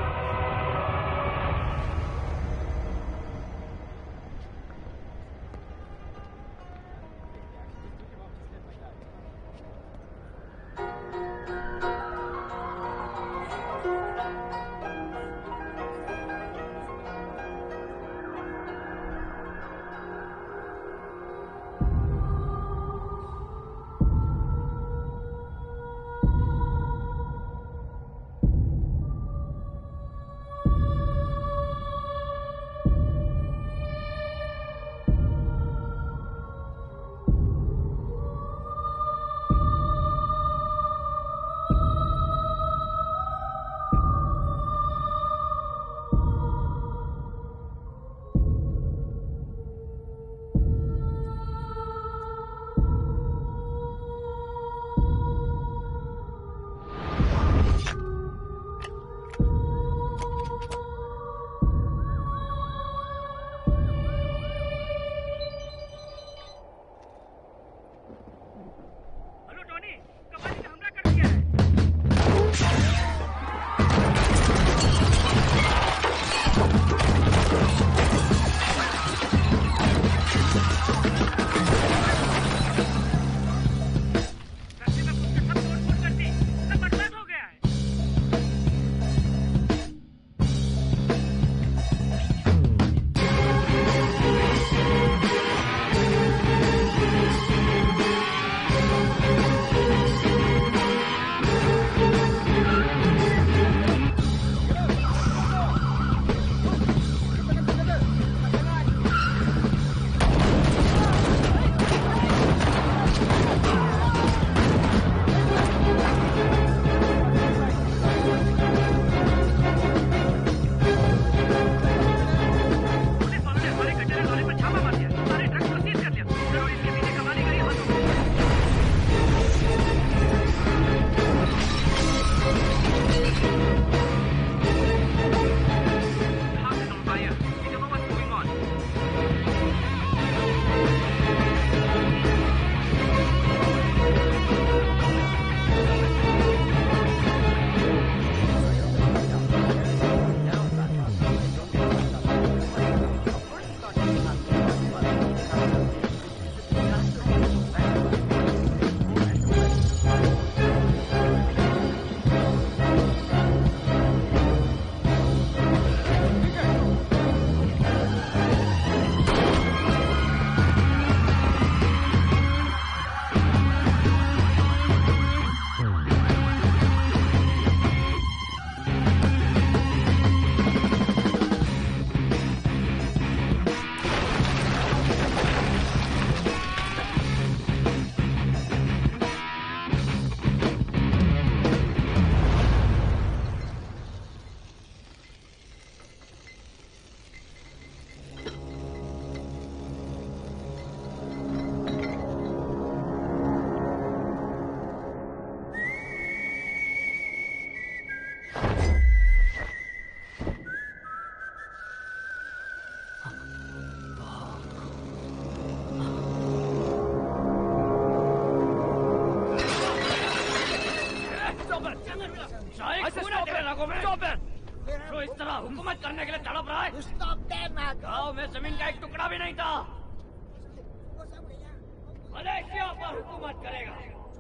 O: जो इस तरह हुकूमत करने के लिए तड़प रहा है, गांव में जमीन का एक टुकड़ा भी नहीं था। मलेशिया पर हुकूमत करेगा।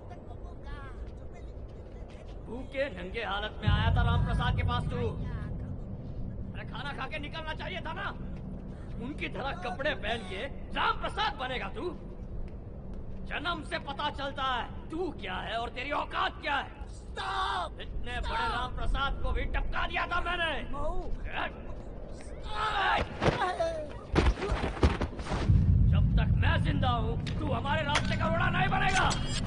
O: भूखे नंगे हालत में आया था राम प्रसाद के पास तू। अरे खाना खा के निकलना चाहिए था ना। उनकी तरह कपड़े पहन के राम प्रसाद बनेगा तू। जन्म से पता चलता है तू क्या है और तेरी औकात क्या है। Stop! इतने Stop! बड़े राम प्रसाद को भी टपका दिया था मैंने। जब
E: तक मैं जिंदा हूँ तू हमारे रास्ते का रोड़ा नहीं बनेगा।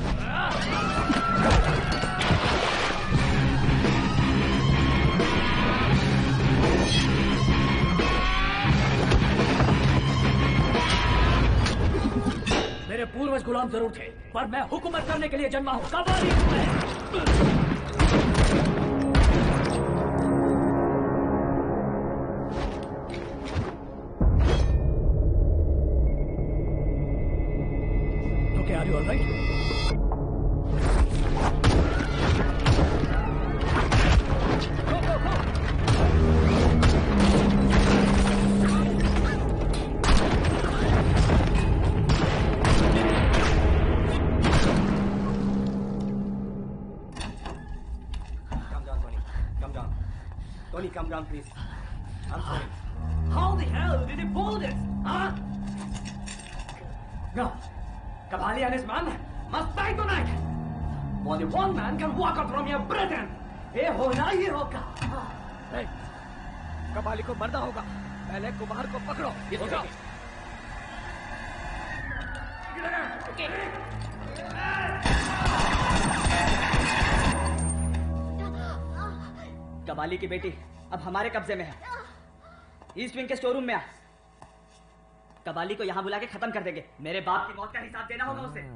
E: मेरे पूर्वज गुलाम जरूर थे पर मैं हुकूमत करने के लिए जन्मा हूँ। कबाली हूँ मैं। Okay, are you all right? Go, go, go!
N: Tony, come down, please. I'm sorry.
E: How the hell did he pull this? Huh?
N: No. Kabali and his man must die tonight. Only one man can walk out from here, Britain. ये होना ही होगा.
E: Hey, कबाली को मरना होगा. पहले कुमार को पकड़ो. ये होगा.
D: कबाली की बेटी अब हमारे कब्जे में है. ईस्ट विंग के स्टोर रूम में आ. कबाली को यहाँ बुला के खत्म कर देंगे. मेरे बाप की मौत का हिसाब देना होगा उसे.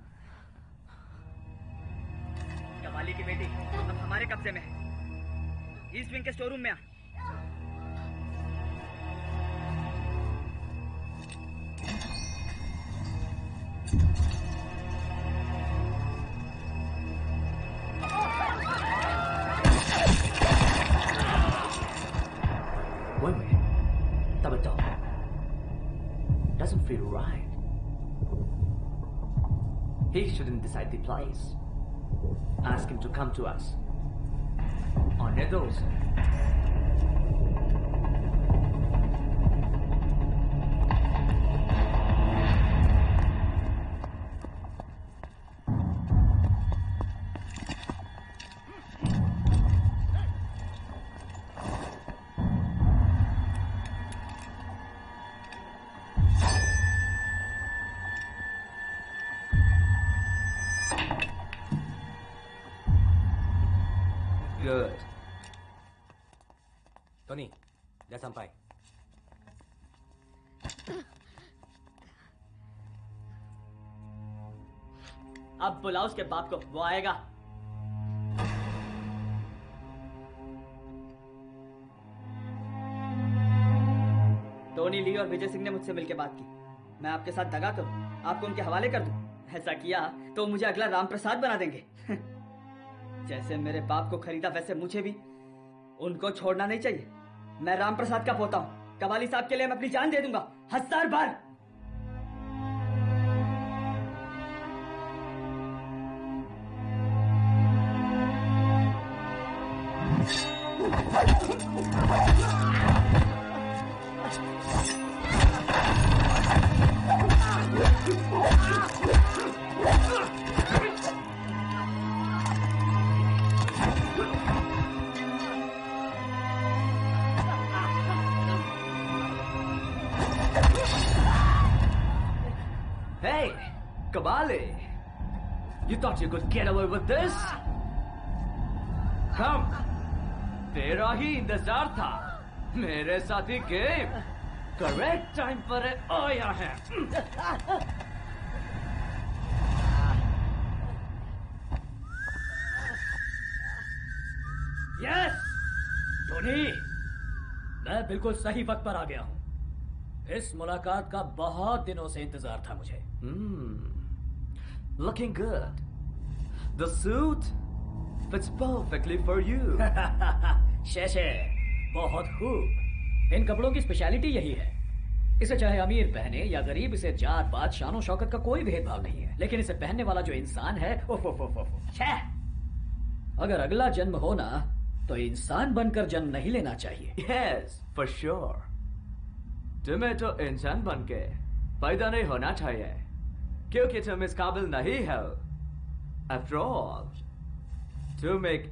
D: कबाली की बेटी अब हमारे कब्जे में है. ईस्ट विंग के स्टोर रूम में आ.
I: Wait a minute. Tabata. Doesn't feel right. He shouldn't decide the place. Ask him to come to us. On those. Good.
N: Tony, there's some pie.
D: अब बुलाओ उसके बाप को, वो आएगा. टोनी ली और विजय सिंह ने मुझसे मिलकर बात की. मैं आपके साथ दगा करूं, आपको उनके हवाले कर दूं. ऐसा किया तो मुझे अगला राम प्रसाद बना देंगे. जैसे मेरे बाप को खरीदा वैसे मुझे भी उनको छोड़ना नहीं चाहिए. मैं राम प्रसाद का पोता हूं. कबाली साहब के लिए मैं अपनी जान दे दूंगा, हजार बार.
I: Hey, Kabali! You thought you could get away with this? Come! तेरा ही इंतजार था. मेरे साथी गेम करेक्ट टाइम पर आया है.
E: यस टोनी, मैं बिल्कुल सही वक्त पर आ गया हूं. इस मुलाकात का बहुत दिनों से इंतजार था मुझे.
I: Hmm. Looking good. The suit fits perfectly for you.
E: शेषे, बहुत खूब. इन कपड़ों की स्पेशलिटी यही है. इसे चाहे अमीर पहने या गरीब, इसे जात पात शानो शौकत का कोई भेदभाव नहीं है. लेकिन इसे पहनने वाला जो इंसान है, ओफ ओफ ओफ ओफ. छे! अगर अगला जन्म हो ना, तो इंसान बनकर जन्म नहीं लेना चाहिए.
I: Yes, for sure. तुम्हें तो इंसान बनके पैदा नहीं होना चाहिए, क्योंकि तुम इस काबिल नहीं हो. After all, तुम एक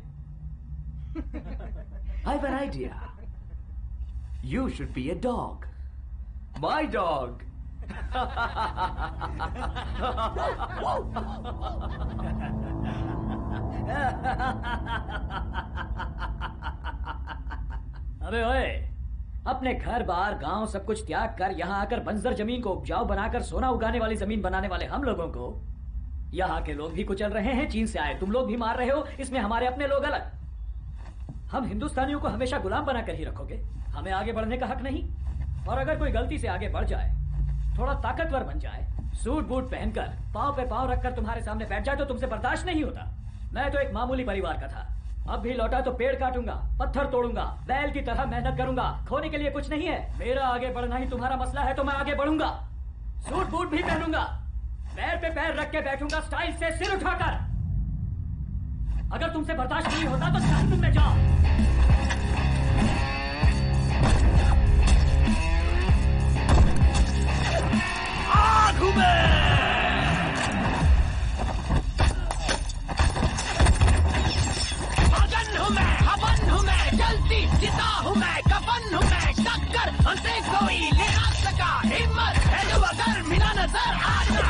I: I have an idea. You should be a dog. My dog.
E: अबे ओए, अपने घर बार गांव सब कुछ त्याग कर यहाँ आकर बंजर जमीन को उपजाऊ बनाकर सोना उगाने वाली जमीन बनाने वाले हम लोगों को यहाँ के लोग भी कुचल रहे हैं। चीन से आए तुम लोग भी मार रहे हो, इसमें हमारे अपने लोग अलग। हम हिंदुस्तानियों को हमेशा गुलाम बनाकर ही रखोगे, हमें आगे बढ़ने का हक नहीं। और अगर कोई गलती से आगे बढ़ जाए, थोड़ा ताकतवर बन जाए, सूट बूट पहनकर पांव पे पांव रखकर तुम्हारे सामने बैठ जाए तो तुमसे बर्दाश्त नहीं होता। मैं तो एक मामूली परिवार का था, अब भी लौटा तो पेड़ काटूंगा, पत्थर तोड़ूंगा, बैल की तरह मेहनत करूंगा। खोने के लिए कुछ नहीं है, मेरा आगे बढ़ना ही तुम्हारा मसला है तो मैं आगे बढ़ूंगा। सूट बूट भी पहनूंगा, पैर पे पैर रख के बैठूंगा, स्टाइल से सिर उठाकर। अगर तुमसे बर्दाश्त नहीं होता तो जहन्नुम में जाओ।
W: आग हूं मैं, अगन हूं मैं, हवन हूं मैं, जलती चिता हूं मैं, कफन हूं मैं, टक्कर हमसे कोई ले ना सका। हिम्मत है जो अगर मिला नजर आना।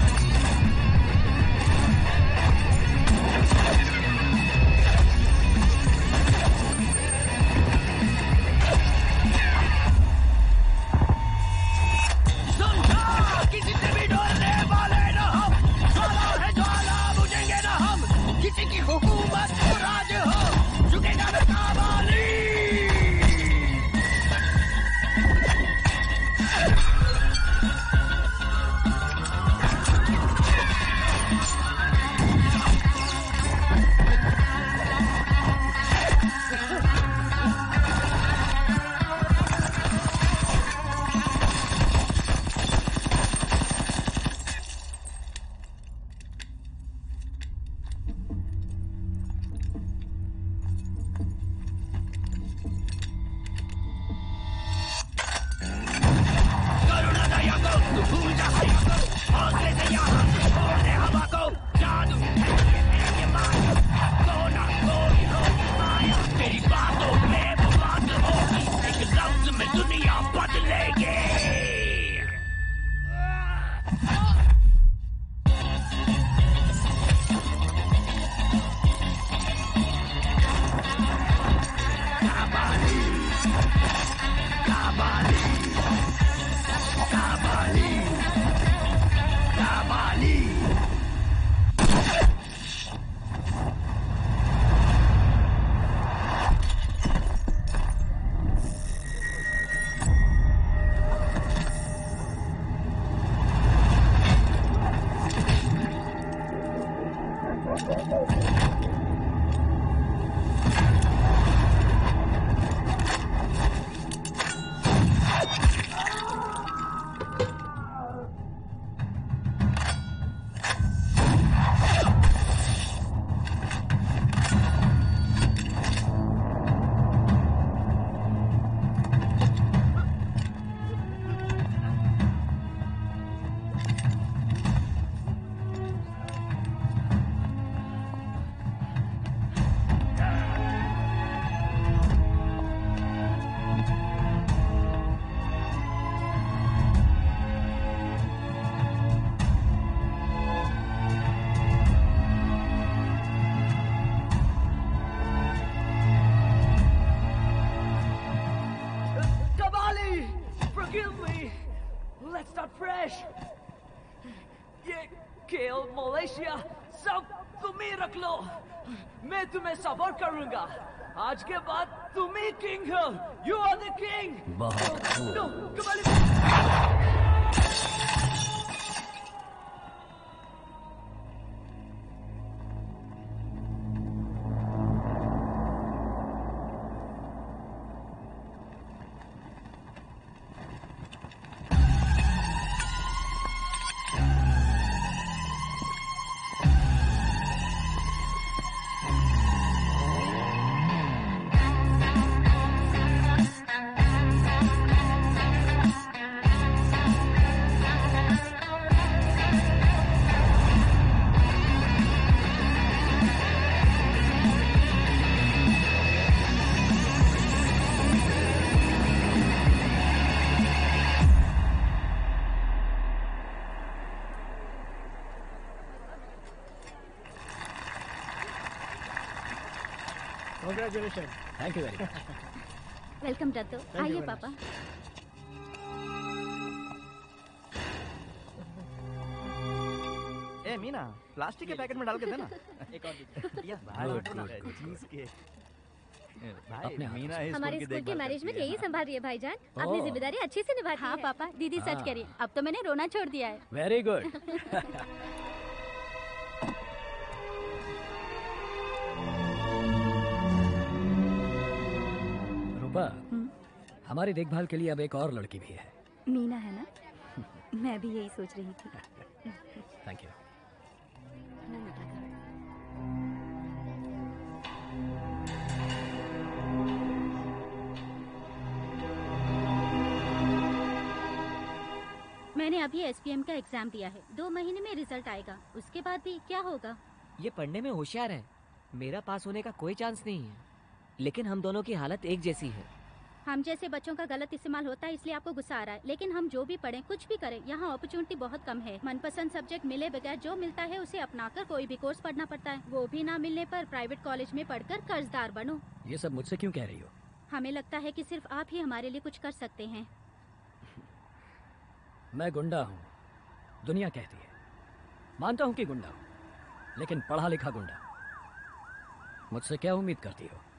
W: किसी से भी डरने वाले न हम, ज्वाला है ज्वाला बुझेंगे न हम। किसी की हुकूमत को राज हो, झुकेगा न काबाली। आज के बाद तुम ही किंग हो। You are the king.
Q: Congratulations.
F: Thank you very much.
B: Welcome Datto,
Q: you
B: आइए
Q: very
B: पापा।
G: ए मीना, प्लास्टिक के पैकेट में डाल के देना।
E: एक और दीजिए।
G: या
O: Good,
G: भाई
O: good, good,
G: चीज के भाई
O: अपने हाथ
G: मीना
O: से।
G: इस
B: हमारे
G: स्कूल की
B: स्कूल की
G: देखभाल
B: मैनेजमेंट
G: करती है।
B: यही संभाल रही है भाईजान।
F: ओह।
B: अपनी जिम्मेदारी अच्छे से निभाती
M: हाँ
B: है।
M: पापा, दीदी सच
F: हाँ।
M: कह रही है। अब तो मैंने रोना छोड़ दिया है।
F: Very good. रूपा, हमारी देखभाल के लिए अब एक और लड़की भी है।
M: मीना है ना? मैं भी यही सोच रही थी।
F: Thank you.
M: मैंने अभी एसपीएम का एग्जाम दिया है। दो महीने में रिजल्ट आएगा। उसके बाद भी क्या होगा?
N: ये पढ़ने में होशियार है। मेरा पास होने का कोई चांस नहीं है, लेकिन हम दोनों की हालत एक जैसी है।
M: हम जैसे बच्चों का गलत इस्तेमाल होता है इसलिए आपको गुस्सा आ रहा है, लेकिन हम जो भी पढ़ें, कुछ भी करें, यहाँ अपॉर्चुनिटी बहुत कम है। मनपसंद सब्जेक्ट मिले बगैर जो मिलता है उसे अपनाकर कोई भी कोर्स पढ़ना पड़ता है। वो भी ना मिलने पर प्राइवेट कॉलेज में पढ़कर कर्जदार बनो।
F: ये सब मुझसे क्यों कह रही हो?
M: हमें लगता है कि सिर्फ आप ही हमारे लिए कुछ कर सकते हैं।
F: मैं गुंडा हूँ, दुनिया कहती है। मानता हूँ कि गुंडा हूँ, लेकिन पढ़ा लिखा गुंडा। मुझसे क्या उम्मीद करती हो?